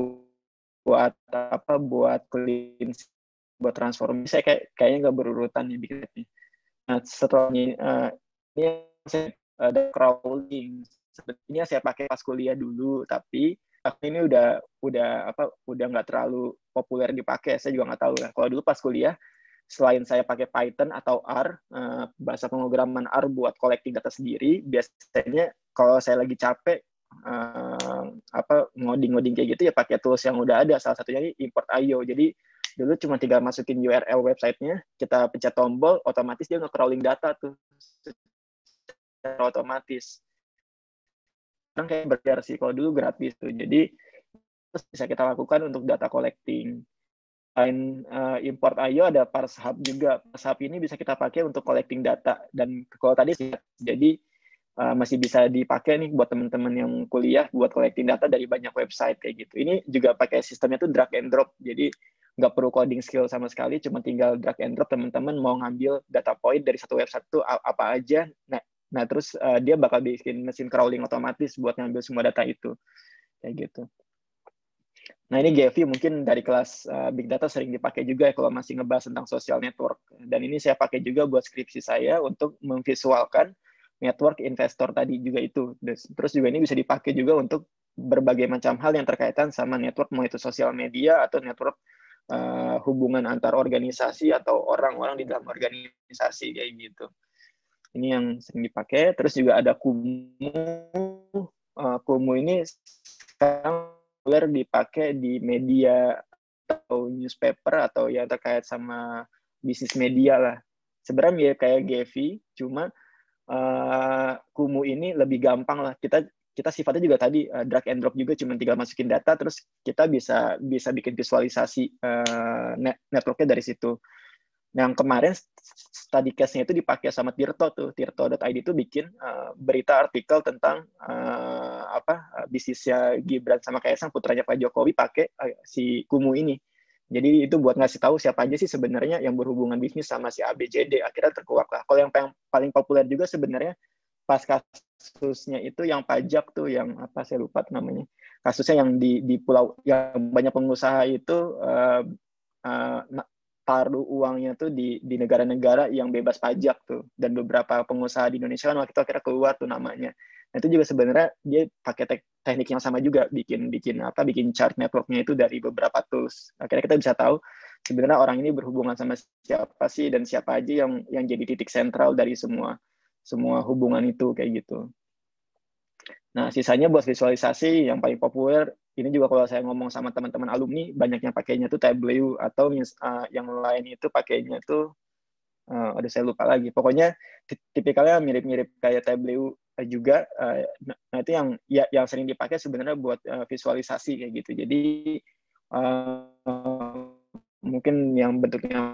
buat apa, buat cleansing, buat transformasi, saya kayak kayaknya nggak berurutan nih bikinnya. Nah, setelah ini, uh, ini saya ada crawling. Sebenarnya saya pakai pas kuliah dulu, tapi ini udah udah apa, udah nggak terlalu populer dipakai. Saya juga nggak tahu lah. Kalau dulu pas kuliah, selain saya pakai Python atau R, uh, bahasa pemrograman R buat collecting data sendiri, biasanya kalau saya lagi capek, uh, apa ngoding-ngoding kayak gitu ya pakai tools yang udah ada. Salah satunya ini import I O. Jadi dulu cuma tinggal masukin U R L websitenya, kita pencet tombol, otomatis dia nge-crawling data tuh secara otomatis. Sekarang kayak berbayar sih, kalau dulu gratis tuh. Jadi bisa kita lakukan untuk data collecting. Selain uh, import I O ada Parse Hub juga. Parse Hub ini bisa kita pakai untuk collecting data. Dan kalau tadi sih, jadi uh, masih bisa dipakai nih buat teman-teman yang kuliah buat collecting data dari banyak website kayak gitu. Ini juga pakai sistemnya tuh drag and drop. Jadi nggak perlu coding skill sama sekali, cuma tinggal drag and drop, teman-teman mau ngambil data point dari satu website tuh apa aja. Nah, nah terus uh, dia bakal bikin mesin crawling otomatis buat ngambil semua data itu. Kayak gitu. Nah, ini G V mungkin dari kelas uh, Big Data sering dipakai juga ya kalau masih ngebahas tentang social network. Dan ini saya pakai juga buat skripsi saya untuk memvisualkan network investor tadi juga itu. Terus juga ini bisa dipakai juga untuk berbagai macam hal yang terkaitan sama network, mau itu sosial media atau network uh, hubungan antar organisasi atau orang-orang di dalam organisasi kayak gitu. Ini yang sering dipakai. Terus juga ada Kumu. Uh, Kumu ini sekarang dipakai di media atau newspaper atau yang terkait sama bisnis media lah. Sebenarnya ya kayak G V, cuma uh, Kumu ini lebih gampang lah. Kita kita sifatnya juga tadi uh, drag and drop juga, cuma tinggal masukin data, terus kita bisa bisa bikin visualisasi uh, net, networknya dari situ. Yang kemarin study case-nya itu dipakai sama Tirto tuh, tirto dot i d itu bikin uh, berita artikel tentang uh, apa uh, bisnisnya Gibran sama Kaisang, putranya Pak Jokowi, pakai uh, si Kumu ini. Jadi itu buat ngasih tahu siapa aja sih sebenarnya yang berhubungan bisnis sama si A B C D, akhirnya terkuak lah. Kalau yang paling populer juga sebenarnya pas kasusnya itu yang pajak tuh, yang apa saya lupa namanya, kasusnya yang di di pulau yang banyak pengusaha itu uh, uh, taruh uangnya tuh di di negara-negara yang bebas pajak tuh, dan beberapa pengusaha di Indonesia kan waktu itu akhirnya keluar tuh namanya. Nah, itu juga sebenarnya dia pakai tek teknik yang sama juga, bikin bikin apa bikin chart networknya itu dari beberapa tools. Akhirnya kita bisa tahu sebenarnya orang ini berhubungan sama siapa sih dan siapa aja yang yang jadi titik sentral dari semua semua hubungan itu kayak gitu. Nah, sisanya buat visualisasi yang paling populer, ini juga kalau saya ngomong sama teman-teman alumni, banyak yang pakainya tuh Tableau, atau uh, yang lain itu pakainya tuh, uh, aduh saya lupa lagi. Pokoknya tipikalnya mirip-mirip kayak Tableau juga. Uh, nah, itu yang ya, yang sering dipakai sebenarnya buat uh, visualisasi kayak gitu. Jadi, uh, mungkin yang bentuknya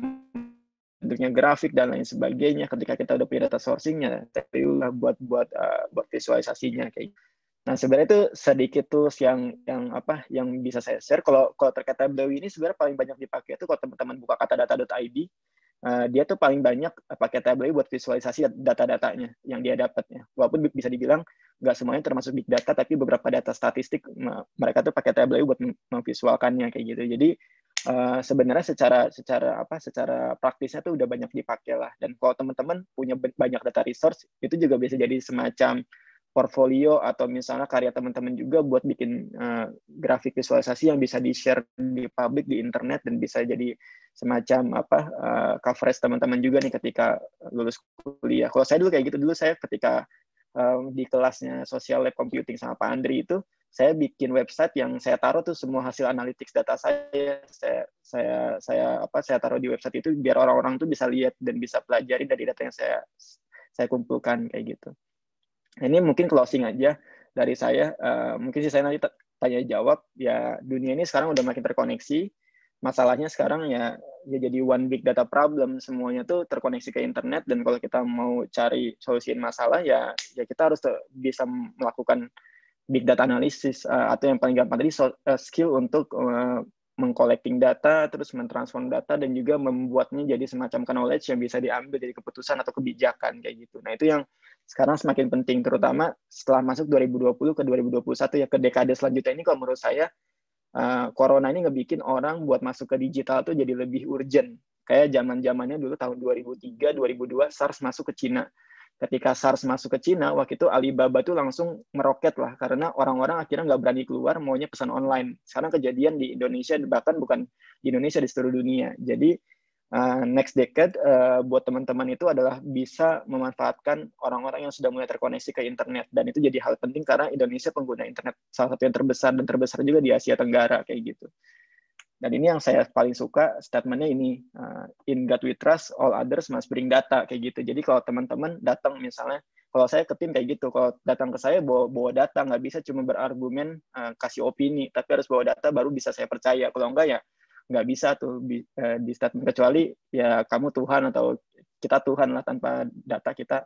bentuknya grafik dan lain sebagainya, ketika kita udah punya data sourcing-nya, Tableau lah buat buat uh, buat visualisasinya kayak. Nah, sebenarnya itu sedikit tools yang yang apa yang bisa saya share. Kalau kalau terkait Tableau ini sebenarnya paling banyak dipakai itu kalau teman-teman buka katadata dot i d, uh, dia tuh paling banyak pakai Tableau buat visualisasi data-datanya yang dia dapatnya. Walaupun bisa dibilang nggak semuanya termasuk big data, tapi beberapa data statistik mereka tuh pakai Tableau buat memvisualkannya kayak gitu. Jadi Uh, sebenarnya secara secara apa secara praktisnya tuh udah banyak dipakai lah. Dan kalau teman-teman punya banyak data resource, itu juga bisa jadi semacam portfolio atau misalnya karya teman-teman juga buat bikin uh, grafik visualisasi yang bisa di-share di publik di internet dan bisa jadi semacam apa uh, coverage teman-teman juga nih ketika lulus kuliah. Kalau saya dulu kayak gitu, dulu saya ketika um, di kelasnya Social Lab Computing sama Pak Andri itu, saya bikin website yang saya taruh tuh semua hasil analytics data saya, saya saya saya apa saya taruh di website itu biar orang-orang tuh bisa lihat dan bisa pelajari dari data yang saya saya kumpulkan kayak gitu. Ini mungkin closing aja dari saya. Uh, mungkin sih saya nanti tanya jawab. Ya, dunia ini sekarang udah makin terkoneksi. Masalahnya sekarang ya, ya jadi one big data problem. Semuanya tuh terkoneksi ke internet, dan kalau kita mau cari solusiin masalah ya ya kita harus bisa melakukan big data analysis, uh, atau yang paling gampang tadi so, uh, skill untuk uh, mengcollecting data, terus mentransform data, dan juga membuatnya jadi semacam knowledge yang bisa diambil dari keputusan atau kebijakan kayak gitu. Nah, itu yang sekarang semakin penting, terutama setelah masuk dua ribu dua puluh ke dua ribu dua puluh satu ya, ke dekade selanjutnya ini. Kalau menurut saya uh, corona ini ngebikin orang buat masuk ke digital tuh jadi lebih urgent. Kayak zaman-zamannya dulu tahun dua ribu tiga dua ribu dua SARS masuk ke Cina. Ketika SARS masuk ke Cina, waktu itu Alibaba tuh langsung meroket lah, karena orang-orang akhirnya nggak berani keluar, maunya pesan online. Sekarang kejadian di Indonesia, bahkan bukan di Indonesia, di seluruh dunia. Jadi uh, next decade uh, buat teman-teman itu adalah bisa memanfaatkan orang-orang yang sudah mulai terkoneksi ke internet, dan itu jadi hal penting karena Indonesia pengguna internet salah satu yang terbesar dan terbesar juga di Asia Tenggara kayak gitu. Dan ini yang saya paling suka statementnya ini, uh, in God we trust, all others must bring data kayak gitu. Jadi kalau teman-teman datang misalnya, kalau saya ke tim kayak gitu, kalau datang ke saya bawa, bawa data, nggak bisa cuma berargumen uh, kasih opini, tapi harus bawa data baru bisa saya percaya. Kalau enggak ya nggak bisa tuh di, uh, di statement, kecuali ya kamu Tuhan atau kita Tuhan lah, tanpa data kita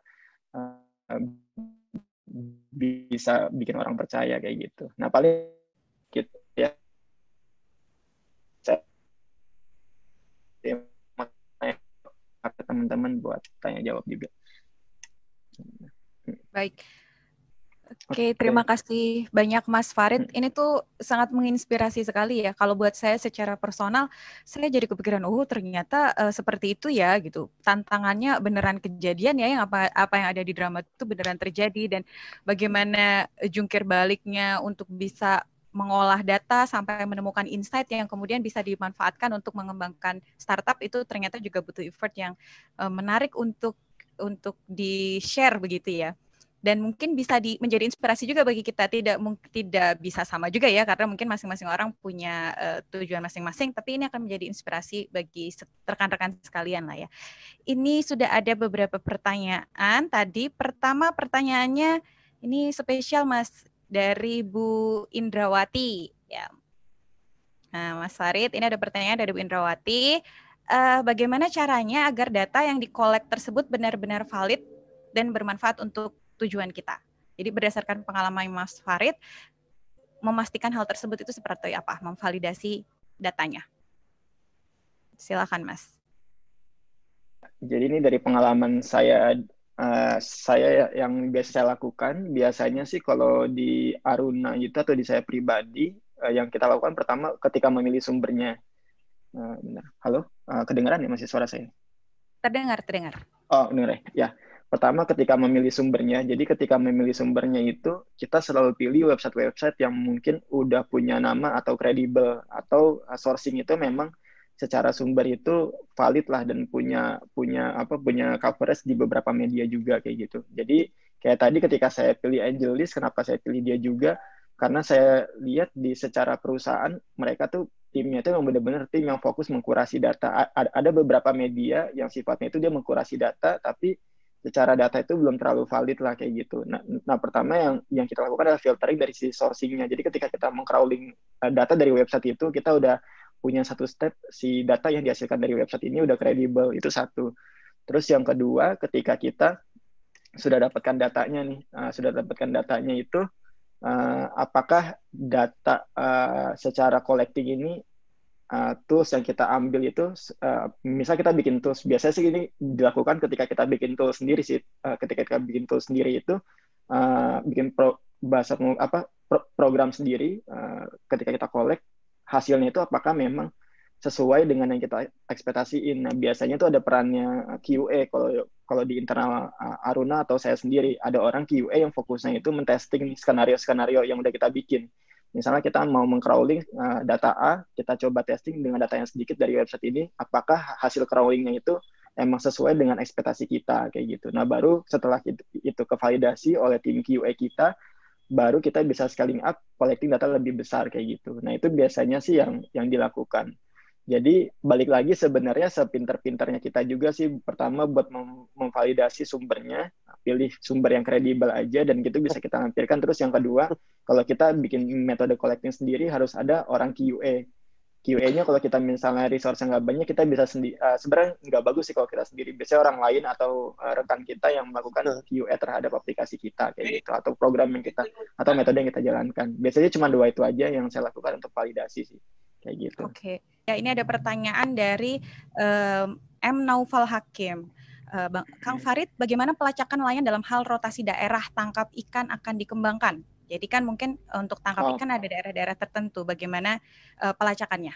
uh, bisa bikin orang percaya kayak gitu. Nah paling gitu ya. Teman-teman buat tanya jawab juga. Baik. Oke, terima kasih banyak Mas Farid. Ini tuh sangat menginspirasi sekali ya. Kalau buat saya secara personal, saya jadi kepikiran, oh ternyata uh, seperti itu ya gitu. Tantangannya beneran kejadian ya, yang apa apa yang ada di drama itu beneran terjadi, dan bagaimana jungkir baliknya untuk bisa mengolah data sampai menemukan insight yang kemudian bisa dimanfaatkan untuk mengembangkan startup, itu ternyata juga butuh effort yang uh, menarik untuk untuk di-share begitu ya. Dan mungkin bisa di, menjadi inspirasi juga bagi kita. Tidak tidak bisa sama juga ya, karena mungkin masing-masing orang punya uh, tujuan masing-masing, tapi ini akan menjadi inspirasi bagi rekan-rekan sekalian lah ya. Ini sudah ada beberapa pertanyaan tadi. Pertama pertanyaannya ini spesial Mas, dari Bu Indrawati ya. Nah, Mas Farid, ini ada pertanyaan dari Bu Indrawati. Uh, bagaimana caranya agar data yang dikolek tersebut benar-benar valid dan bermanfaat untuk tujuan kita? Jadi berdasarkan pengalaman Mas Farid, memastikan hal tersebut itu seperti apa, memvalidasi datanya. Silakan Mas. Jadi ini dari pengalaman saya. Uh, saya yang biasa saya lakukan, biasanya sih kalau di Aruna itu atau di saya pribadi, uh, yang kita lakukan pertama ketika memilih sumbernya. Uh, benar. Halo, uh, kedengaran ya masih suara saya? Terdengar, terdengar. Oh, dengar ya. Ya, pertama ketika memilih sumbernya, jadi ketika memilih sumbernya itu, kita selalu pilih website-website yang mungkin udah punya nama atau kredibel, atau uh, sourcing itu memang secara sumber itu valid lah dan punya punya apa punya coverage di beberapa media juga kayak gitu. Jadi Kayak tadi ketika saya pilih Angelis, kenapa saya pilih dia juga? Karena saya lihat di secara perusahaan, mereka tuh timnya itu memang benar-benar tim yang fokus mengkurasi data. Ada beberapa media yang sifatnya itu dia mengkurasi data, tapi secara data itu belum terlalu valid lah kayak gitu. Nah, nah pertama yang yang kita lakukan adalah filtering dari sisi sourcing-nya. Jadi ketika kita meng-crawling data dari website itu, kita udah punya satu step, si data yang dihasilkan dari website ini udah kredibel, itu satu. Terus yang kedua, ketika kita sudah dapatkan datanya nih, uh, sudah dapatkan datanya itu, uh, apakah data uh, secara collecting ini, uh, tools yang kita ambil itu, uh, misal kita bikin tools, biasanya sih ini dilakukan ketika kita bikin tools sendiri sih, uh, ketika kita bikin tools sendiri itu, uh, bikin pro, bahasa apa pro, program sendiri, uh, ketika kita collect, hasilnya itu apakah memang sesuai dengan yang kita ekspektasiin. Nah, biasanya itu ada perannya Q A kalau kalau di internal Aruna atau saya sendiri, ada orang Q A yang fokusnya itu mentesting skenario-skenario yang udah kita bikin. Misalnya kita mau meng-crawling uh, data A, kita coba testing dengan data yang sedikit dari website ini, apakah hasil crawlingnya itu emang sesuai dengan ekspektasi kita, kayak gitu. Nah, baru setelah itu, itu kevalidasi oleh tim Q A kita, baru kita bisa scaling up, collecting data lebih besar kayak gitu. Nah, itu biasanya sih yang yang dilakukan. Jadi balik lagi sebenarnya sepinter-pinternya kita juga sih, pertama buat mem memvalidasi sumbernya, pilih sumber yang kredibel aja dan gitu bisa kita lampirkan. Terus yang kedua, kalau kita bikin metode collecting sendiri harus ada orang Q A. Q A-nya kalau kita misalnya resource nggak banyak, kita bisa sendiri. Uh, sebenarnya nggak bagus sih kalau kita sendiri. Biasanya orang lain atau uh, rekan kita yang melakukan Q A terhadap aplikasi kita kayak gitu, atau program yang kita atau metode yang kita jalankan. Biasanya cuma dua itu aja yang saya lakukan untuk validasi sih, kayak gitu. Oke, okay. Ya ini ada pertanyaan dari um, M Naufal Hakim. Uh, Bang, Kang Farid, bagaimana pelacakan nelayan dalam hal rotasi daerah tangkap ikan akan dikembangkan? Jadi kan mungkin untuk tangkap oh. ikan ada daerah-daerah tertentu, bagaimana uh, pelacakannya?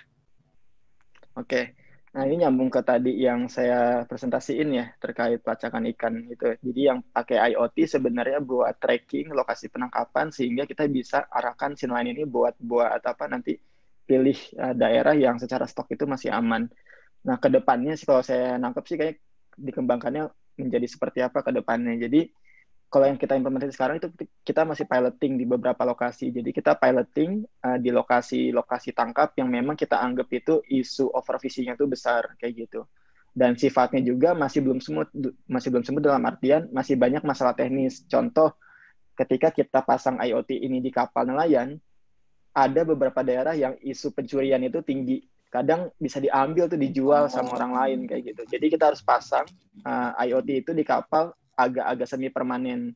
Oke, nah ini nyambung ke tadi yang saya presentasiin ya, terkait pelacakan ikan gitu. Jadi yang pakai I O T sebenarnya buat tracking lokasi penangkapan, sehingga kita bisa arahkan si nelayan ini buat buat apa nanti pilih uh, daerah yang secara stok itu masih aman. Nah, ke depannya sih kalau saya nangkep sih kayak dikembangkannya menjadi seperti apa ke depannya. Jadi kalau yang kita implementasi sekarang itu kita masih piloting di beberapa lokasi. Jadi kita piloting uh, di lokasi-lokasi tangkap yang memang kita anggap itu isu overfishing-nya itu besar kayak gitu. Dan sifatnya juga masih belum smooth, masih belum smooth dalam artian masih banyak masalah teknis. Contoh, ketika kita pasang I O T ini di kapal nelayan, ada beberapa daerah yang isu pencurian itu tinggi. Kadang bisa diambil tuh dijual sama orang lain kayak gitu. Jadi kita harus pasang uh, I O T itu di kapal agak-agak semi permanen.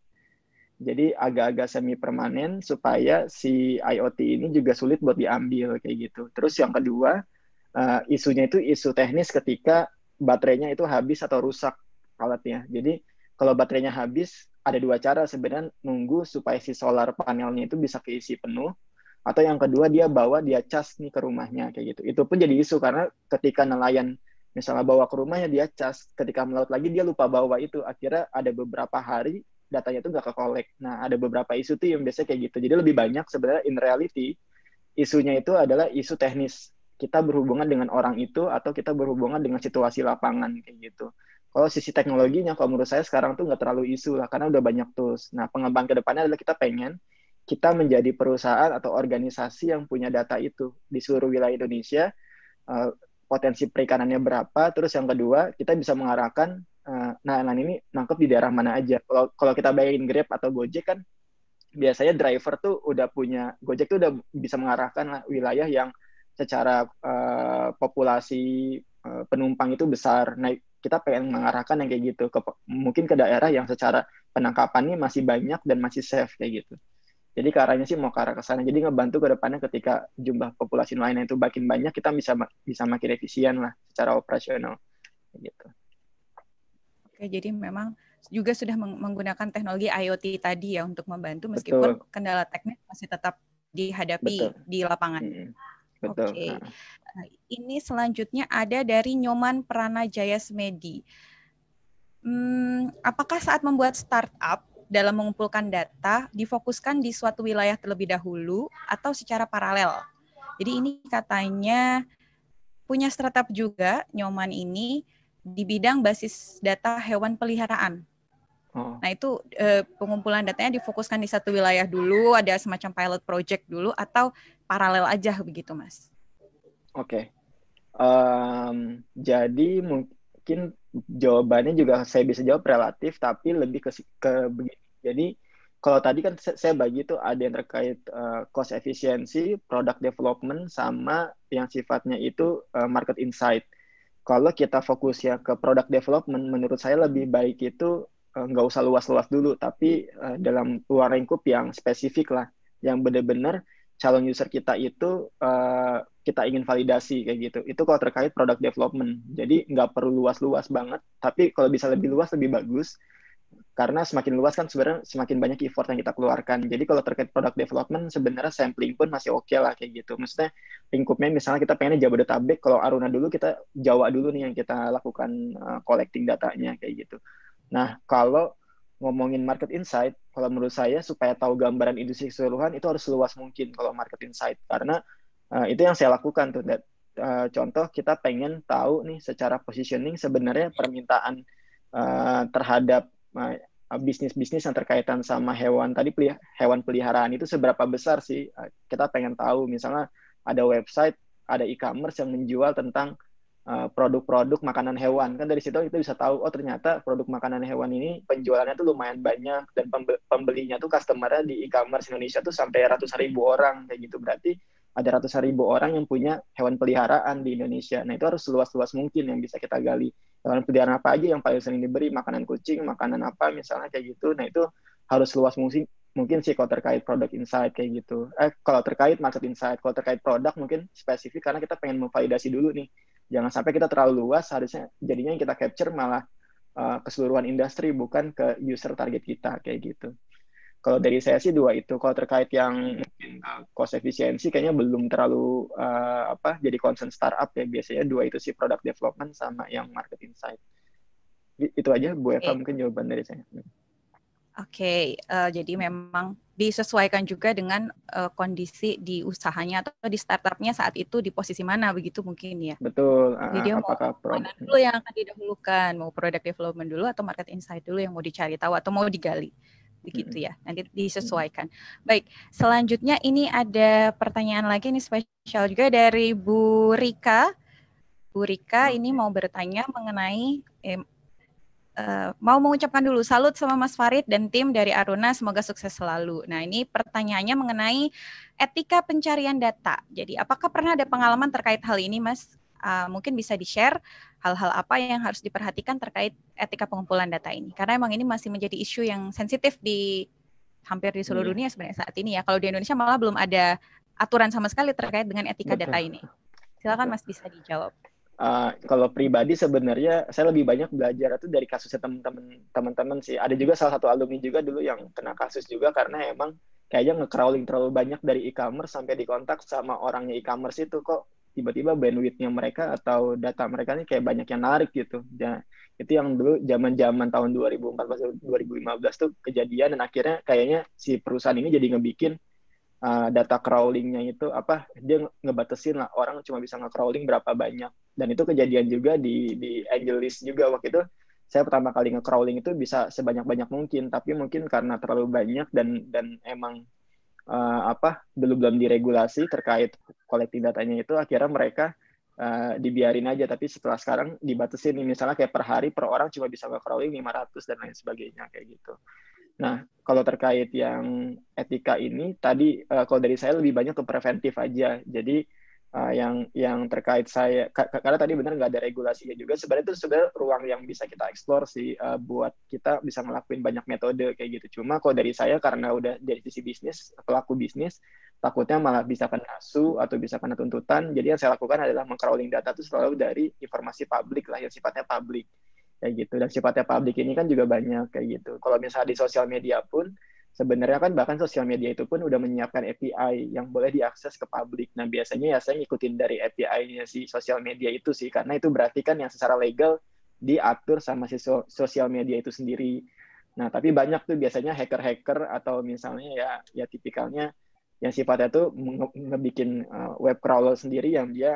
Jadi agak-agak semi permanen supaya si I O T ini juga sulit buat diambil kayak gitu. Terus yang kedua, uh, isunya itu isu teknis ketika baterainya itu habis atau rusak alatnya. Jadi kalau baterainya habis, ada dua cara sebenarnya, nunggu supaya si solar panelnya itu bisa keisi penuh, atau yang kedua dia bawa, dia cas nih ke rumahnya kayak gitu. Itu pun jadi isu karena ketika nelayan misalnya bawa ke rumahnya dia cas, ketika melaut lagi dia lupa bawa itu, akhirnya ada beberapa hari datanya itu nggak ke-collect. Nah, ada beberapa isu tuh yang biasanya kayak gitu. Jadi lebih banyak sebenarnya in reality isunya itu adalah isu teknis. Kita berhubungan dengan orang itu atau kita berhubungan dengan situasi lapangan kayak gitu. Kalau sisi teknologinya, kalau menurut saya sekarang tuh nggak terlalu isu lah karena udah banyak tools. Nah, pengembangan ke depannya adalah kita pengen kita menjadi perusahaan atau organisasi yang punya data itu di seluruh wilayah Indonesia. Uh, potensi perikanannya berapa, terus yang kedua kita bisa mengarahkan uh, nah ini nangkep di daerah mana aja. Kalau kalau kita bayangin Grab atau Gojek kan biasanya driver tuh udah punya, Gojek tuh udah bisa mengarahkan wilayah yang secara uh, populasi uh, penumpang itu besar. Nah, kita pengen mengarahkan yang kayak gitu ke mungkin ke daerah yang secara penangkapannya masih banyak dan masih safe kayak gitu. Jadi ke arahnya sih mau ke arah ke sana. Jadi ngebantu ke depannya ketika jumlah populasi nelayan itu makin banyak, kita bisa bisa makin efisien lah secara operasional. Gitu. Oke, jadi memang juga sudah menggunakan teknologi I O T tadi ya untuk membantu meskipun Betul. kendala teknis masih tetap dihadapi Betul. di lapangan. Hmm. Betul. Oke. Nah, ini selanjutnya ada dari Nyoman Pranajaya Smedi. Hmm, apakah saat membuat startup dalam mengumpulkan data, difokuskan di suatu wilayah terlebih dahulu atau secara paralel? Jadi ini katanya punya startup juga, Nyoman ini, di bidang basis data hewan peliharaan. Oh. Nah itu eh, pengumpulan datanya difokuskan di satu wilayah dulu, ada semacam pilot project dulu, atau paralel aja begitu, Mas? Oke. Okay. Um, jadi mungkin jawabannya juga saya bisa jawab relatif, tapi lebih ke, ke begini. Jadi kalau tadi kan saya bagi itu ada yang terkait uh, cost efficiency, product development, sama yang sifatnya itu uh, market insight. Kalau kita fokus ya ke product development, menurut saya lebih baik itu uh, nggak usah luas-luas dulu, tapi uh, dalam luar lingkup yang spesifik lah, yang benar-benar calon user kita itu uh, kita ingin validasi kayak gitu. Itu kalau terkait product development. Jadi nggak perlu luas-luas banget, tapi kalau bisa lebih luas lebih bagus. Karena semakin luas kan sebenarnya semakin banyak effort yang kita keluarkan. Jadi kalau terkait product development sebenarnya sampling pun masih oke okay lah kayak gitu. Maksudnya lingkupnya misalnya kita pengennya Jabodetabek, kalau Aruna dulu kita Jawa dulu nih yang kita lakukan uh, collecting datanya kayak gitu. Nah kalau ngomongin market insight, kalau menurut saya supaya tahu gambaran industri keseluruhan itu harus seluas mungkin kalau market insight. Karena uh, itu yang saya lakukan tuh. That, uh, contoh kita pengen tahu nih secara positioning sebenarnya permintaan uh, terhadap bisnis-bisnis yang terkaitan sama hewan tadi hewan peliharaan itu seberapa besar sih, kita pengen tahu. Misalnya ada website, ada e-commerce yang menjual tentang uh, produk-produk makanan hewan, kan dari situ kita bisa tahu oh ternyata produk makanan hewan ini penjualannya tuh lumayan banyak dan pembelinya tuh customer-nya di e-commerce Indonesia tuh sampai ratusan ribu orang kayak gitu. Berarti ada ratusan ribu orang yang punya hewan peliharaan di Indonesia. Nah itu harus seluas-luas mungkin yang bisa kita gali. Hewan peliharaan apa aja yang paling sering diberi, makanan kucing, makanan apa misalnya kayak gitu. Nah itu harus luas mungkin, mungkin sih kalau terkait product insight kayak gitu. Eh kalau terkait market insight, kalau terkait produk mungkin spesifik karena kita pengen memvalidasi dulu nih. Jangan sampai kita terlalu luas, harusnya jadinya yang kita capture malah uh, keseluruhan industri bukan ke user target kita kayak gitu. Kalau dari saya sih dua itu. Kalau terkait yang mungkin cost efisiensi kayaknya belum terlalu uh, apa jadi concern startup ya. Biasanya dua itu sih, product development sama yang market insight. Itu aja Bu Eva, okay. Mungkin jawaban dari saya. Oke, okay. uh, jadi memang disesuaikan juga dengan uh, kondisi di usahanya atau di startupnya saat itu di posisi mana begitu mungkin ya. Betul. Jadi uh, apakah mau mana dulu yang akan didahulukan, mau product development dulu atau market insight dulu yang mau dicari tahu atau mau digali. Begitu ya, nanti disesuaikan. Baik, selanjutnya ini ada pertanyaan lagi nih spesial juga dari Bu Rika. Bu Rika ini mau bertanya mengenai eh, uh, mau mengucapkan dulu salut sama Mas Farid dan tim dari Aruna, semoga sukses selalu. Nah ini pertanyaannya mengenai etika pencarian data. Jadi apakah pernah ada pengalaman terkait hal ini, Mas? Uh, mungkin bisa di-share hal-hal apa yang harus diperhatikan terkait etika pengumpulan data ini. Karena emang ini masih menjadi isu yang sensitif di hampir di seluruh dunia sebenarnya saat ini ya. Kalau di Indonesia malah belum ada aturan sama sekali terkait dengan etika Betul. Data ini. Silakan Mas bisa dijawab. Uh, kalau pribadi sebenarnya saya lebih banyak belajar itu dari kasusnya teman-teman teman-teman sih. Ada juga salah satu alumni juga dulu yang kena kasus juga karena emang kayaknya nge-crawling terlalu banyak dari e-commerce sampai dikontak sama orangnya e-commerce itu kok tiba-tiba bandwidth-nya mereka atau data mereka ini kayak banyak yang narik gitu. Ya, itu yang dulu zaman-zaman tahun dua ribu empat belas dua ribu lima belas tuh kejadian dan akhirnya kayaknya si perusahaan ini jadi ngebikin uh, data crawling-nya itu apa dia ngebatasin lah orang cuma bisa nge-crawling berapa banyak. Dan itu kejadian juga di di AngelList juga waktu itu. Saya pertama kali nge-crawling itu bisa sebanyak-banyak mungkin, tapi mungkin karena terlalu banyak dan dan emang Uh, apa belum belum diregulasi terkait collecting datanya itu akhirnya mereka uh, dibiarin aja, tapi setelah sekarang dibatasin nih, misalnya kayak per hari per orang cuma bisa nge-crawling lima ratus dan lain sebagainya kayak gitu. Nah kalau terkait yang etika ini tadi uh, kalau dari saya lebih banyak ke preventif aja. Jadi uh, yang yang terkait saya k- karena tadi benar nggak ada regulasinya juga, sebenarnya itu sebenarnya ruang yang bisa kita eksplor sih uh, buat kita bisa ngelakuin banyak metode kayak gitu. Cuma kalau dari saya karena udah dari sisi bisnis, pelaku bisnis, takutnya malah bisa kena su atau bisa kena tuntutan. Jadi yang saya lakukan adalah meng-crawling data itu selalu dari informasi publik lah yang sifatnya publik kayak gitu. Dan sifatnya publik ini kan juga banyak kayak gitu. Kalau misalnya di sosial media pun sebenarnya kan bahkan sosial media itu pun udah menyiapkan A P I yang boleh diakses ke publik. Nah biasanya ya saya ngikutin dari A P I-nya si sosial media itu sih, karena itu berarti kan yang secara legal diatur sama si so- sosial media itu sendiri. Nah tapi banyak tuh biasanya hacker-hacker atau misalnya ya ya tipikalnya yang sifatnya tuh nge- ngebikin uh, web crawler sendiri yang dia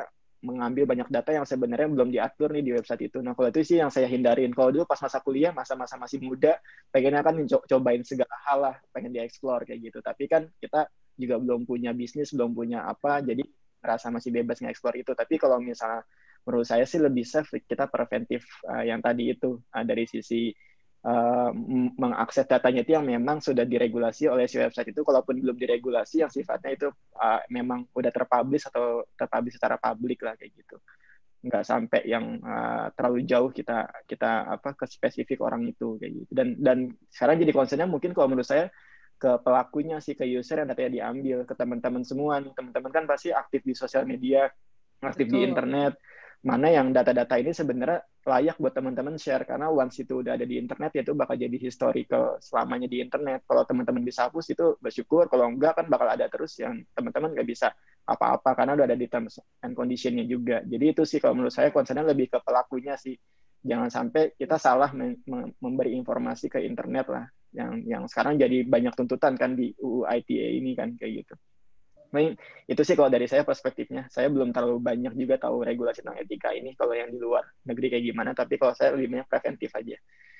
mengambil banyak data yang sebenarnya belum diatur nih di website itu. Nah, kalau itu sih yang saya hindarin. Kalau dulu pas masa kuliah, masa-masa masih muda, pengennya kan co- cobain segala hal lah, pengen dieksplor kayak gitu. Tapi kan kita juga belum punya bisnis, belum punya apa, jadi ngerasa masih bebas nge-explore itu. Tapi kalau misalnya menurut saya sih lebih safe kita preventif uh, yang tadi itu uh, dari sisi Uh, mengakses datanya itu yang memang sudah diregulasi oleh si website itu, kalaupun belum diregulasi yang sifatnya itu uh, memang udah terpublish atau terpublish secara publik lah kayak gitu, nggak sampai yang uh, terlalu jauh kita kita apa ke spesifik orang itu kayak gitu. Dan dan sekarang jadi concernnya mungkin kalau menurut saya ke pelakunya sih, ke user yang datanya diambil, ke teman-teman semua nih. Teman-teman kan pasti aktif di sosial media, aktif Betul. di internet. Mana yang data-data ini sebenarnya layak buat teman-teman share, karena once itu udah ada di internet ya itu bakal jadi historical selamanya di internet. Kalau teman-teman bisa hapus itu bersyukur, kalau enggak kan bakal ada terus yang teman-teman nggak bisa apa-apa karena udah ada di terms and condition-nya juga. Jadi itu sih kalau menurut saya concern-nya lebih ke pelakunya sih. Jangan sampai kita salah memberi informasi ke internet lah, yang yang sekarang jadi banyak tuntutan kan di U U I T E ini kan kayak gitu. Nah, itu sih kalau dari saya perspektifnya. Saya belum terlalu banyak juga tahu regulasi tentang etika ini kalau yang di luar negeri kayak gimana, tapi kalau saya lebih banyak preventif aja.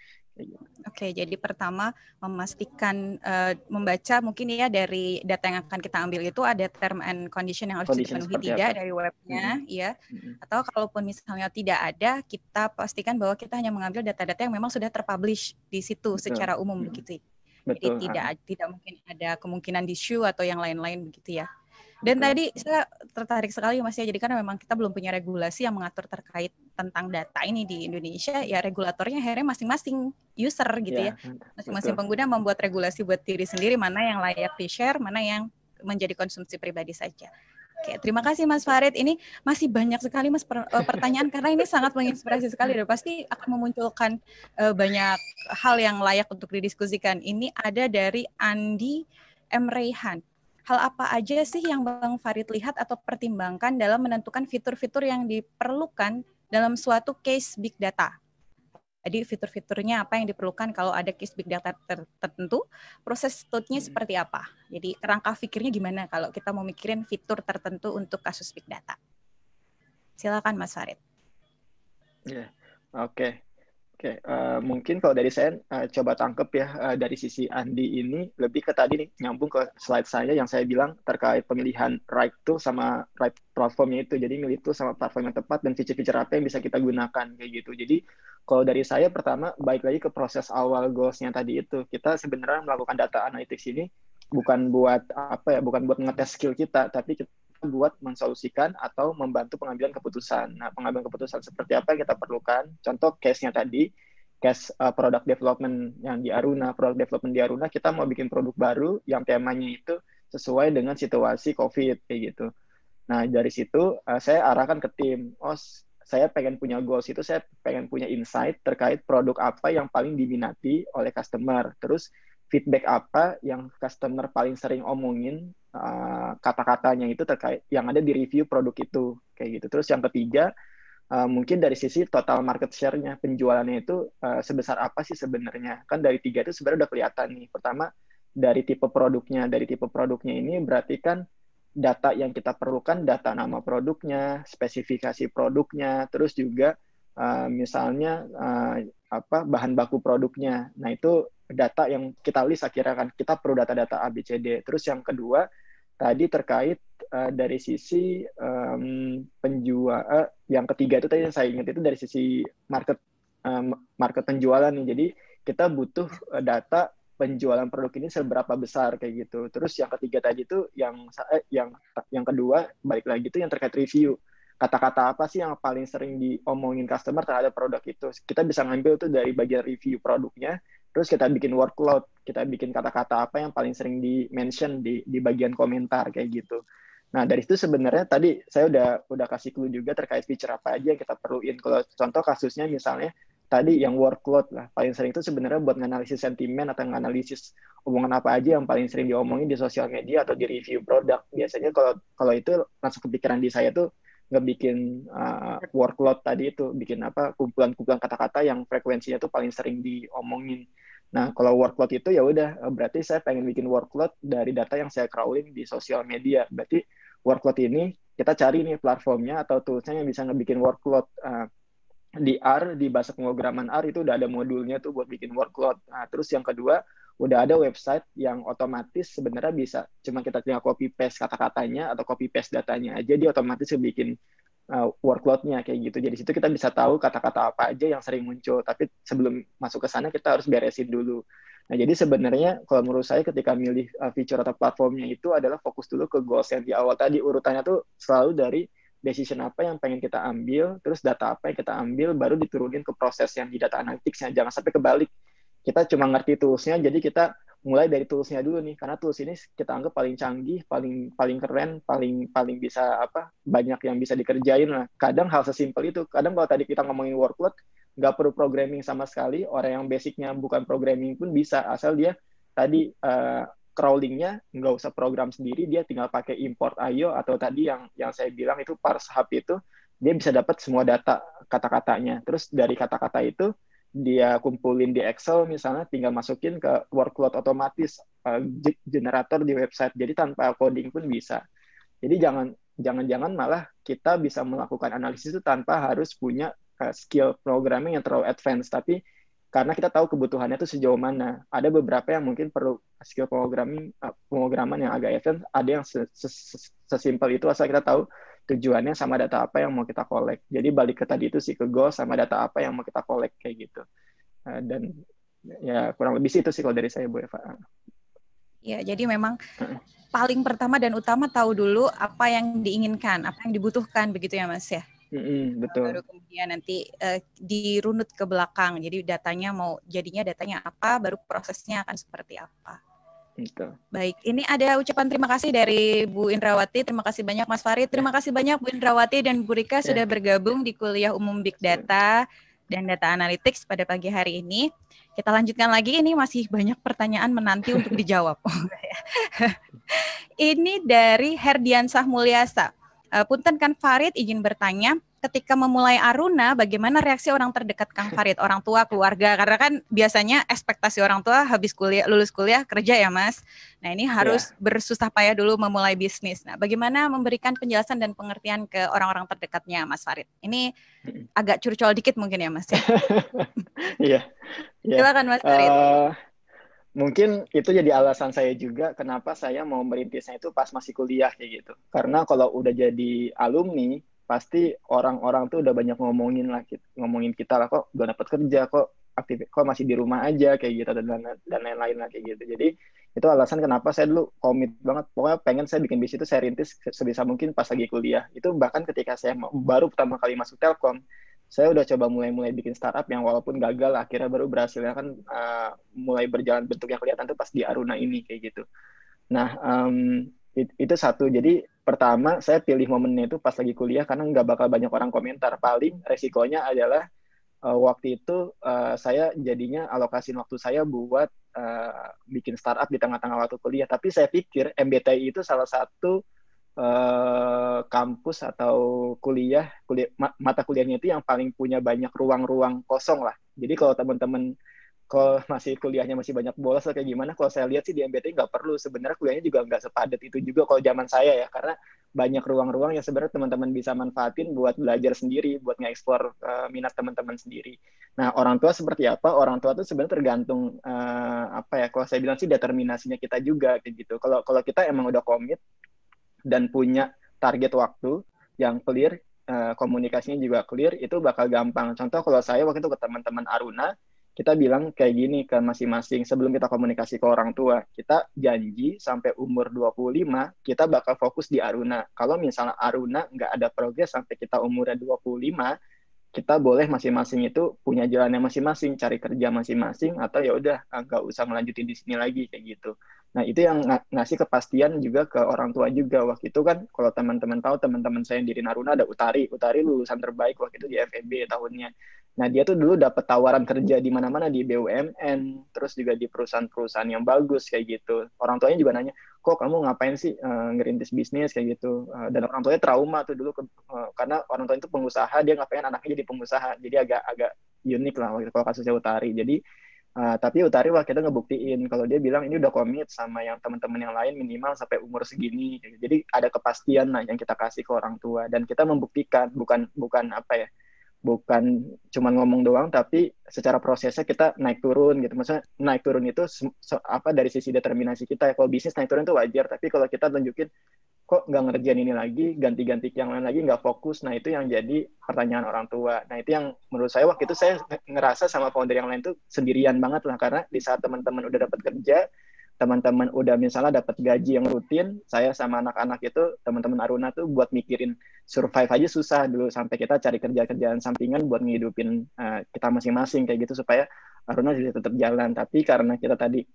Oke, jadi pertama memastikan uh, membaca mungkin ya dari data yang akan kita ambil itu ada term and condition yang harus Condition dipenuhi tidak apa? Dari webnya, mm-hmm. ya. Mm-hmm. Atau kalaupun misalnya tidak ada, kita pastikan bahwa kita hanya mengambil data-data yang memang sudah terpublish di situ Betul. secara umum mm-hmm. begitu. Jadi Betul. tidak ah. tidak mungkin ada kemungkinan di issue atau yang lain-lain begitu ya. Dan Betul. Tadi saya tertarik sekali Mas ya, jadi karena memang kita belum punya regulasi yang mengatur terkait tentang data ini di Indonesia, ya regulatornya akhirnya masing-masing user gitu ya, ya. Masing-masing Betul. pengguna membuat regulasi buat diri sendiri, mana yang layak di-share, mana yang menjadi konsumsi pribadi saja. Oke, terima kasih Mas Farid. Ini masih banyak sekali Mas pertanyaan karena ini sangat menginspirasi sekali dan pasti akan memunculkan uh, banyak hal yang layak untuk didiskusikan. Ini ada dari Andi M. Reyhan. Hal apa aja sih yang Bang Farid lihat atau pertimbangkan dalam menentukan fitur-fitur yang diperlukan dalam suatu case big data? Jadi fitur-fiturnya apa yang diperlukan kalau ada case big data tertentu, proses studi-nya seperti apa? Jadi kerangka pikirnya gimana kalau kita mau mikirin fitur tertentu untuk kasus big data? Silakan Mas Farid. Ya, yeah. oke. Okay. Oke, okay, uh, mungkin kalau dari saya uh, coba tangkep ya uh, dari sisi Andi ini lebih ke tadi nih, nyambung ke slide saya yang saya bilang terkait pemilihan right tool sama right platformnya itu. Jadi milih tool sama platform yang tepat dan feature-feature apa yang bisa kita gunakan kayak gitu. Jadi kalau dari saya pertama balik lagi ke proses awal goals-nya tadi itu. Kita sebenarnya melakukan data analytics ini bukan buat apa ya, bukan buat ngetes skill kita, tapi kita buat mensolusikan atau membantu pengambilan keputusan. Nah, pengambilan keputusan seperti apa yang kita perlukan? Contoh case-nya tadi, case uh, product development yang di Aruna. Product development di Aruna, kita mau bikin produk baru yang temanya itu sesuai dengan situasi COVID, kayak gitu. Nah, dari situ uh, saya arahkan ke tim. Oh, saya pengen punya goals itu, saya pengen punya insight terkait produk apa yang paling diminati oleh customer. Terus, feedback apa yang customer paling sering omongin, uh, kata-katanya itu terkait yang ada di review produk itu kayak gitu. Terus yang ketiga uh, mungkin dari sisi total market share-nya, penjualannya itu uh, sebesar apa sih sebenarnya. Kan dari tiga itu sebenarnya udah kelihatan nih. Pertama dari tipe produknya, dari tipe produknya ini berarti kan data yang kita perlukan, data nama produknya, spesifikasi produknya, terus juga uh, misalnya uh, apa bahan baku produknya. Nah itu data yang kita list akhirnya kan kita perlu data-data A B C D. Terus yang kedua tadi terkait uh, dari sisi um, penjual, uh, yang ketiga itu tadi yang saya ingat itu dari sisi market um, market penjualan nih. Jadi kita butuh uh, data penjualan produk ini seberapa besar kayak gitu. Terus yang ketiga tadi itu yang eh, yang yang kedua balik lagi itu yang terkait review. Kata-kata apa sih yang paling sering diomongin customer terhadap produk itu? Kita bisa ngambil tuh dari bagian review produknya. Terus kita bikin workload, kita bikin kata-kata apa yang paling sering di-mention di, di bagian komentar, kayak gitu. Nah, dari itu sebenarnya tadi saya udah udah kasih clue juga terkait feature apa aja yang kita perluin. Kalau contoh kasusnya misalnya, tadi yang workload lah, paling sering itu sebenarnya buat menganalisis sentimen atau menganalisis omongan apa aja yang paling sering diomongin di sosial media atau di review produk. Biasanya kalau kalau itu langsung kepikiran di saya tuh ngebikin uh, workload tadi itu, bikin apa kumpulan-kumpulan kata-kata yang frekuensinya tuh paling sering diomongin. Nah, kalau workload itu ya udah berarti saya pengen bikin workload dari data yang saya crawling di sosial media. Berarti workload ini kita cari nih platformnya atau toolsnya yang bisa ngebikin workload. Uh, di R, di bahasa pemrograman R itu udah ada modulnya tuh buat bikin workload. Nah, terus yang kedua, udah ada website yang otomatis sebenarnya bisa cuma kita tinggal copy paste kata-katanya atau copy paste datanya aja, dia otomatis bikin uh, workload-nya kayak gitu. Jadi situ kita bisa tahu kata-kata apa aja yang sering muncul. Tapi sebelum masuk ke sana kita harus beresin dulu. Nah, jadi sebenarnya kalau menurut saya ketika milih uh, feature atau platformnya itu adalah fokus dulu ke goals yang di awal tadi. Urutannya tuh selalu dari decision apa yang pengen kita ambil, terus data apa yang kita ambil, baru diturunin ke proses yang di data analytics-nya. Jangan sampai kebalik. Kita cuma ngerti tools-nya, jadi kita mulai dari tools-nya dulu nih, karena tools ini kita anggap paling canggih, paling paling keren, paling paling bisa apa banyak yang bisa dikerjain lah. Kadang hal sesimpel itu, kadang kalau tadi kita ngomongin workload, nggak perlu programming sama sekali, orang yang basicnya bukan programming pun bisa, asal dia tadi uh, crawlingnya nggak usah program sendiri, dia tinggal pakai import I O atau tadi yang yang saya bilang itu parse hub itu, dia bisa dapat semua data kata-katanya. Terus dari kata-kata itu dia kumpulin di Excel misalnya, tinggal masukin ke workload otomatis uh, generator di website. Jadi tanpa coding pun bisa. Jadi jangan jangan-jangan malah kita bisa melakukan analisis itu tanpa harus punya uh, skill programming yang terlalu advance. Tapi karena kita tahu kebutuhannya itu sejauh mana. Ada beberapa yang mungkin perlu skill programming uh, pemrograman yang agak advance, ada yang sesimpel itu asal kita tahu tujuannya sama data apa yang mau kita collect. Jadi balik ke tadi itu sih, ke goal sama data apa yang mau kita collect kayak gitu. Uh, dan ya kurang lebih sih itu sih kalau dari saya, Bu Eva. Ya, jadi memang uh. paling pertama dan utama tahu dulu apa yang diinginkan, apa yang dibutuhkan, begitu ya Mas ya? Mm-hmm, betul. Baru kemudian nanti uh, dirunut ke belakang. Jadi datanya mau jadinya datanya apa, baru prosesnya akan seperti apa. Gitu. Baik, ini ada ucapan terima kasih dari Bu Indrawati. Terima kasih banyak Mas Farid. Terima kasih banyak Bu Indrawati dan Bu Rika yeah. sudah bergabung di kuliah umum Big Data dan Data Analytics pada pagi hari ini. Kita lanjutkan lagi, ini masih banyak pertanyaan menanti untuk dijawab. Ini dari Herdiansah Mulyasa. Uh, Punten Kang Farid, izin bertanya, ketika memulai Aruna, bagaimana reaksi orang terdekat Kang Farid, orang tua, keluarga? Karena kan biasanya ekspektasi orang tua habis kuliah, lulus kuliah kerja ya Mas. Nah ini harus yeah. bersusah payah dulu memulai bisnis. Nah bagaimana memberikan penjelasan dan pengertian ke orang-orang terdekatnya Mas Farid? Ini agak curcol dikit mungkin ya Mas ya. Iya. yeah. Silakan Mas Farid. Uh... Mungkin itu jadi alasan saya juga kenapa saya mau merintisnya itu pas masih kuliah kayak gitu. Karena kalau udah jadi alumni, pasti orang-orang tuh udah banyak ngomongin lah, ngomongin kita lah, kok udah dapat kerja, kok aktif, kok masih di rumah aja kayak gitu dan dan lain-lain lah kayak gitu. Jadi itu alasan kenapa saya dulu komit banget, pokoknya pengen saya bikin bisnis itu saya rintis sebisa mungkin pas lagi kuliah. Itu bahkan ketika saya baru pertama kali masuk Telkom, saya udah coba mulai-mulai bikin startup yang walaupun gagal, akhirnya baru berhasilnya kan uh, mulai berjalan bentuk yang kelihatan tuh pas di Aruna ini kayak gitu. Nah, um, it, itu satu. Jadi pertama saya pilih momennya itu pas lagi kuliah karena nggak bakal banyak orang komentar. Paling resikonya adalah uh, waktu itu uh, saya jadinya alokasin waktu saya buat uh, bikin startup di tengah-tengah waktu kuliah. Tapi saya pikir M B T I itu salah satu Uh, kampus atau kuliah, kuliah mata kuliahnya itu yang paling punya banyak ruang-ruang kosong lah. Jadi kalau teman-teman kalau masih kuliahnya masih banyak bolos atau kayak gimana, kalau saya lihat sih di M B T I nggak perlu. Sebenarnya kuliahnya juga nggak sepadat itu juga kalau zaman saya ya, karena banyak ruang-ruang yang sebenarnya teman-teman bisa manfaatin buat belajar sendiri, buat nge-explore uh, minat teman-teman sendiri. Nah, orang tua seperti apa? Orang tua itu sebenarnya tergantung uh, apa ya? Kalau saya bilang sih determinasinya kita juga kayak gitu. Kalau kalau kita emang udah komit dan punya target waktu yang clear, uh, komunikasinya juga clear, itu bakal gampang. Contoh kalau saya waktu itu ke teman-teman Aruna, kita bilang kayak gini ke masing-masing, sebelum kita komunikasi ke orang tua, kita janji sampai umur dua puluh lima, kita bakal fokus di Aruna. Kalau misalnya Aruna nggak ada progres sampai kita umurnya dua puluh lima, kita boleh masing-masing itu punya jalannya masing-masing, cari kerja masing-masing, atau ya udah nggak usah melanjutin di sini lagi kayak gitu. Nah itu yang ng- ngasih kepastian juga ke orang tua juga. Waktu itu kan kalau teman-teman tahu, teman-teman saya yang di Aruna ada Utari, Utari lulusan terbaik waktu itu di F E B tahunnya. Nah dia tuh dulu dapat tawaran kerja di mana-mana, di B U M N, terus juga di perusahaan-perusahaan yang bagus kayak gitu. Orang tuanya juga nanya, kok kamu ngapain sih uh, ngerintis bisnis kayak gitu. Uh, dan orang tuanya trauma tuh dulu ke, uh, karena orang tua itu pengusaha, dia nggak pengen anaknya jadi pengusaha. Jadi agak agak unik lah waktu itu kalau kasusnya Utari. Jadi Uh, tapi Utari waktu itu ngebuktiin kalau dia bilang ini udah komit sama yang teman-teman yang lain minimal sampai umur segini. Jadi ada kepastian lah yang kita kasih ke orang tua dan kita membuktikan, bukan bukan apa ya, bukan cuma ngomong doang, tapi secara prosesnya kita naik turun gitu. Maksudnya naik turun itu apa dari sisi determinasi kita. Kalau bisnis naik turun itu wajar, tapi kalau kita tunjukin kok nggak ngerjain ini lagi, ganti-ganti yang lain lagi, nggak fokus, nah itu yang jadi pertanyaan orang tua. Nah itu yang menurut saya waktu itu saya ngerasa sama founder yang lain tuh sendirian banget lah, karena di saat teman-teman udah dapat kerja, teman-teman udah misalnya dapat gaji yang rutin, saya sama anak-anak itu, teman-teman Aruna tuh buat mikirin survive aja susah dulu, sampai kita cari kerja-kerjaan sampingan buat ngehidupin uh, kita masing-masing kayak gitu, supaya Aruna jadi tetap jalan. Tapi karena kita tadi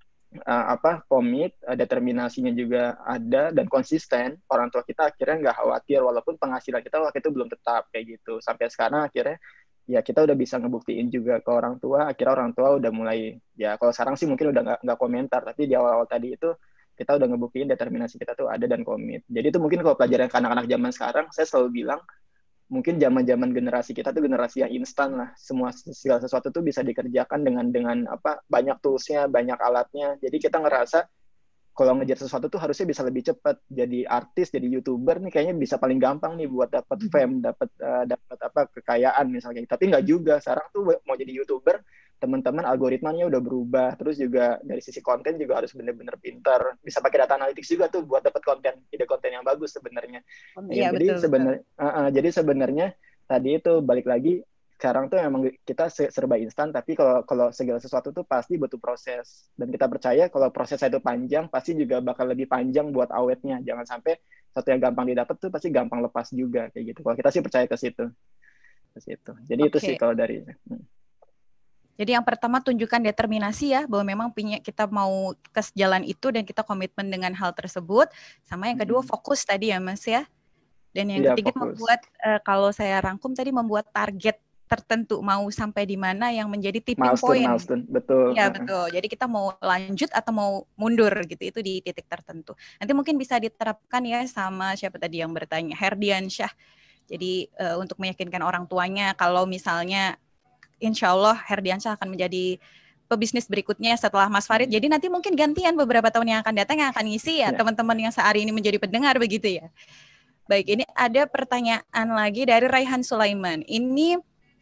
uh, apa komit, uh, determinasinya juga ada dan konsisten, orang tua kita akhirnya nggak khawatir walaupun penghasilan kita waktu itu belum tetap kayak gitu. Sampai sekarang akhirnya ya kita udah bisa ngebuktiin juga ke orang tua, akhirnya orang tua udah mulai, ya kalau sekarang sih mungkin udah nggak nggak komentar, tapi di awal-awal tadi itu kita udah ngebuktiin determinasi kita tuh ada dan komit. Jadi itu mungkin kalau pelajaran ke anak-anak zaman sekarang, saya selalu bilang mungkin zaman-zaman generasi kita tuh generasi yang instan lah, semua segala sesuatu tuh bisa dikerjakan dengan dengan apa banyak toolsnya, banyak alatnya. Jadi kita ngerasa kalau ngejar sesuatu tuh harusnya bisa lebih cepat. Jadi artis, jadi YouTuber nih kayaknya bisa paling gampang nih buat dapat fame, dapat uh, dapat apa kekayaan misalnya. Tapi nggak juga. Sekarang tuh mau jadi YouTuber, teman-teman algoritmanya udah berubah. Terus juga dari sisi konten juga harus bener-bener pintar. Bisa pakai data analytics juga tuh buat dapat konten, ide konten yang bagus sebenarnya. Oh, iya, ya, jadi sebenarnya uh, uh, jadi sebenarnya tadi itu balik lagi, sekarang tuh memang kita serba instan, tapi kalau kalau segala sesuatu tuh pasti butuh proses. Dan kita percaya kalau prosesnya itu panjang, pasti juga bakal lebih panjang buat awetnya. Jangan sampai sesuatu yang gampang didapat tuh pasti gampang lepas juga kayak gitu. Kalau kita sih percaya ke situ. Ke situ. Jadi okay. Itu sih kalau dari hmm. Jadi yang pertama tunjukkan determinasi ya, bahwa memang punya kita mau ke jalan itu dan kita komitmen dengan hal tersebut. Sama yang kedua hmm. fokus tadi ya Mas ya. Dan yang ya, ketiga fokus. membuat uh, kalau saya rangkum tadi membuat target tertentu, mau sampai di mana yang menjadi tipping milestone, point. Milestone, betul. Ya betul. Jadi kita mau lanjut atau mau mundur gitu, itu di titik tertentu. Nanti mungkin bisa diterapkan ya sama siapa tadi yang bertanya, Herdiansyah. Jadi uh, untuk meyakinkan orang tuanya kalau misalnya insya Allah Herdiansyah akan menjadi pebisnis berikutnya setelah Mas Farid. Jadi nanti mungkin gantian beberapa tahun yang akan datang yang akan ngisi ya, ya. Teman-teman yang sehari ini menjadi pendengar begitu ya. Baik, ini ada pertanyaan lagi dari Raihan Sulaiman. Ini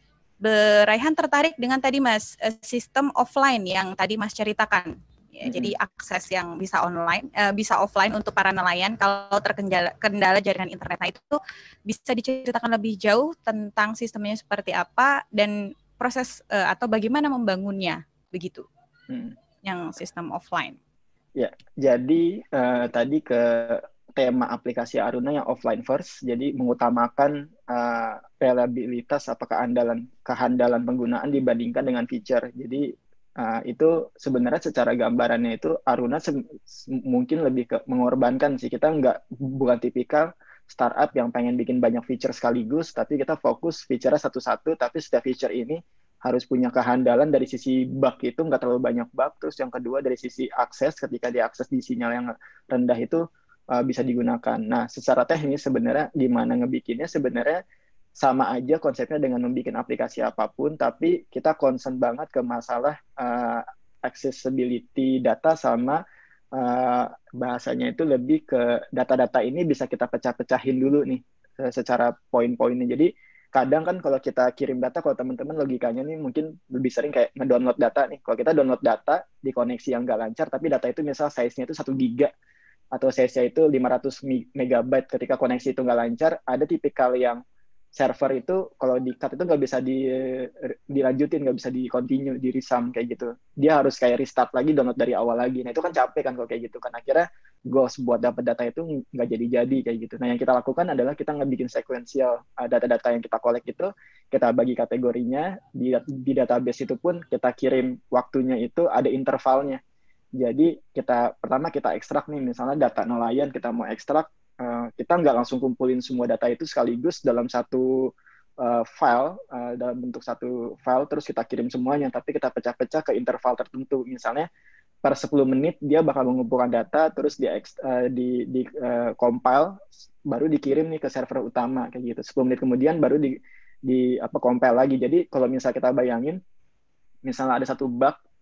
Raihan tertarik dengan tadi Mas sistem offline yang tadi Mas ceritakan. Ya, mm-hmm. Jadi akses yang bisa online, uh, bisa offline untuk para nelayan kalau terkendala kendala jaringan internet. Nah, itu bisa diceritakan lebih jauh tentang sistemnya seperti apa dan proses uh, atau bagaimana membangunnya begitu. Mm. Yang sistem offline. Ya, jadi uh, tadi ke tema aplikasi Aruna yang offline first, jadi mengutamakan uh, reliabilitas atau keandalan kehandalan penggunaan dibandingkan dengan feature. Jadi uh, itu sebenarnya secara gambarannya itu Aruna mungkin lebih ke mengorbankan sih. Kita nggak bukan tipikal startup yang pengen bikin banyak feature sekaligus, tapi kita fokus feature satu-satu, tapi setiap feature ini harus punya kehandalan dari sisi bug itu nggak terlalu banyak bug. Terus yang kedua dari sisi akses, ketika diakses di sinyal yang rendah itu Uh, bisa digunakan. Nah, secara teknis sebenarnya gimana ngebikinnya sebenarnya sama aja konsepnya dengan membuat aplikasi apapun, tapi kita concern banget ke masalah uh, accessibility data sama uh, bahasanya itu lebih ke data-data ini bisa kita pecah-pecahin dulu nih secara poin-poinnya. Jadi kadang kan kalau kita kirim data, kalau teman-teman logikanya nih mungkin lebih sering kayak ngedownload data nih. Kalau kita download data di koneksi yang nggak lancar, tapi data itu misal size-nya itu satu giga, atau size-nya itu lima ratus megabyte, ketika koneksi itu nggak lancar, ada tipikal yang server itu kalau di-cut itu nggak bisa di, dilanjutin, nggak bisa di-continue, di-resum kayak gitu. Dia harus kayak restart lagi, download dari awal lagi. Nah itu kan capek kan kalau kayak gitu kan. Akhirnya goals buat dapat data itu nggak jadi-jadi kayak gitu. Nah yang kita lakukan adalah kita ngebikin sequential data-data yang kita collect itu, kita bagi kategorinya, di, di database itu pun kita kirim waktunya itu ada intervalnya. Jadi kita pertama kita ekstrak nih, misalnya data nelayan kita mau ekstrak, uh, kita nggak langsung kumpulin semua data itu sekaligus dalam satu uh, file, uh, dalam bentuk satu file, terus kita kirim semuanya, tapi kita pecah-pecah ke interval tertentu. Misalnya per sepuluh menit dia bakal mengumpulkan data, terus di, uh, di, di uh, compile, baru dikirim nih ke server utama kayak gitu. sepuluh menit kemudian baru di, di apa compile lagi. Jadi kalau misalnya kita bayangin, misalnya ada satu bug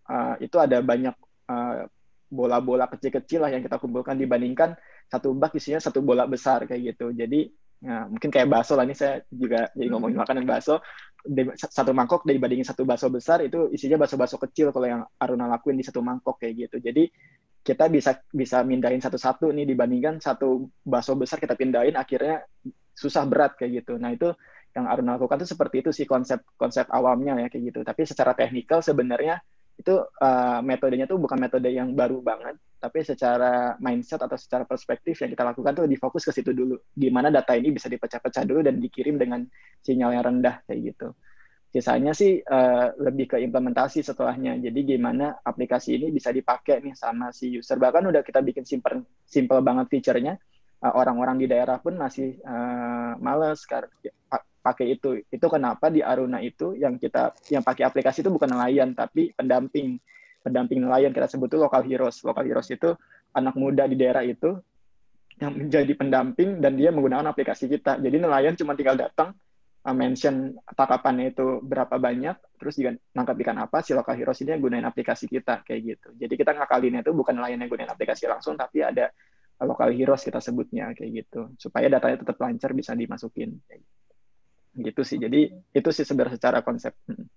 uh, itu ada banyak uh, bola-bola kecil-kecil lah yang kita kumpulkan dibandingkan satu bak isinya satu bola besar kayak gitu. Jadi ya, mungkin kayak bakso lah, ini saya juga jadi ngomongin makanan bakso, satu mangkok dibandingin satu bakso besar itu isinya bakso-bakso kecil kalau yang Aruna lakuin di satu mangkok kayak gitu. Jadi kita bisa bisa mindahin satu-satu nih dibandingkan satu bakso besar kita pindahin akhirnya susah berat kayak gitu. Nah itu yang Aruna lakukan tuh seperti itu sih konsep konsep awamnya ya kayak gitu. Tapi secara teknikal sebenarnya itu uh, metodenya tuh bukan metode yang baru banget, tapi secara mindset atau secara perspektif yang kita lakukan tuh lebih fokus ke situ dulu. Gimana data ini bisa dipecah-pecah dulu dan dikirim dengan sinyal yang rendah kayak gitu. Sisanya sih uh, lebih ke implementasi setelahnya. Jadi gimana aplikasi ini bisa dipakai nih sama si user. Bahkan udah kita bikin simple, simple banget feature-nya. Uh, orang-orang di daerah pun masih uh, males karena pakai itu. Itu kenapa di Aruna itu yang kita yang pakai aplikasi itu bukan nelayan tapi pendamping. Pendamping nelayan kita sebut itu local heroes. Local heroes itu anak muda di daerah itu yang menjadi pendamping dan dia menggunakan aplikasi kita. Jadi nelayan cuma tinggal datang, uh, mention tangkapannya itu berapa banyak, terus juga nangkap ikan apa, si local heroes ini yang gunain aplikasi kita kayak gitu. Jadi kita ngakalinnya itu bukan nelayan yang gunain aplikasi langsung, tapi ada local heroes kita sebutnya kayak gitu. Supaya datanya tetap lancar bisa dimasukin kayak gitu. Gitu sih. Jadi itu sih sebenarnya secara konsep.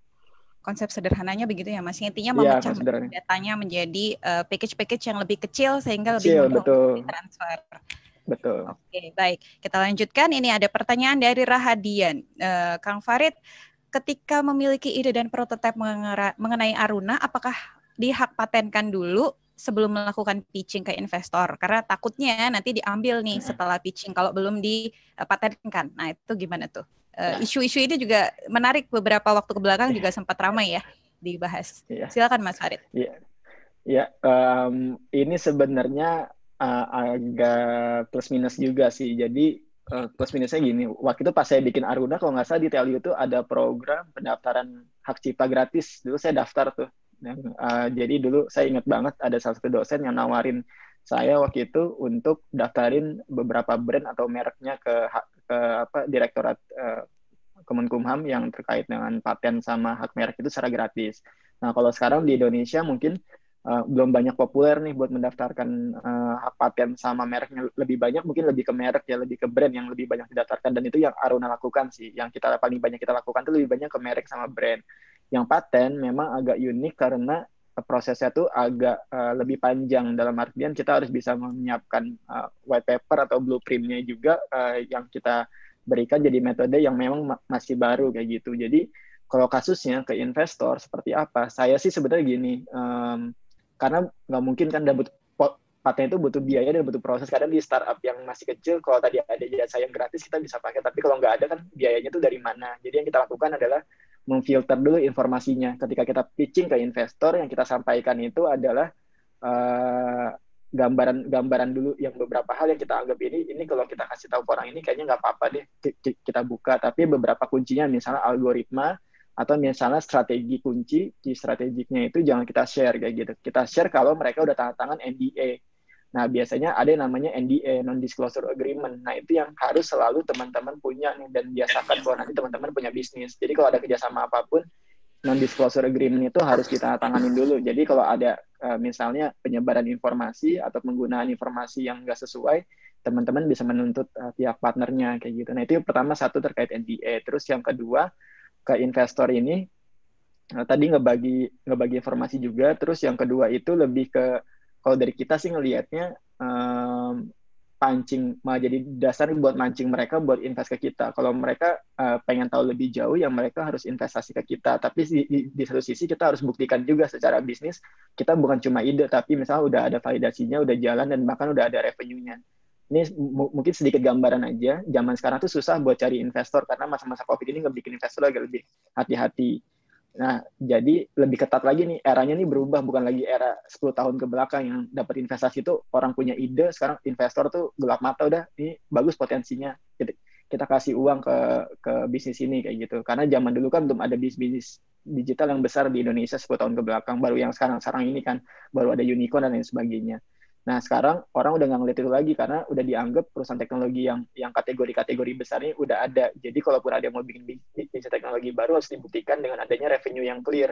Konsep sederhananya begitu ya Mas. Intinya Ya, memecah datanya menjadi uh, package-package yang lebih kecil sehingga kecil, lebih mudah ditransfer. Betul. Oke, baik. Kita lanjutkan. Ini ada pertanyaan dari Rahadian. Uh, Kang Farid, ketika memiliki ide dan prototipe mengenai Aruna, apakah dihak patenkan dulu sebelum melakukan pitching ke investor? Karena takutnya nanti diambil nih setelah pitching kalau belum dipatenkan. Nah, itu gimana tuh? Uh, isu-isu ini juga menarik, beberapa waktu kebelakang juga sempat ramai ya dibahas. Ya. Silakan Mas Farid. Iya, ya, um, ini sebenarnya uh, agak plus minus juga sih. Jadi uh, plus minusnya gini, waktu itu pas saya bikin Aruna, kalau nggak salah di Telio itu ada program pendaftaran hak cipta gratis. Dulu saya daftar tuh. Dan, uh, jadi dulu saya ingat banget ada salah satu dosen yang nawarin saya waktu itu untuk daftarin beberapa brand atau mereknya ke ke apa direktorat uh, Kemenkumham yang terkait dengan paten sama hak merek itu secara gratis. Nah kalau sekarang di Indonesia mungkin uh, belum banyak populer nih buat mendaftarkan uh, hak paten sama mereknya, lebih banyak mungkin lebih ke merek ya, lebih ke brand yang lebih banyak didaftarkan, dan itu yang Aruna lakukan sih. Yang kita paling banyak kita lakukan itu lebih banyak ke merek sama brand. Yang paten memang agak unik karena prosesnya tuh agak uh, lebih panjang, dalam artian kita harus bisa menyiapkan uh, white paper atau blueprint-nya juga uh, yang kita berikan, jadi metode yang memang ma- masih baru kayak gitu. Jadi kalau kasusnya ke investor seperti apa, saya sih sebenarnya gini, um, karena nggak mungkin kan dapat paten itu butuh biaya dan butuh proses. Kadang di startup yang masih kecil, kalau tadi ada jasa yang gratis kita bisa pakai, tapi kalau nggak ada kan biayanya tuh dari mana. Jadi yang kita lakukan adalah memfilter dulu informasinya. Ketika kita pitching ke investor, yang kita sampaikan itu adalah uh, gambaran gambaran dulu yang beberapa hal yang kita anggap ini ini kalau kita kasih tahu ke orang ini kayaknya nggak apa-apa deh kita buka, tapi beberapa kuncinya misalnya algoritma atau misalnya strategi kunci, key strategiknya itu jangan kita share kayak gitu. Kita share kalau mereka udah tanda tangan N D A. Nah, biasanya ada yang namanya N D A, non-disclosure agreement. Nah, itu yang harus selalu teman-teman punya nih, dan biasakan kalau nanti teman-teman punya bisnis. Jadi kalau ada kerjasama apapun, non-disclosure agreement itu harus kita tanganin dulu. Jadi kalau ada uh, misalnya penyebaran informasi atau penggunaan informasi yang nggak sesuai, teman-teman bisa menuntut uh, pihak partnernya kayak gitu. Nah, itu yang pertama, satu terkait N D A. Terus yang kedua, ke investor ini, uh, tadi ngebagi, ngebagi informasi juga. Terus yang kedua itu lebih ke, kalau dari kita sih ngelihatnya um, pancing, malah jadi dasar buat mancing mereka buat invest ke kita. Kalau mereka uh, pengen tahu lebih jauh, ya mereka harus investasi ke kita. Tapi di, di, di satu sisi kita harus buktikan juga secara bisnis, kita bukan cuma ide, tapi misalnya udah ada validasinya, udah jalan, dan bahkan udah ada revenue-nya. Ini m- mungkin sedikit gambaran aja. Zaman sekarang tuh susah buat cari investor, karena masa-masa COVID ini ngebikin investor agak lebih hati-hati. Nah, jadi lebih ketat lagi nih, eranya nih berubah, bukan lagi era sepuluh tahun ke belakang yang dapat investasi itu orang punya ide, sekarang investor tuh gelap mata, udah ini bagus potensinya, kita, kita kasih uang ke ke bisnis ini kayak gitu. Karena zaman dulu kan belum ada bisnis digital yang besar di Indonesia sepuluh tahun ke belakang, baru yang sekarang-sekarang ini kan, baru ada unicorn dan lain sebagainya. Nah, sekarang orang udah nggak ngeliat itu lagi karena udah dianggap perusahaan teknologi yang yang kategori-kategori besar ini udah ada. Jadi kalaupun ada yang mau bikin bisnis teknologi baru, harus dibuktikan dengan adanya revenue yang clear.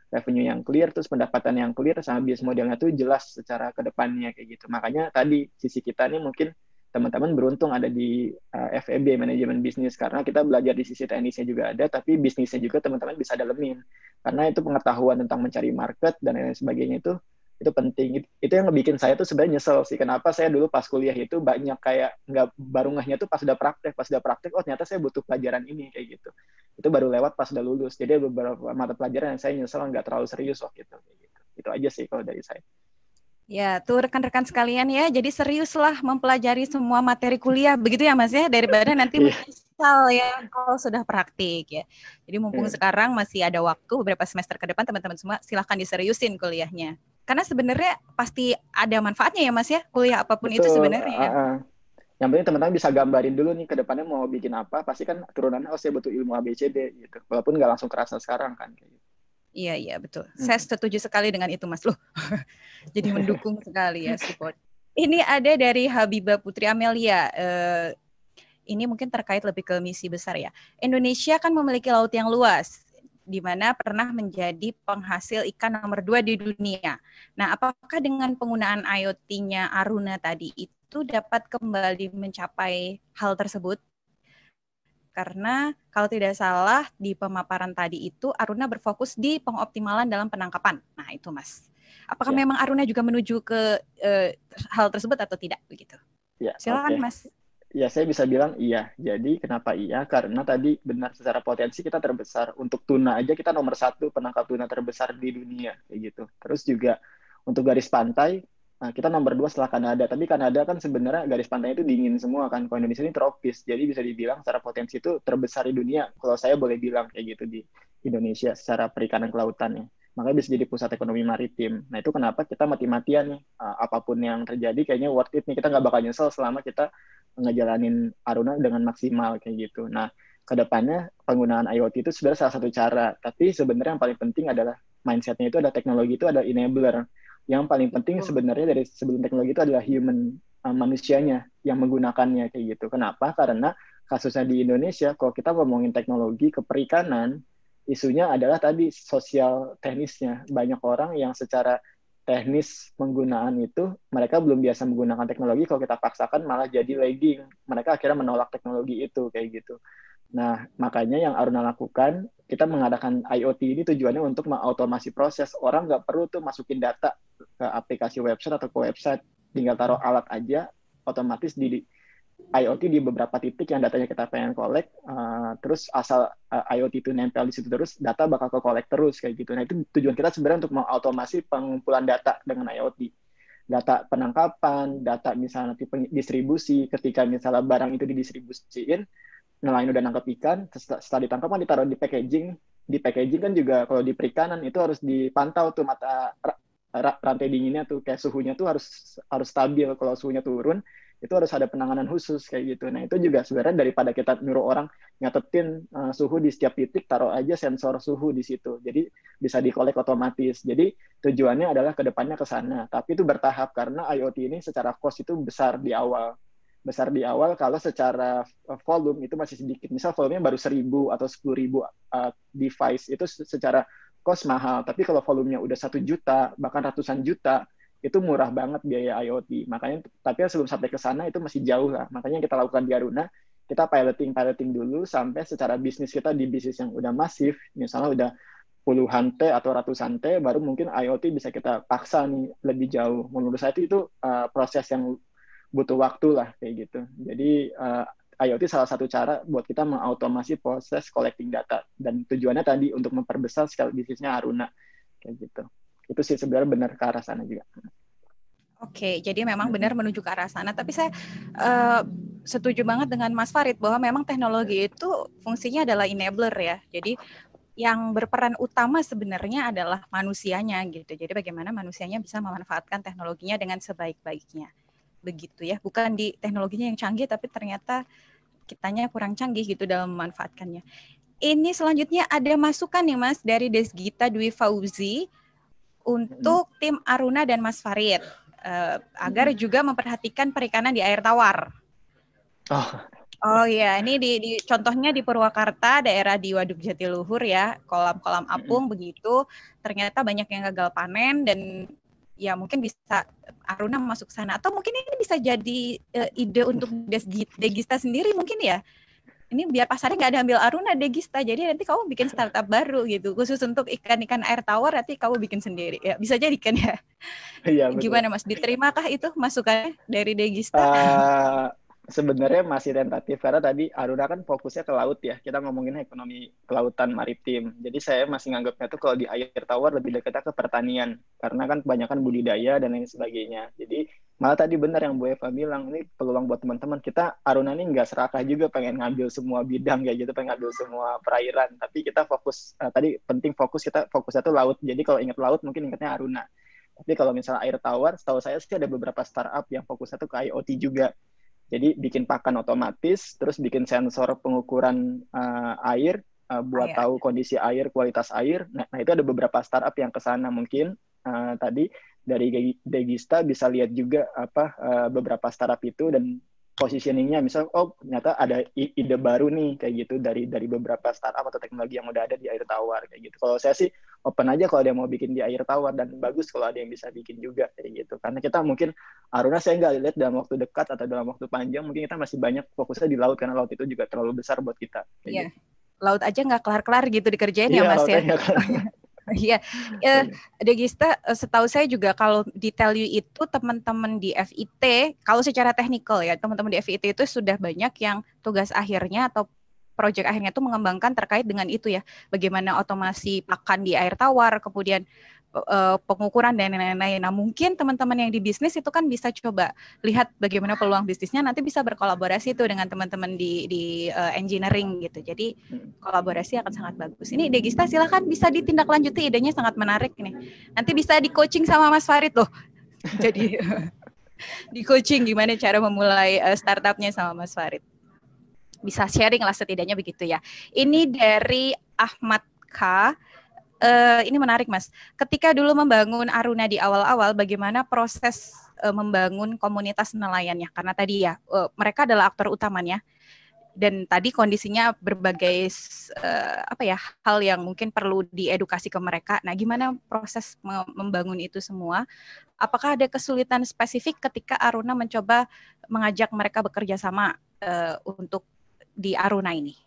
revenue yang clear, terus pendapatan yang clear, sama bisnis modelnya tuh jelas secara ke depannya kayak gitu. Makanya tadi sisi kita nih mungkin teman-teman beruntung ada di uh, F E B, manajemen bisnis, karena kita belajar di sisi teknisnya juga ada, tapi bisnisnya juga teman-teman bisa dalemin. Karena itu pengetahuan tentang mencari market dan lain sebagainya itu itu penting. Itu yang ngebikin saya tuh sebenarnya nyesel sih, kenapa saya dulu pas kuliah itu banyak kayak nggak baru ngehnya tuh pas udah praktek, pas udah praktek oh ternyata saya butuh pelajaran ini kayak gitu. Itu baru lewat pas udah lulus. Jadi ada beberapa mata pelajaran yang saya nyesel nggak terlalu serius waktu itu kayak gitu. Itu aja sih kalau dari saya. Ya, tuh rekan-rekan sekalian ya, jadi seriuslah mempelajari semua materi kuliah, begitu ya Mas ya, daripada nanti menyesal ya kalau sudah praktik ya. Jadi mumpung yeah. sekarang masih ada waktu beberapa semester ke depan, teman-teman semua silahkan diseriusin kuliahnya. Karena sebenarnya pasti ada manfaatnya ya Mas ya, kuliah apapun Betul. Itu sebenarnya. Uh, uh. Yang penting teman-teman bisa gambarin dulu nih ke depannya mau bikin apa, pasti kan turunannya oh saya butuh ilmu A B C D gitu. Walaupun nggak langsung kerasa sekarang kan kayak gitu. Iya, iya, betul. Hmm. Saya setuju sekali dengan itu, Mas. Loh, jadi mendukung sekali ya, support. Ini ada dari Habibah Putri Amelia. Uh, ini mungkin terkait lebih ke misi besar ya. Indonesia kan memiliki laut yang luas, di mana pernah menjadi penghasil ikan nomor dua di dunia. Nah, apakah dengan penggunaan I O T-nya Aruna tadi itu dapat kembali mencapai hal tersebut? Karena kalau tidak salah di pemaparan tadi itu Aruna berfokus di pengoptimalan dalam penangkapan. Nah itu Mas, apakah ya. memang Aruna juga menuju ke uh, hal tersebut atau tidak begitu? Ya, silakan okay. Mas. Ya saya bisa bilang iya. Jadi kenapa iya? Karena tadi benar secara potensi kita terbesar. Untuk tuna aja kita nomor satu penangkap tuna terbesar di dunia kayak gitu. Terus juga untuk garis pantai. Nah, kita nomor dua setelah Kanada, tapi Kanada kan sebenarnya garis pantainya itu dingin semua kan, kalau Indonesia ini tropis, jadi bisa dibilang secara potensi itu terbesar di dunia, kalau saya boleh bilang kayak gitu di Indonesia secara perikanan kelautannya, makanya bisa jadi pusat ekonomi maritim. Nah itu kenapa kita mati-matian nih, uh, apapun yang terjadi kayaknya worth it nih, kita nggak bakal nyesel selama kita ngejalanin Aruna dengan maksimal kayak gitu. Nah kedepannya penggunaan I O T itu sebenarnya salah satu cara, tapi sebenarnya yang paling penting adalah mindset-nya itu ada teknologi itu ada enabler. Yang paling penting sebenarnya dari sebelum teknologi itu adalah human, uh, manusianya yang menggunakannya kayak gitu. Kenapa? Karena kasusnya di Indonesia, kalau kita ngomongin teknologi ke perikanan, isunya adalah tadi sosial teknisnya. Banyak orang yang secara teknis penggunaan itu, mereka belum biasa menggunakan teknologi, kalau kita paksakan malah jadi lagging. Mereka akhirnya menolak teknologi itu kayak gitu. Nah, makanya yang Aruna lakukan, kita mengadakan I O T ini tujuannya untuk mengautomasi proses. Orang nggak perlu tuh masukin data ke aplikasi website atau ke website, tinggal taruh alat aja, otomatis di I O T di beberapa titik yang datanya kita pengen collect, uh, terus asal uh, I O T itu nempel di situ terus, data bakal ke collect terus kayak gitu. Nah, itu tujuan kita sebenarnya untuk mengautomasi pengumpulan data dengan I O T. Data penangkapan, data misalnya nanti distribusi, ketika misalnya barang itu didistribusiin, nelayan udah nangkap ikan, setelah ditangkap kan ditaruh di packaging. Di packaging kan juga kalau di perikanan itu harus dipantau tuh mata rantai dinginnya tuh, kayak suhunya tuh harus harus stabil. Kalau suhunya turun, itu harus ada penanganan khusus kayak gitu. Nah itu juga sebenarnya daripada kita nyuruh orang nyatetin uh, suhu di setiap titik, taruh aja sensor suhu di situ. Jadi bisa di-collect otomatis. Jadi tujuannya adalah ke depannya ke sana. Tapi itu bertahap karena I O T ini secara cost itu besar di awal. Besar di awal kalau secara volume itu masih sedikit. Misal volumenya baru seribu atau sepuluh ribu uh, device, itu secara cost mahal. Tapi kalau volumenya udah satu juta, bahkan ratusan juta, itu murah banget biaya I O T. Makanya, tapi sebelum sampai ke sana itu masih jauh lah. Makanya yang kita lakukan di Aruna, kita piloting-piloting dulu sampai secara bisnis kita di bisnis yang udah masif, misalnya udah puluhan T atau ratusan T, baru mungkin I O T bisa kita paksa nih lebih jauh. Menurut saya itu, itu uh, proses yang butuh waktu lah kayak gitu. Jadi uh, I O T salah satu cara buat kita mengautomasi proses collecting data, dan tujuannya tadi untuk memperbesar skala bisnisnya Aruna kayak gitu. Itu sih sebenarnya benar ke arah sana juga. Oke, jadi memang benar menuju ke arah sana. Tapi saya uh, setuju banget dengan Mas Farid bahwa memang teknologi itu fungsinya adalah enabler ya. Jadi yang berperan utama sebenarnya adalah manusianya gitu. Jadi bagaimana manusianya bisa memanfaatkan teknologinya dengan sebaik-baiknya. Begitu ya, bukan di teknologinya yang canggih tapi ternyata kitanya kurang canggih gitu dalam memanfaatkannya. Ini selanjutnya ada masukan nih Mas dari Desgita Dwi Fauzi untuk hmm. tim Aruna dan Mas Farid uh, agar hmm. juga memperhatikan perikanan di air tawar. Oh, Oh iya, ini di, di contohnya di Purwakarta, daerah di Waduk Jatiluhur ya, kolam-kolam apung begitu. Ternyata banyak yang gagal panen dan ya mungkin bisa Aruna masuk sana atau mungkin ini bisa jadi uh, ide untuk Degista sendiri mungkin ya. Ini biar pasarnya nggak ada ambil Aruna Degista, jadi nanti kamu bikin startup baru gitu, khusus untuk ikan-ikan air tawar nanti kamu bikin sendiri. Ya bisa jadi kan ya. Iya, betul. Gimana Mas? Diterimakah itu masukannya dari Degista? Uh, sebenarnya masih tentatif karena tadi Aruna kan fokusnya ke laut ya. Kita ngomongin ekonomi kelautan maritim. Jadi saya masih nganggapnya tuh kalau di air tawar lebih dekatnya ke pertanian karena kan kebanyakan budidaya dan lain sebagainya. Jadi malah tadi benar yang Bu Eva bilang, ini peluang buat teman-teman. Kita Aruna ini nggak serakah juga pengen ngambil semua bidang kayak gitu, pengen ngambil semua perairan. Tapi kita fokus, uh, tadi penting fokus kita fokusnya tuh laut. Jadi kalau ingat laut mungkin ingatnya Aruna. Tapi kalau misalnya air tawar, setahu saya sih ada beberapa startup yang fokusnya tuh ke I O T juga. Jadi bikin pakan otomatis, terus bikin sensor pengukuran uh, air, uh, buat air. Tahu kondisi air, kualitas air. Nah, nah itu ada beberapa startup yang ke sana mungkin. Uh, tadi dari Degista bisa lihat juga apa uh, beberapa startup itu dan positioningnya, misal oh ternyata ada ide baru nih kayak gitu dari dari beberapa startup atau teknologi yang udah ada di air tawar kayak gitu. Kalau saya sih open aja kalau ada yang mau bikin di air tawar, dan bagus kalau ada yang bisa bikin juga kayak gitu. Karena kita mungkin Aruna saya nggak lihat dalam waktu dekat atau dalam waktu panjang, mungkin kita masih banyak fokusnya di laut karena laut itu juga terlalu besar buat kita. Iya. Gitu. Laut aja nggak kelar-kelar gitu dikerjain ya, ya Mas ya. Iya, ya, Degista setahu saya juga kalau di Tell You itu teman-teman di F I T, kalau secara teknikal ya, teman-teman di F I T itu sudah banyak yang tugas akhirnya atau proyek akhirnya itu mengembangkan terkait dengan itu ya, bagaimana otomasi pakan di air tawar, kemudian uh, pengukuran dan lain-lain. Nah mungkin teman-teman yang di bisnis itu kan bisa coba lihat bagaimana peluang bisnisnya, nanti bisa berkolaborasi tuh dengan teman-teman di, di uh, engineering gitu. Jadi kolaborasi akan sangat bagus. Ini Degista silahkan bisa ditindaklanjuti, idenya sangat menarik nih. Nanti bisa di coaching sama Mas Farid loh. Jadi di coaching gimana cara memulai uh, startupnya sama Mas Farid. Bisa sharing lah setidaknya begitu ya. Ini dari Ahmad K. Uh, ini menarik Mas. Ketika dulu membangun Aruna di awal-awal, bagaimana proses uh, membangun komunitas nelayannya? Karena tadi ya uh, mereka adalah aktor utamanya. Dan tadi kondisinya berbagai uh, apa ya hal yang mungkin perlu diedukasi ke mereka. Nah, gimana proses membangun itu semua? Apakah ada kesulitan spesifik ketika Aruna mencoba mengajak mereka bekerja sama uh, untuk di Aruna ini?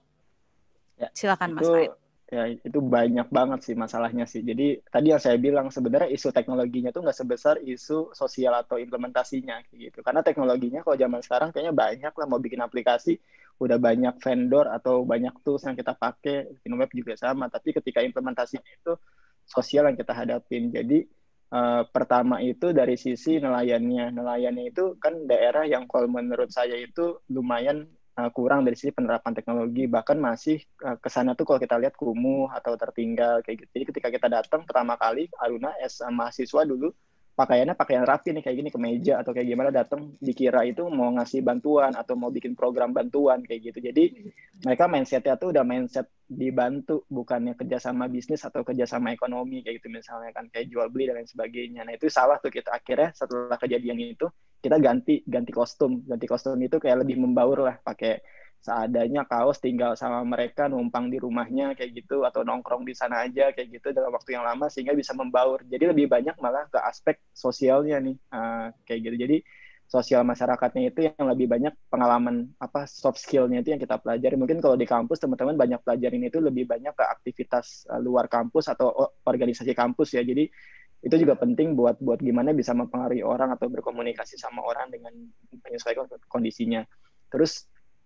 Ya, silakan Mas itu, Farid. Ya itu banyak banget sih masalahnya sih. Jadi tadi yang saya bilang sebenarnya isu teknologinya tuh nggak sebesar isu sosial atau implementasinya gitu. Karena teknologinya kalau zaman sekarang kayaknya banyak lah, mau bikin aplikasi udah banyak vendor atau banyak tools yang kita pakai, bikin web juga sama. Tapi ketika implementasinya itu sosial yang kita hadapin. Jadi uh, pertama itu dari sisi nelayannya. Nelayannya itu kan daerah yang kalau menurut saya itu lumayan kurang dari sisi penerapan teknologi, bahkan masih uh, kesana tuh kalau kita lihat kumuh atau tertinggal kayak gitu. Jadi ketika kita datang pertama kali Aruna as mahasiswa dulu pakaiannya pakaian rapi nih kayak gini, kemeja atau kayak gimana, datang dikira itu mau ngasih bantuan atau mau bikin program bantuan kayak gitu. Jadi mereka mindsetnya tuh udah mindset dibantu, bukannya kerjasama bisnis atau kerjasama ekonomi kayak gitu misalnya kan, kayak jual beli dan lain sebagainya. Nah itu salah tuh kita, akhirnya setelah kejadian itu kita ganti ganti kostum, ganti kostum itu kayak lebih membaur lah, pakai seadanya kaos, tinggal sama mereka, numpang di rumahnya kayak gitu, atau nongkrong di sana aja kayak gitu dalam waktu yang lama sehingga bisa membaur. Jadi lebih banyak malah ke aspek sosialnya nih, uh, kayak gitu. Jadi sosial masyarakatnya itu yang lebih banyak pengalaman apa soft skill-nya itu yang kita pelajari. Mungkin kalau di kampus teman-teman banyak pelajarin itu lebih banyak ke aktivitas uh, luar kampus atau organisasi kampus ya. Jadi itu juga penting buat buat gimana bisa mempengaruhi orang atau berkomunikasi sama orang dengan menyesuaikan kondisinya. Terus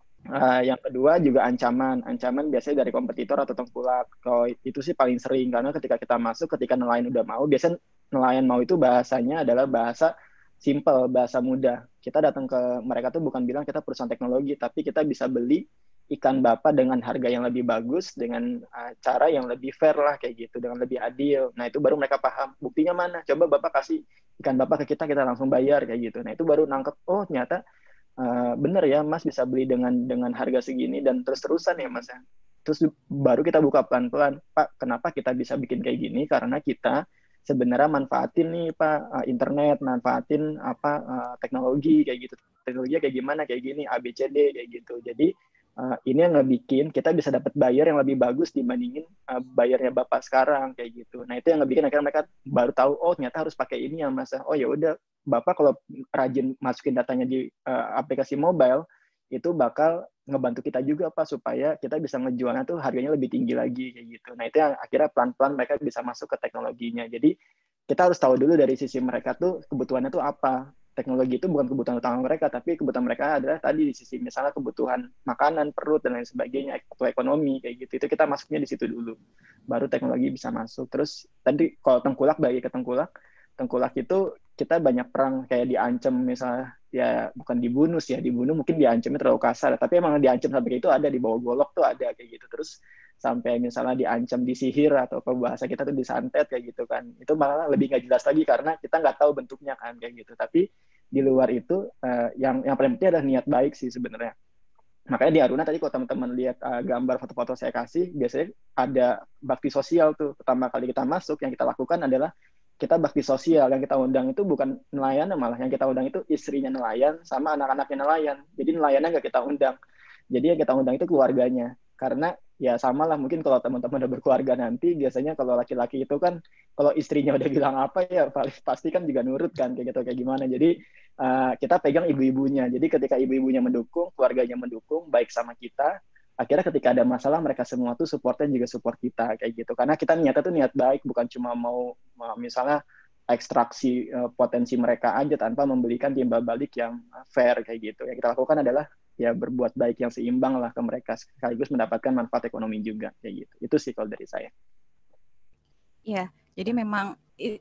Uh, yang kedua juga ancaman. Ancaman biasanya dari kompetitor atau tengkulak. Kalau itu sih paling sering, karena ketika kita masuk, ketika nelayan udah mau, biasanya nelayan mau itu bahasanya adalah bahasa simple, bahasa mudah. Kita datang ke mereka tuh bukan bilang kita perusahaan teknologi, tapi kita bisa beli ikan bapak dengan harga yang lebih bagus, dengan uh, cara yang lebih fair lah kayak gitu, dengan lebih adil. Nah itu baru mereka paham. Buktinya mana? Coba bapak kasih ikan bapak ke kita, kita langsung bayar kayak gitu. Nah itu baru nangkep, oh ternyata Uh, bener ya Mas bisa beli dengan dengan harga segini dan terus-terusan ya Mas ya. Terus baru kita buka pelan-pelan, Pak kenapa kita bisa bikin kayak gini, karena kita sebenarnya manfaatin nih Pak uh, internet, manfaatin apa uh, teknologi kayak gitu. Teknologinya kayak gimana, kayak gini, A B C D kayak gitu. Jadi uh, ini yang ngebikin kita bisa dapat buyer yang lebih bagus dibandingin uh, bayarnya Bapak sekarang kayak gitu. Nah, itu yang ngebikin akhirnya mereka baru tahu, oh ternyata harus pakai ini ya Mas. Oh ya udah, Bapak kalau rajin masukin datanya di uh, aplikasi mobile, itu bakal ngebantu kita juga Pak supaya kita bisa ngejualnya tuh harganya lebih tinggi lagi kayak gitu. Nah, itu yang akhirnya pelan-pelan mereka bisa masuk ke teknologinya. Jadi kita harus tahu dulu dari sisi mereka tuh kebutuhannya tuh apa. Teknologi itu bukan kebutuhan utama mereka, tapi kebutuhan mereka adalah tadi di sisi misalnya kebutuhan makanan, perut dan lain sebagainya atau ekonomi kayak gitu. Itu kita masuknya di situ dulu. Baru teknologi bisa masuk. Terus tadi kalau tengkulak, bagi ke tengkulak, tengkulak itu kita banyak perang kayak diancam misalnya, ya bukan dibunuh sih ya, dibunuh mungkin diancamnya terlalu kasar, tapi emang diancam sampai itu ada, di bawah golok tuh ada kayak gitu. Terus sampai misalnya diancam disihir atau bahasa kita tuh disantet kayak gitu kan, itu malah lebih nggak jelas lagi karena kita nggak tahu bentuknya kan kayak gitu. Tapi di luar itu uh, yang yang paling penting adalah niat baik sih sebenarnya. Makanya di Aruna tadi kalau teman-teman lihat uh, gambar foto-foto saya kasih, biasanya ada bakti sosial tuh. Pertama kali kita masuk, yang kita lakukan adalah kita bakti sosial. Yang kita undang itu bukan nelayan, malah yang kita undang itu istrinya nelayan sama anak-anaknya nelayan. Jadi nelayannya nggak kita undang. Jadi yang kita undang itu keluarganya. Karena ya sama lah, mungkin kalau teman-teman udah berkeluarga nanti, biasanya kalau laki-laki itu kan, kalau istrinya udah bilang apa ya pasti kan juga nurut kan, kayak gitu, kayak gimana. Jadi uh, kita pegang ibu-ibunya. Jadi ketika ibu-ibunya mendukung, keluarganya mendukung, baik sama kita, akhirnya ketika ada masalah mereka semua tuh supportnya juga support kita kayak gitu. Karena kita niatnya tuh niat baik, bukan cuma mau misalnya ekstraksi uh, potensi mereka aja tanpa memberikan timbal balik yang fair kayak gitu. Yang kita lakukan adalah ya berbuat baik yang seimbang lah ke mereka, sekaligus mendapatkan manfaat ekonomi juga kayak gitu. Itu sih kalau dari saya. Ya, jadi memang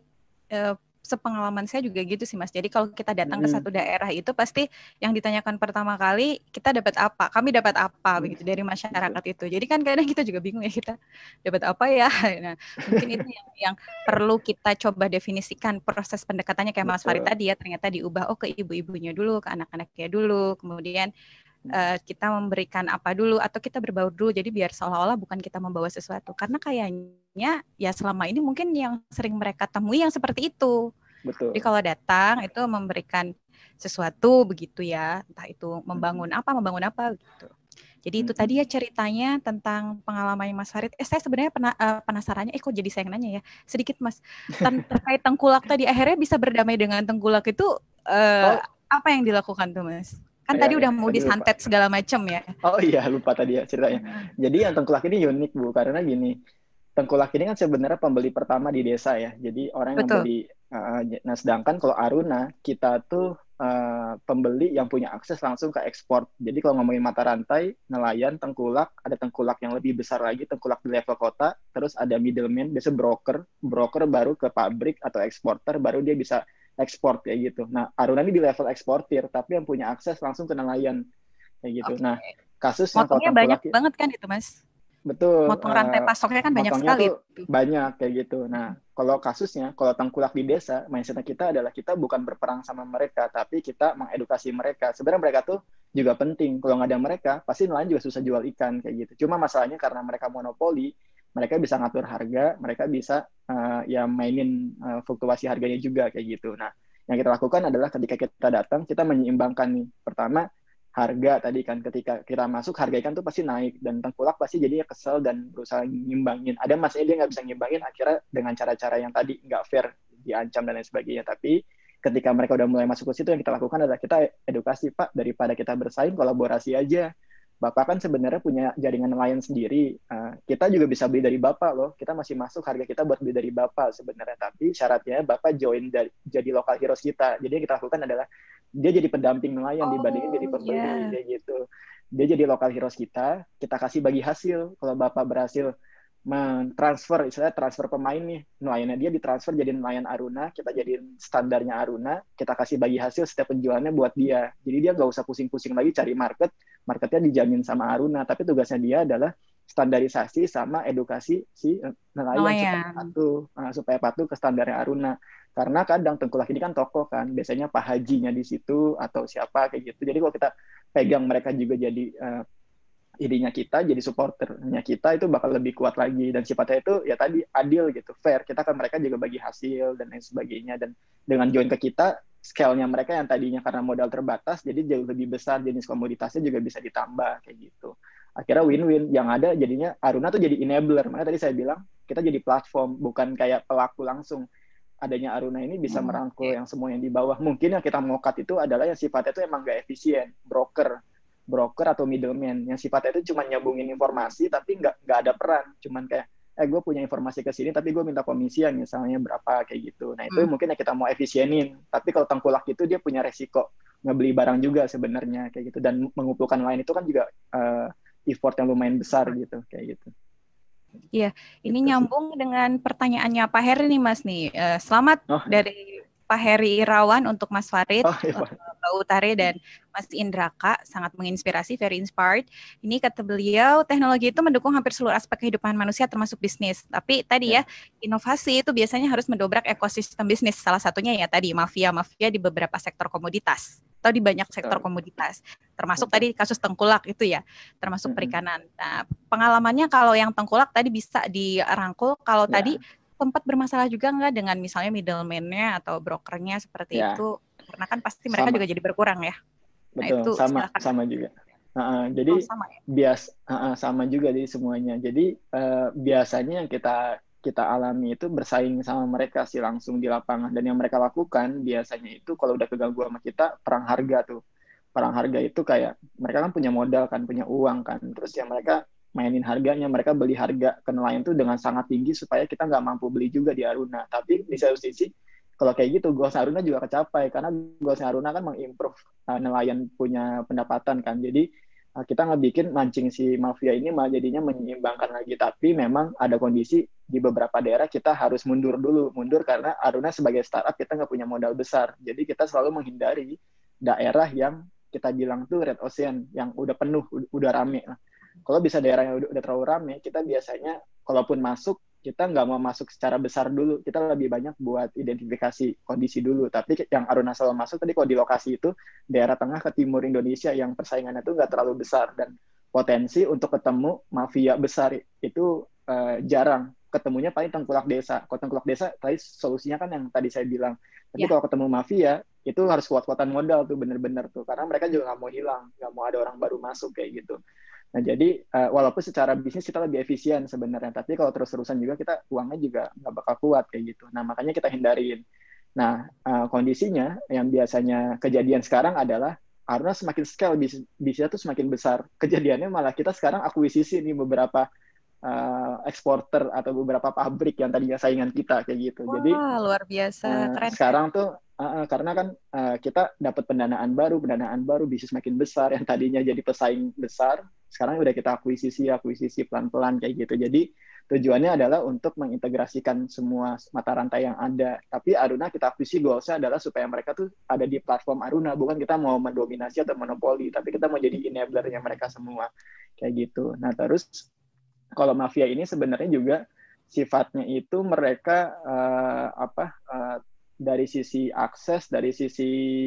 uh, sepengalaman saya juga gitu sih Mas. Jadi kalau kita datang hmm. ke satu daerah itu pasti yang ditanyakan pertama kali, kita dapat apa? Kami dapat apa hmm. begitu dari masyarakat itu. Jadi kan kadang kita juga bingung ya, kita dapat apa ya? Nah, mungkin itu yang, yang perlu kita coba definisikan proses pendekatannya kayak Mas Farid tadi ya, ternyata diubah oh ke ibu-ibunya dulu, ke anak-anaknya dulu, kemudian Uh, kita memberikan apa dulu atau kita berbaur dulu, jadi biar seolah-olah bukan kita membawa sesuatu, karena kayaknya ya selama ini mungkin yang sering mereka temui yang seperti itu. Betul. Jadi kalau datang itu memberikan sesuatu begitu ya, entah itu membangun apa, membangun apa gitu. Jadi itu tadi ya ceritanya tentang pengalamannya Mas Farid. Eh saya sebenarnya pena, uh, penasarannya, eh kok jadi saya yang nanya ya, sedikit Mas, Ten- terkait tengkulak tadi, akhirnya bisa berdamai dengan tengkulak itu uh, oh. apa yang dilakukan tuh Mas? Kan ya, tadi ya, udah mau disantet lupa. Segala macam ya. Oh iya, lupa tadi ya ceritanya. Hmm. Jadi yang tengkulak ini unik Bu, karena gini, tengkulak ini kan sebenarnya pembeli pertama di desa ya. Jadi orang Betul. Yang beli, uh, nah sedangkan kalau Aruna, kita tuh uh, pembeli yang punya akses langsung ke ekspor. Jadi kalau ngomongin mata rantai, nelayan, tengkulak, ada tengkulak yang lebih besar lagi, tengkulak di level kota, terus ada middleman, biasa broker, broker baru ke pabrik atau eksporter, baru dia bisa ekspor kayak gitu. Nah, Aruna ini di level eksportir, tapi yang punya akses langsung ke nelayan kayak gitu. Okay. Nah, kasus yang motongnya banyak ya, banget kan itu Mas? Betul. Motong rantai pasoknya kan banyak sekali. Banyak kayak gitu. Nah, kalau kasusnya, kalau tengkulak di desa, mindset kita adalah kita bukan berperang sama mereka, tapi kita mengedukasi mereka. Sebenarnya mereka tuh juga penting. Kalau nggak ada mereka, pasti nelayan juga susah jual ikan kayak gitu. Cuma masalahnya karena mereka monopoli, mereka bisa ngatur harga, mereka bisa uh, ya mainin uh, fluktuasi harganya juga kayak gitu. Nah, yang kita lakukan adalah ketika kita datang, kita menyeimbangkan nih. Pertama, harga tadi kan, ketika kita masuk, harga ikan tuh pasti naik, dan tengkulak pasti jadinya kesel dan berusaha nyimbangin. Ada masanya dia nggak bisa nyimbangin, akhirnya dengan cara-cara yang tadi nggak fair, diancam dan lain sebagainya. Tapi ketika mereka udah mulai masuk ke situ, yang kita lakukan adalah kita edukasi, Pak, daripada kita bersaing, kolaborasi aja. Bapak kan sebenarnya punya jaringan nelayan sendiri. Uh, kita juga bisa beli dari Bapak loh. Kita masih masuk harga kita buat beli dari Bapak sebenarnya. Tapi syaratnya Bapak join dari, jadi local heroes kita. Jadi yang kita lakukan adalah dia jadi pendamping nelayan oh, dibandingin jadi pembeli yeah. kayak gitu. Dia jadi local heroes kita. Kita kasih bagi hasil. Kalau Bapak berhasil mentransfer, istilahnya transfer pemain nih, nelayannya dia ditransfer jadi nelayan Aruna, kita jadiin standarnya Aruna, kita kasih bagi hasil setiap penjualannya buat dia. Jadi dia nggak usah pusing-pusing lagi cari market, marketnya dijamin sama Aruna, tapi tugasnya dia adalah standarisasi sama edukasi si nelayan oh, supaya yeah. patuh, nah, supaya patuh ke standarnya Aruna. Karena kadang tengkulak ini kan toko kan, biasanya Pak Hajinya di situ atau siapa kayak gitu. Jadi kalau kita pegang mereka juga jadi uh, idenya kita, jadi supporternya kita itu bakal lebih kuat lagi. Dan sifatnya itu ya tadi adil gitu, fair. Kita kan mereka juga bagi hasil dan lain sebagainya. Dan dengan join ke kita, scale-nya mereka yang tadinya karena modal terbatas, jadi jauh lebih besar, jenis komoditasnya juga bisa ditambah kayak gitu. Akhirnya win-win. Yang ada jadinya Aruna tuh jadi enabler. Makanya tadi saya bilang kita jadi platform, bukan kayak pelaku langsung. Adanya Aruna ini bisa merangkul yang semua yang di bawah. Mungkin yang kita mau cut itu adalah yang sifatnya itu emang gak efisien, broker, broker atau middleman, yang sifatnya itu cuma nyambungin informasi tapi nggak nggak ada peran, cuman kayak eh gue punya informasi ke sini tapi gue minta komisi yang misalnya berapa kayak gitu. Nah itu hmm. mungkin yang kita mau efisienin. Tapi kalau tengkulak itu dia punya resiko ngebeli barang juga sebenarnya kayak gitu, dan mengumpulkan lain itu kan juga uh, effort yang lumayan besar gitu kayak gitu. Iya, ini gitu nyambung sih dengan pertanyaannya Pak Heri nih Mas nih. Uh, selamat oh, dari Pak Heri Irawan untuk Mas Farid, oh, iya. Mbak Utare, dan Mas Indraka, sangat menginspirasi, very inspired. Ini kata beliau, teknologi itu mendukung hampir seluruh aspek kehidupan manusia termasuk bisnis. Tapi tadi ya, ya inovasi itu biasanya harus mendobrak ekosistem bisnis. Salah satunya ya tadi, mafia-mafia di beberapa sektor komoditas. Atau di banyak sektor komoditas, termasuk tadi kasus tengkulak itu ya, termasuk perikanan. Nah, pengalamannya kalau yang tengkulak tadi bisa dirangkul, kalau ya. tadi sempat bermasalah juga nggak dengan misalnya middleman-nya atau brokernya seperti ya. itu, karena kan pasti mereka sama. juga jadi berkurang ya. Nah, Betul, itu sama, silakan. sama juga. Uh, jadi oh, sama, ya? bias, uh, sama juga di semuanya. Jadi uh, biasanya yang kita kita alami itu bersaing sama mereka sih langsung di lapangan, dan yang mereka lakukan biasanya itu kalau udah keganggu sama kita perang harga tuh. Perang harga itu kayak mereka kan punya modal kan, punya uang kan, terus yang mereka mainin harganya, mereka beli harga ke nelayan tuh dengan sangat tinggi supaya kita nggak mampu beli juga di Aruna. Tapi di satu sisi kalau kayak gitu goals Aruna juga kecapai karena goals Aruna kan mengimprove uh, nelayan punya pendapatan kan. Jadi kita ngebikin mancing si mafia ini malah jadinya menyeimbangkan lagi. Tapi memang ada kondisi di beberapa daerah kita harus mundur dulu. Mundur karena Aruna sebagai startup kita nggak punya modal besar. Jadi kita selalu menghindari daerah yang kita bilang tuh red ocean, yang udah penuh, udah rame. Kalau bisa daerah yang udah, udah terlalu rame, kita biasanya kalaupun masuk, kita nggak mau masuk secara besar dulu. Kita lebih banyak buat identifikasi kondisi dulu. Tapi yang Aruna selalu masuk tadi kalau di lokasi itu, daerah tengah ke timur Indonesia yang persaingannya itu nggak terlalu besar. Dan potensi untuk ketemu mafia besar itu uh, jarang. Ketemunya paling tengkulak desa. Kalau tengkulak desa, tadi solusinya kan yang tadi saya bilang. Tapi yeah. kalau ketemu mafia, itu harus kuat-kuatan modal tuh, bener-bener tuh. Karena mereka juga nggak mau hilang. Nggak mau ada orang baru masuk kayak gitu. Nah, jadi uh, walaupun secara bisnis kita lebih efisien sebenarnya, tapi kalau terus-terusan juga kita uangnya juga nggak bakal kuat kayak gitu. Nah, makanya kita hindarin. Nah, uh, kondisinya yang biasanya kejadian sekarang adalah Aruna semakin scale, bis bisnisnya tuh semakin besar. Kejadiannya malah kita sekarang akuisisi nih beberapa uh, eksporter atau beberapa pabrik yang tadinya saingan kita kayak gitu. Wah, jadi luar biasa, uh, keren. Sekarang tuh Uh, karena kan uh, kita dapat pendanaan baru, pendanaan baru, bisnis makin besar, yang tadinya jadi pesaing besar, sekarang udah kita akuisisi, akuisisi pelan-pelan kayak gitu. Jadi tujuannya adalah untuk mengintegrasikan semua mata rantai yang ada. Tapi Aruna kita akuisisi goalsnya adalah supaya mereka tuh ada di platform Aruna, bukan kita mau mendominasi atau monopoli, tapi kita mau jadi enabler-nya mereka semua kayak gitu. Nah terus kalau mafia ini sebenarnya juga sifatnya itu mereka uh, apa uh, dari sisi akses, dari sisi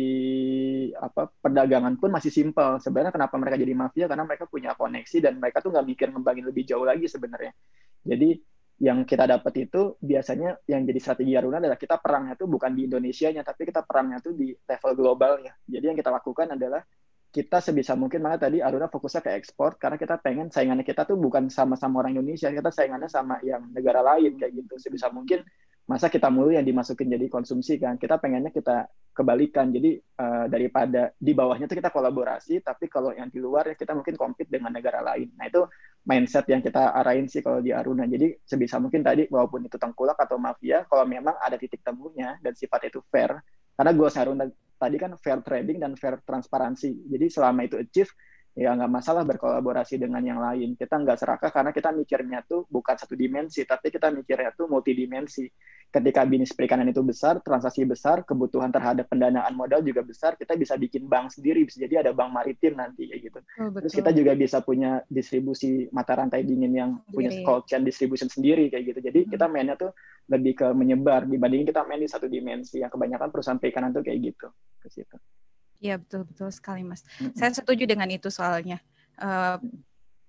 apa perdagangan pun masih simpel. Sebenarnya kenapa mereka jadi mafia? Karena mereka punya koneksi dan mereka tuh nggak mikir ngembangin lebih jauh lagi sebenarnya. Jadi yang kita dapat itu biasanya yang jadi strategi Aruna adalah kita perangnya tuh bukan di Indonesianya, tapi kita perangnya tuh di level globalnya. Jadi yang kita lakukan adalah kita sebisa mungkin, makanya tadi Aruna fokusnya ke ekspor, karena kita pengen saingannya kita tuh bukan sama-sama orang Indonesia, kita saingannya sama yang negara lain kayak gitu. Sebisa mungkin masa kita mulu yang dimasukin jadi konsumsi kan, kita pengennya kita kebalikan. Jadi uh, daripada di bawahnya tuh kita kolaborasi, tapi kalau yang di luar ya kita mungkin compete dengan negara lain. Nah itu mindset yang kita arahin sih kalau di Aruna. Jadi sebisa mungkin tadi walaupun itu tengkulak atau mafia, kalau memang ada titik temunya dan sifatnya itu fair, karena gue Aruna tadi kan fair trading dan fair transparansi. Jadi selama itu achieve, ya nggak masalah berkolaborasi dengan yang lain. Kita nggak serakah karena kita mikirnya tuh bukan satu dimensi, tapi kita mikirnya tuh multidimensi. Ketika bisnis perikanan itu besar, transaksi besar, kebutuhan terhadap pendanaan modal juga besar, kita bisa bikin bank sendiri, bisa jadi ada bank maritim nanti kayak gitu. Oh, terus kita juga bisa punya distribusi mata rantai dingin yang sendiri, punya cold chain distribution sendiri kayak gitu. Jadi hmm. kita mainnya tuh lebih ke menyebar dibandingin kita main di satu dimensi. Yang kebanyakan perusahaan perikanan tuh kayak gitu ke situ. Iya betul betul sekali Mas. Hmm. Saya setuju dengan itu soalnya. Uh,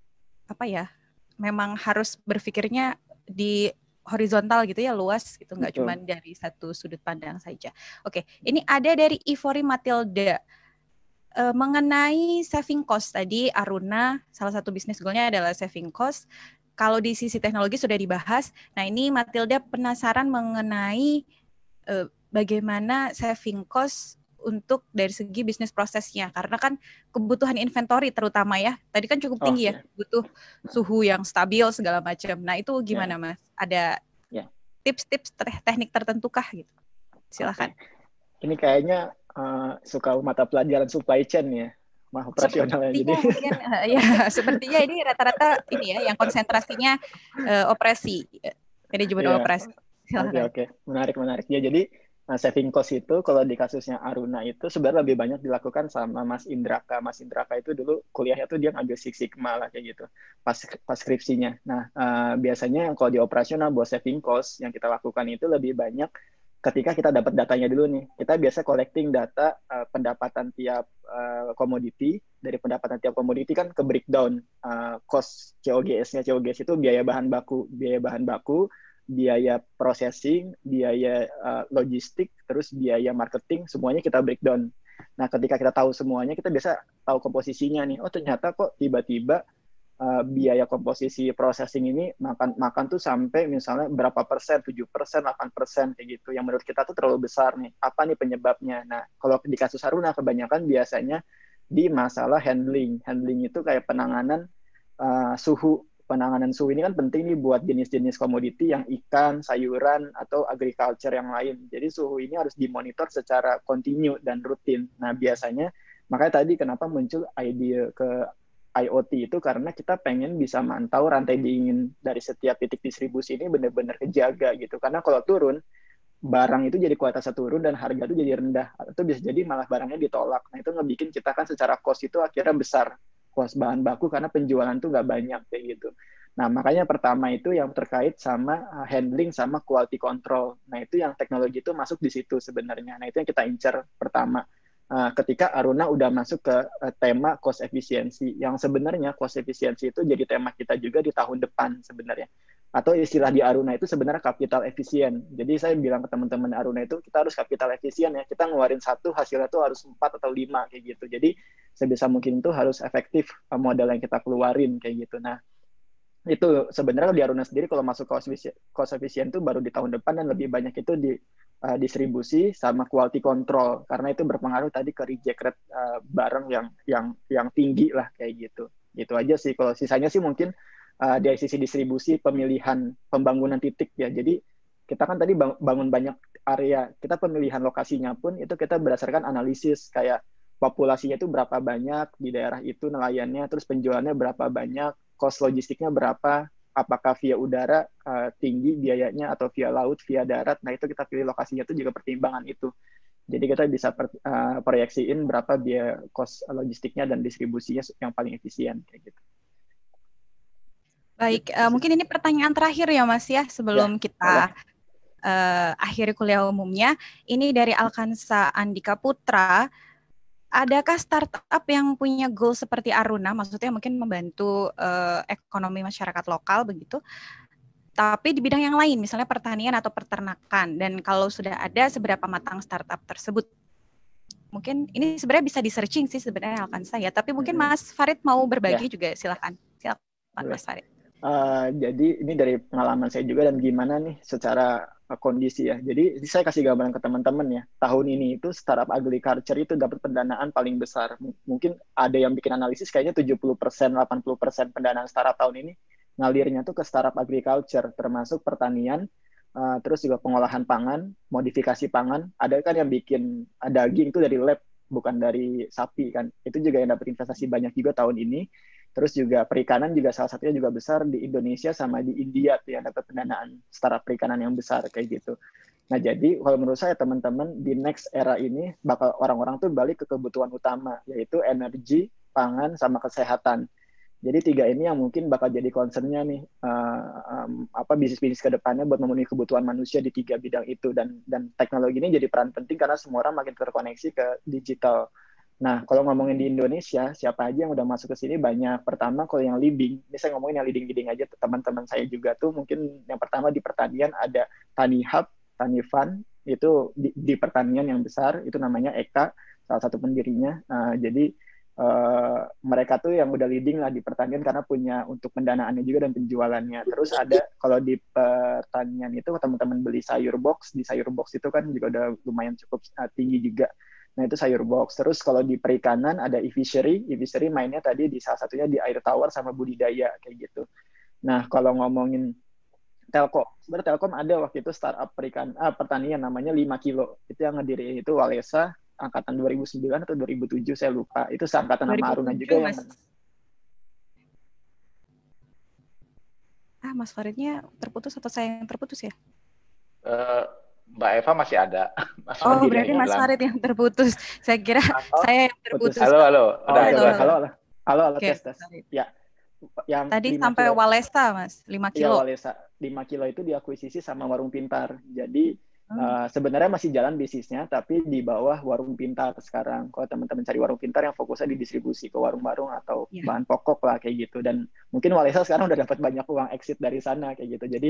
apa ya, memang harus berpikirnya di horizontal gitu ya, luas gitu, nggak cuma dari satu sudut pandang saja. Oke, ini ada dari Ivory Matilda. Uh, mengenai saving cost tadi, Aruna salah satu bisnis goalnya adalah saving cost. Kalau di sisi teknologi sudah dibahas. Nah ini Matilda penasaran mengenai uh, bagaimana saving cost untuk dari segi bisnis prosesnya, karena kan kebutuhan inventory terutama ya. Tadi kan cukup tinggi oh, ya, yeah. butuh suhu yang stabil segala macam. Nah itu gimana yeah. Mas? Ada yeah. tips-tips teknik tertentukah gitu? Silakan. Okay. Ini kayaknya Uh, suka mata pelajaran supply chain ya, mah operasionalnya jadi. Mungkin, uh, ya sepertinya ini rata-rata ini ya yang konsentrasinya uh, operasi, manajemen yeah. operasi. Oke oke, okay, okay. menarik menarik ya. Jadi uh, saving cost itu kalau di kasusnya Aruna itu sebenarnya lebih banyak dilakukan sama Mas Indraka. Mas Indraka itu dulu kuliahnya tuh dia ngambil Six Sigma lah kayak gitu, pas pas skripsinya. Nah uh, biasanya kalau di operasional buat saving cost yang kita lakukan itu lebih banyak ketika kita dapat datanya dulu nih, kita biasa collecting data uh, pendapatan tiap komoditi. Uh, Dari pendapatan tiap komoditi kan ke breakdown uh, cost C O G S-nya. C O G S itu biaya bahan baku, biaya bahan baku, biaya processing, biaya uh, logistik, terus biaya marketing, semuanya kita breakdown. Nah, ketika kita tahu semuanya, kita biasa tahu komposisinya nih. Oh, ternyata kok tiba-tiba Uh, biaya komposisi processing ini makan makan tuh sampai misalnya berapa persen, tujuh persen, delapan persen kayak gitu. Yang menurut kita tuh terlalu besar nih. Apa nih penyebabnya? Nah, kalau di kasus Aruna kebanyakan biasanya di masalah handling. Handling itu kayak penanganan uh, suhu. Penanganan suhu ini kan penting nih buat jenis-jenis komoditi yang ikan, sayuran, atau agriculture yang lain. Jadi suhu ini harus dimonitor secara kontinu dan rutin. Nah, biasanya makanya tadi kenapa muncul ide ke I O T itu karena kita pengen bisa mantau rantai dingin dari setiap titik distribusi ini benar-benar kejaga gitu. Karena kalau turun, barang itu jadi kualitasnya turun dan harga itu jadi rendah. Atau bisa jadi malah barangnya ditolak. Nah itu ngebikin kita kan secara cost itu akhirnya besar. Cost bahan baku karena penjualan tuh nggak banyak kayak gitu. Nah makanya pertama itu yang terkait sama handling sama quality control. Nah itu yang teknologi itu masuk di situ sebenarnya. Nah itu yang kita incar pertama. Uh, ketika Aruna udah masuk ke uh, tema cost efficiency, yang sebenarnya cost efficiency itu jadi tema kita juga di tahun depan sebenarnya. Atau istilah di Aruna itu sebenarnya capital efisien. Jadi saya bilang ke teman-teman Aruna itu kita harus capital efisien ya. Kita ngeluarin satu hasilnya tuh harus empat atau lima kayak gitu. Jadi sebisa mungkin itu harus efektif uh, modal yang kita keluarin kayak gitu. Nah itu sebenarnya di Aruna sendiri kalau masuk cost efisien, cost efisien itu baru di tahun depan dan lebih banyak itu di Uh, distribusi sama quality control karena itu berpengaruh tadi ke reject rate uh, barang yang yang yang tinggi lah kayak gitu. Gitu aja sih. Kalau sisanya sih mungkin uh, dari sisi distribusi, pemilihan pembangunan titik ya. Jadi kita kan tadi bangun banyak area, kita pemilihan lokasinya pun itu kita berdasarkan analisis kayak populasinya itu berapa banyak di daerah itu nelayannya, terus penjualannya berapa banyak, cost logistiknya berapa, apakah via udara uh, tinggi biayanya atau via laut, via darat. Nah, itu kita pilih lokasinya itu juga pertimbangan itu. Jadi kita bisa per, uh, proyeksiin berapa biaya cost logistiknya dan distribusinya yang paling efisien kayak gitu. Baik, uh, mungkin ini pertanyaan terakhir ya Mas ya sebelum ya, kita uh, akhiri kuliah umumnya. Ini dari Alkansa Andika Putra. Adakah startup yang punya goal seperti Aruna, maksudnya mungkin membantu uh, ekonomi masyarakat lokal begitu, tapi di bidang yang lain, misalnya pertanian atau peternakan, dan kalau sudah ada, seberapa matang startup tersebut? Mungkin ini sebenarnya bisa di-searching sih sebenarnya Alkansa ya, tapi mungkin Mas Farid mau berbagi ya. Juga, silakan. Silakan Mas Farid. Uh, jadi ini dari pengalaman saya juga dan gimana nih secara uh, kondisi ya. Jadi saya kasih gambaran ke teman-teman ya. Tahun ini itu startup agriculture itu dapat pendanaan paling besar. M- mungkin ada yang bikin analisis kayaknya tujuh puluh persen, delapan puluh persen pendanaan startup tahun ini ngalirnya tuh ke startup agriculture, termasuk pertanian, uh, terus juga pengolahan pangan, modifikasi pangan. Ada kan yang bikin uh, daging itu dari lab, bukan dari sapi kan. Itu juga yang dapat investasi banyak juga tahun ini. Terus juga perikanan juga salah satunya juga besar di Indonesia sama di India tuh yang dapat pendanaan startup perikanan yang besar kayak gitu. Nah jadi kalau menurut saya teman-teman di next era ini bakal orang-orang tuh balik ke kebutuhan utama yaitu energi, pangan, sama kesehatan. Jadi tiga ini yang mungkin bakal jadi concern-nya nih uh, um, apa bisnis-bisnis ke depannya buat memenuhi kebutuhan manusia di tiga bidang itu dan dan teknologi ini jadi peran penting karena semua orang makin terkoneksi ke digital Nah, kalau ngomongin di Indonesia, siapa aja yang udah masuk ke sini banyak. Pertama, kalau yang leading, ini saya ngomongin yang leading-leading aja, teman-teman saya juga tuh mungkin yang pertama di pertanian ada Tani Hub, Tani Fund, itu di, di pertanian yang besar, itu namanya Eka, salah satu pendirinya. Nah, jadi uh, mereka tuh yang udah leading lah di pertanian karena punya untuk pendanaannya juga dan penjualannya. Terus ada, kalau di pertanian itu teman-teman beli sayur box, di sayur box itu kan juga udah lumayan cukup uh, tinggi juga. Nah, itu sayur box. Terus kalau di perikanan ada e-fishery. E-fishery mainnya tadi di salah satunya di air tawar sama budidaya, kayak gitu. Nah, kalau ngomongin Telkom, sebenarnya Telkom ada waktu itu startup perikan, ah, pertanian namanya lima kilo. Itu yang ngediriin itu Walesa, angkatan dua ribu sembilan atau dua ribu tujuh, saya lupa. Itu seangkatan sama Aruna juga Mas. yang... Ah, Mas Faridnya terputus atau saya yang terputus ya? Uh... Mbak Eva masih ada. Mas oh, berarti Mas Farid yang terputus. Saya kira oh, saya yang terputus. Halo, halo. Udah, oh, halo, halo, halo, halo, halo, halo okay. tes, tes. Ya. Yang tadi sampai kilo. Walesa, Mas, lima kilo. Iya, Walesa. lima kilo itu diakuisisi sama Warung Pintar. Jadi, hmm. uh, sebenarnya masih jalan bisnisnya, tapi di bawah Warung Pintar sekarang. Kalau teman-teman cari Warung Pintar yang fokusnya di distribusi ke warung-warung atau yeah. bahan pokok lah, kayak gitu. Dan mungkin Walesa sekarang udah dapat banyak uang exit dari sana, kayak gitu. Jadi,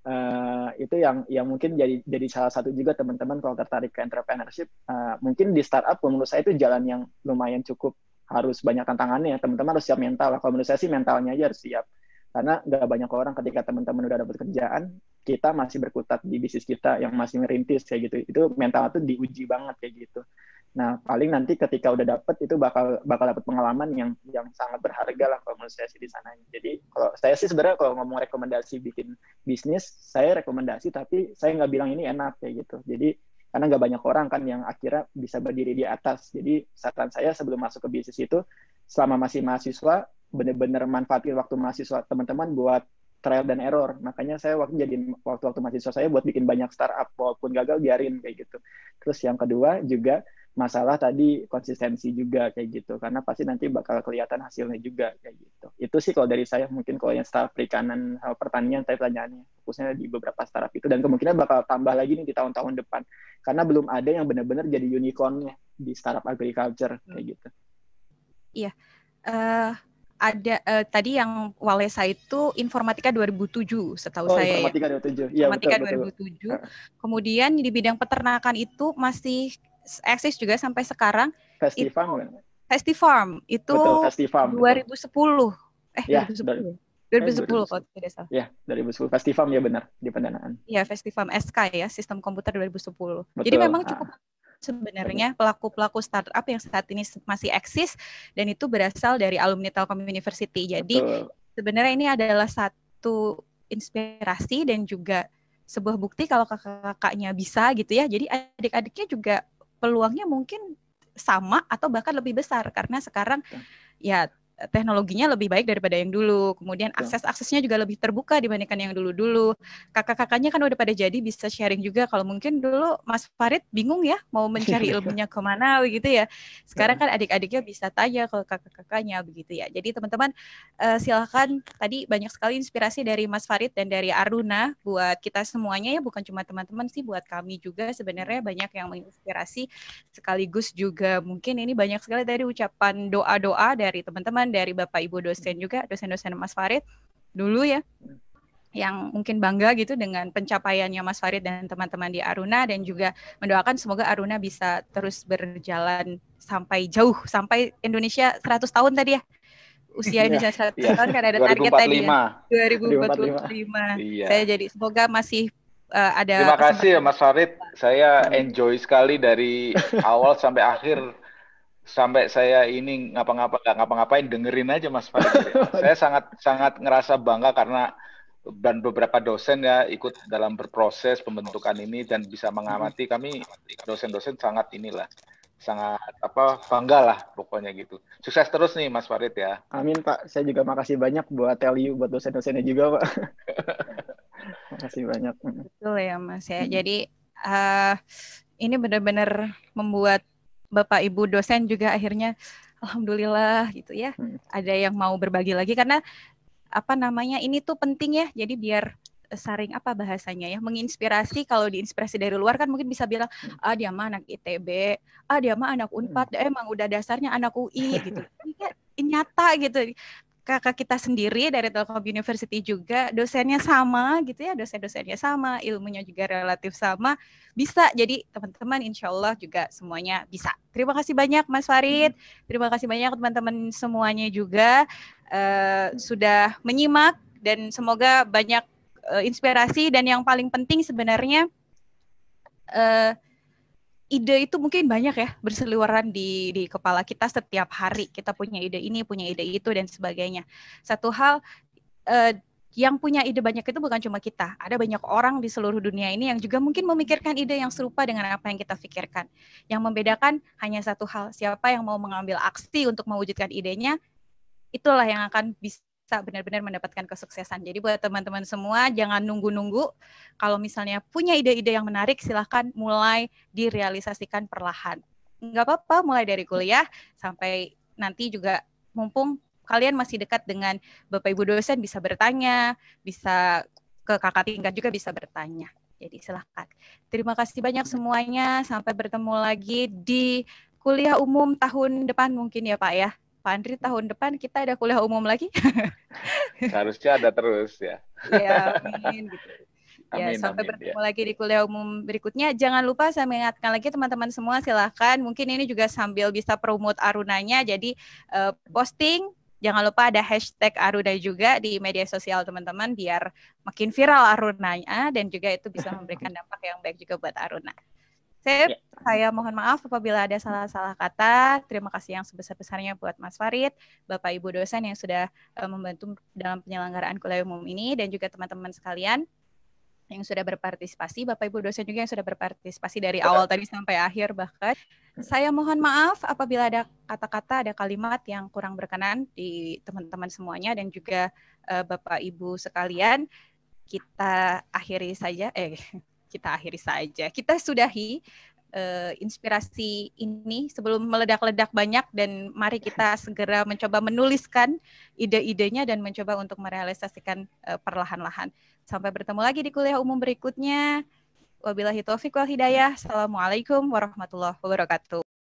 uh, itu yang yang mungkin jadi jadi salah satu juga teman-teman kalau tertarik ke entrepreneurship, uh, mungkin di startup menurut saya itu jalan yang lumayan cukup harus banyak tantangannya. Teman-teman harus siap mental. Kalau menurut saya sih mentalnya aja harus siap. Karena nggak banyak orang ketika teman-teman udah dapat kerjaan, kita masih berkutat di bisnis kita yang masih merintis kayak gitu. Itu mental itu diuji banget kayak gitu. Nah, paling nanti ketika udah dapet itu bakal bakal dapat pengalaman yang yang sangat berharga lah kalau menurut saya sih di sana. Jadi kalau saya sih sebenarnya kalau ngomong rekomendasi bikin bisnis, saya rekomendasi tapi saya nggak bilang ini enak kayak gitu. Jadi karena nggak banyak orang kan yang akhirnya bisa berdiri di atas. Jadi saran saya sebelum masuk ke bisnis itu, selama masih mahasiswa, benar-benar manfaatin waktu mahasiswa teman-teman buat trial dan error. Makanya saya waktu jadi waktu-waktu mahasiswa saya buat bikin banyak startup, walaupun gagal biarin kayak gitu. Terus yang kedua juga masalah tadi konsistensi juga kayak gitu, karena pasti nanti bakal kelihatan hasilnya juga kayak gitu. Itu sih kalau dari saya, mungkin kalau yang startup perikanan pertanian tadi pertanyaannya fokusnya di beberapa startup itu, dan kemungkinan bakal tambah lagi nih di tahun-tahun depan karena belum ada yang benar-benar jadi unicorn-nya di startup agriculture kayak gitu. Iya. Uh... ada uh, tadi yang Walesa itu informatika dua ribu tujuh setahu oh, saya informatika ya. dua ribu tujuh. Ya, informatika betul, dua ribu tujuh. Betul. Kemudian di bidang peternakan itu masih eksis juga sampai sekarang. Festifarm. Festifarm itu betul, Festifarm, dua ribu sepuluh. Betul. Eh ya, dua ribu sepuluh. dua ribu sepuluh kalau tidak salah. Ya, dua ribu sepuluh. Festifarm ya benar di pendanaan. Iya, Festifarm S K ya, sistem komputer dua ribu sepuluh. Betul. Jadi memang cukup ah. sebenarnya pelaku-pelaku startup yang saat ini masih eksis dan itu berasal dari alumni Telkom University. Jadi betul. Sebenarnya ini adalah satu inspirasi dan juga sebuah bukti kalau kakak-kakaknya bisa gitu ya. Jadi adik-adiknya juga peluangnya mungkin sama atau bahkan lebih besar karena sekarang betul. Ya teknologinya lebih baik daripada yang dulu. Kemudian akses-aksesnya juga lebih terbuka dibandingkan yang dulu-dulu. Kakak-kakaknya kan udah pada jadi bisa sharing juga. Kalau mungkin dulu Mas Farid bingung ya mau mencari ilmunya kemana begitu ya. Sekarang kan adik-adiknya bisa tanya ke kakak-kakaknya begitu ya. Jadi teman-teman uh, silakan, tadi banyak sekali inspirasi dari Mas Farid dan dari Aruna buat kita semuanya ya, bukan cuma teman-teman sih, buat kami juga sebenarnya banyak yang menginspirasi, sekaligus juga mungkin ini banyak sekali dari ucapan doa-doa dari teman-teman, dari Bapak Ibu dosen juga, dosen-dosen Mas Farid dulu ya, yang mungkin bangga gitu dengan pencapaiannya Mas Farid dan teman-teman di Aruna, dan juga mendoakan semoga Aruna bisa terus berjalan sampai jauh, sampai Indonesia seratus tahun tadi ya, usia Indonesia seratus yeah, tahun kan ada target tadi ya, dua ribu empat puluh lima. Iya. Saya jadi semoga masih uh, ada. Terima kasih ya Mas Farid, saya enjoy sekali dari awal sampai akhir. Sampai saya ini ngapa-ngapa nggak ngapa-ngapain dengerin aja Mas Farid. Saya sangat sangat ngerasa bangga karena dan beberapa dosen ya ikut dalam berproses pembentukan ini dan bisa mengamati. Kami dosen-dosen sangat inilah sangat apa bangga lah pokoknya gitu. Sukses terus nih Mas Farid ya. Amin Pak. Saya juga makasih banyak buat tell you buat dosen-dosennya juga Pak. Makasih banyak. Betul ya Mas ya. Jadi uh, ini benar-benar membuat Bapak Ibu dosen juga akhirnya alhamdulillah gitu ya. Hmm. Ada yang mau berbagi lagi karena apa namanya ini tuh penting ya. Jadi biar saring apa bahasanya ya, menginspirasi. Kalau diinspirasi dari luar kan mungkin bisa bilang, ah dia mah anak I T B, ah dia mah anak Unpad, emang udah dasarnya anak U I gitu. Ini kan nyata gitu. Kakak kita sendiri dari Telkom University juga dosennya sama gitu ya, dosen-dosennya sama, ilmunya juga relatif sama, bisa. Jadi teman-teman insya Allah juga semuanya bisa. Terima kasih banyak Mas Farid, terima kasih banyak teman-teman semuanya juga uh, sudah menyimak, dan semoga banyak uh, inspirasi, dan yang paling penting sebenarnya uh, ide itu mungkin banyak ya berseliweran di di kepala kita setiap hari. Kita punya ide ini, punya ide itu, dan sebagainya. Satu hal, eh, yang punya ide banyak itu bukan cuma kita. Ada banyak orang di seluruh dunia ini yang juga mungkin memikirkan ide yang serupa dengan apa yang kita pikirkan. Yang membedakan hanya satu hal, siapa yang mau mengambil aksi untuk mewujudkan idenya, itulah yang akan bisa benar-benar mendapatkan kesuksesan. Jadi buat teman-teman semua, jangan nunggu-nunggu. Kalau misalnya punya ide-ide yang menarik, silahkan mulai direalisasikan perlahan. Nggak apa-apa, mulai dari kuliah sampai nanti juga, mumpung kalian masih dekat dengan Bapak Ibu dosen, bisa bertanya, bisa ke kakak tingkat juga bisa bertanya. Jadi silahkan. Terima kasih banyak semuanya. Sampai bertemu lagi di kuliah umum tahun depan mungkin ya Pak ya. Pak Andri, tahun depan kita ada kuliah umum lagi? Harusnya ada terus ya. Ya, amin. Gitu. Ya, Amin, sampai amin, bertemu ya. lagi di kuliah umum berikutnya. Jangan lupa saya mengingatkan lagi teman-teman semua, silahkan. Mungkin ini juga sambil bisa promote Arunanya. Jadi uh, posting, jangan lupa ada hashtag Aruna juga di media sosial teman-teman, biar makin viral Arunanya, dan juga itu bisa memberikan dampak yang baik juga buat Aruna. Sip, ya. Saya mohon maaf apabila ada salah-salah kata. Terima kasih yang sebesar-besarnya buat Mas Farid, Bapak Ibu dosen yang sudah uh, membantu dalam penyelenggaraan kuliah umum ini, dan juga teman-teman sekalian yang sudah berpartisipasi, Bapak Ibu dosen juga yang sudah berpartisipasi dari awal tadi sampai akhir bahkan. Saya mohon maaf apabila ada kata-kata, ada kalimat yang kurang berkenan di teman-teman semuanya, dan juga uh, Bapak Ibu sekalian. Kita akhiri saja, eh kita akhiri saja. Kita sudahi uh, inspirasi ini sebelum meledak-ledak banyak, dan mari kita segera mencoba menuliskan ide-idenya dan mencoba untuk merealisasikan uh, perlahan-lahan. Sampai bertemu lagi di kuliah umum berikutnya. Wabillahi taufiq wal hidayah. Assalamualaikum warahmatullahi wabarakatuh.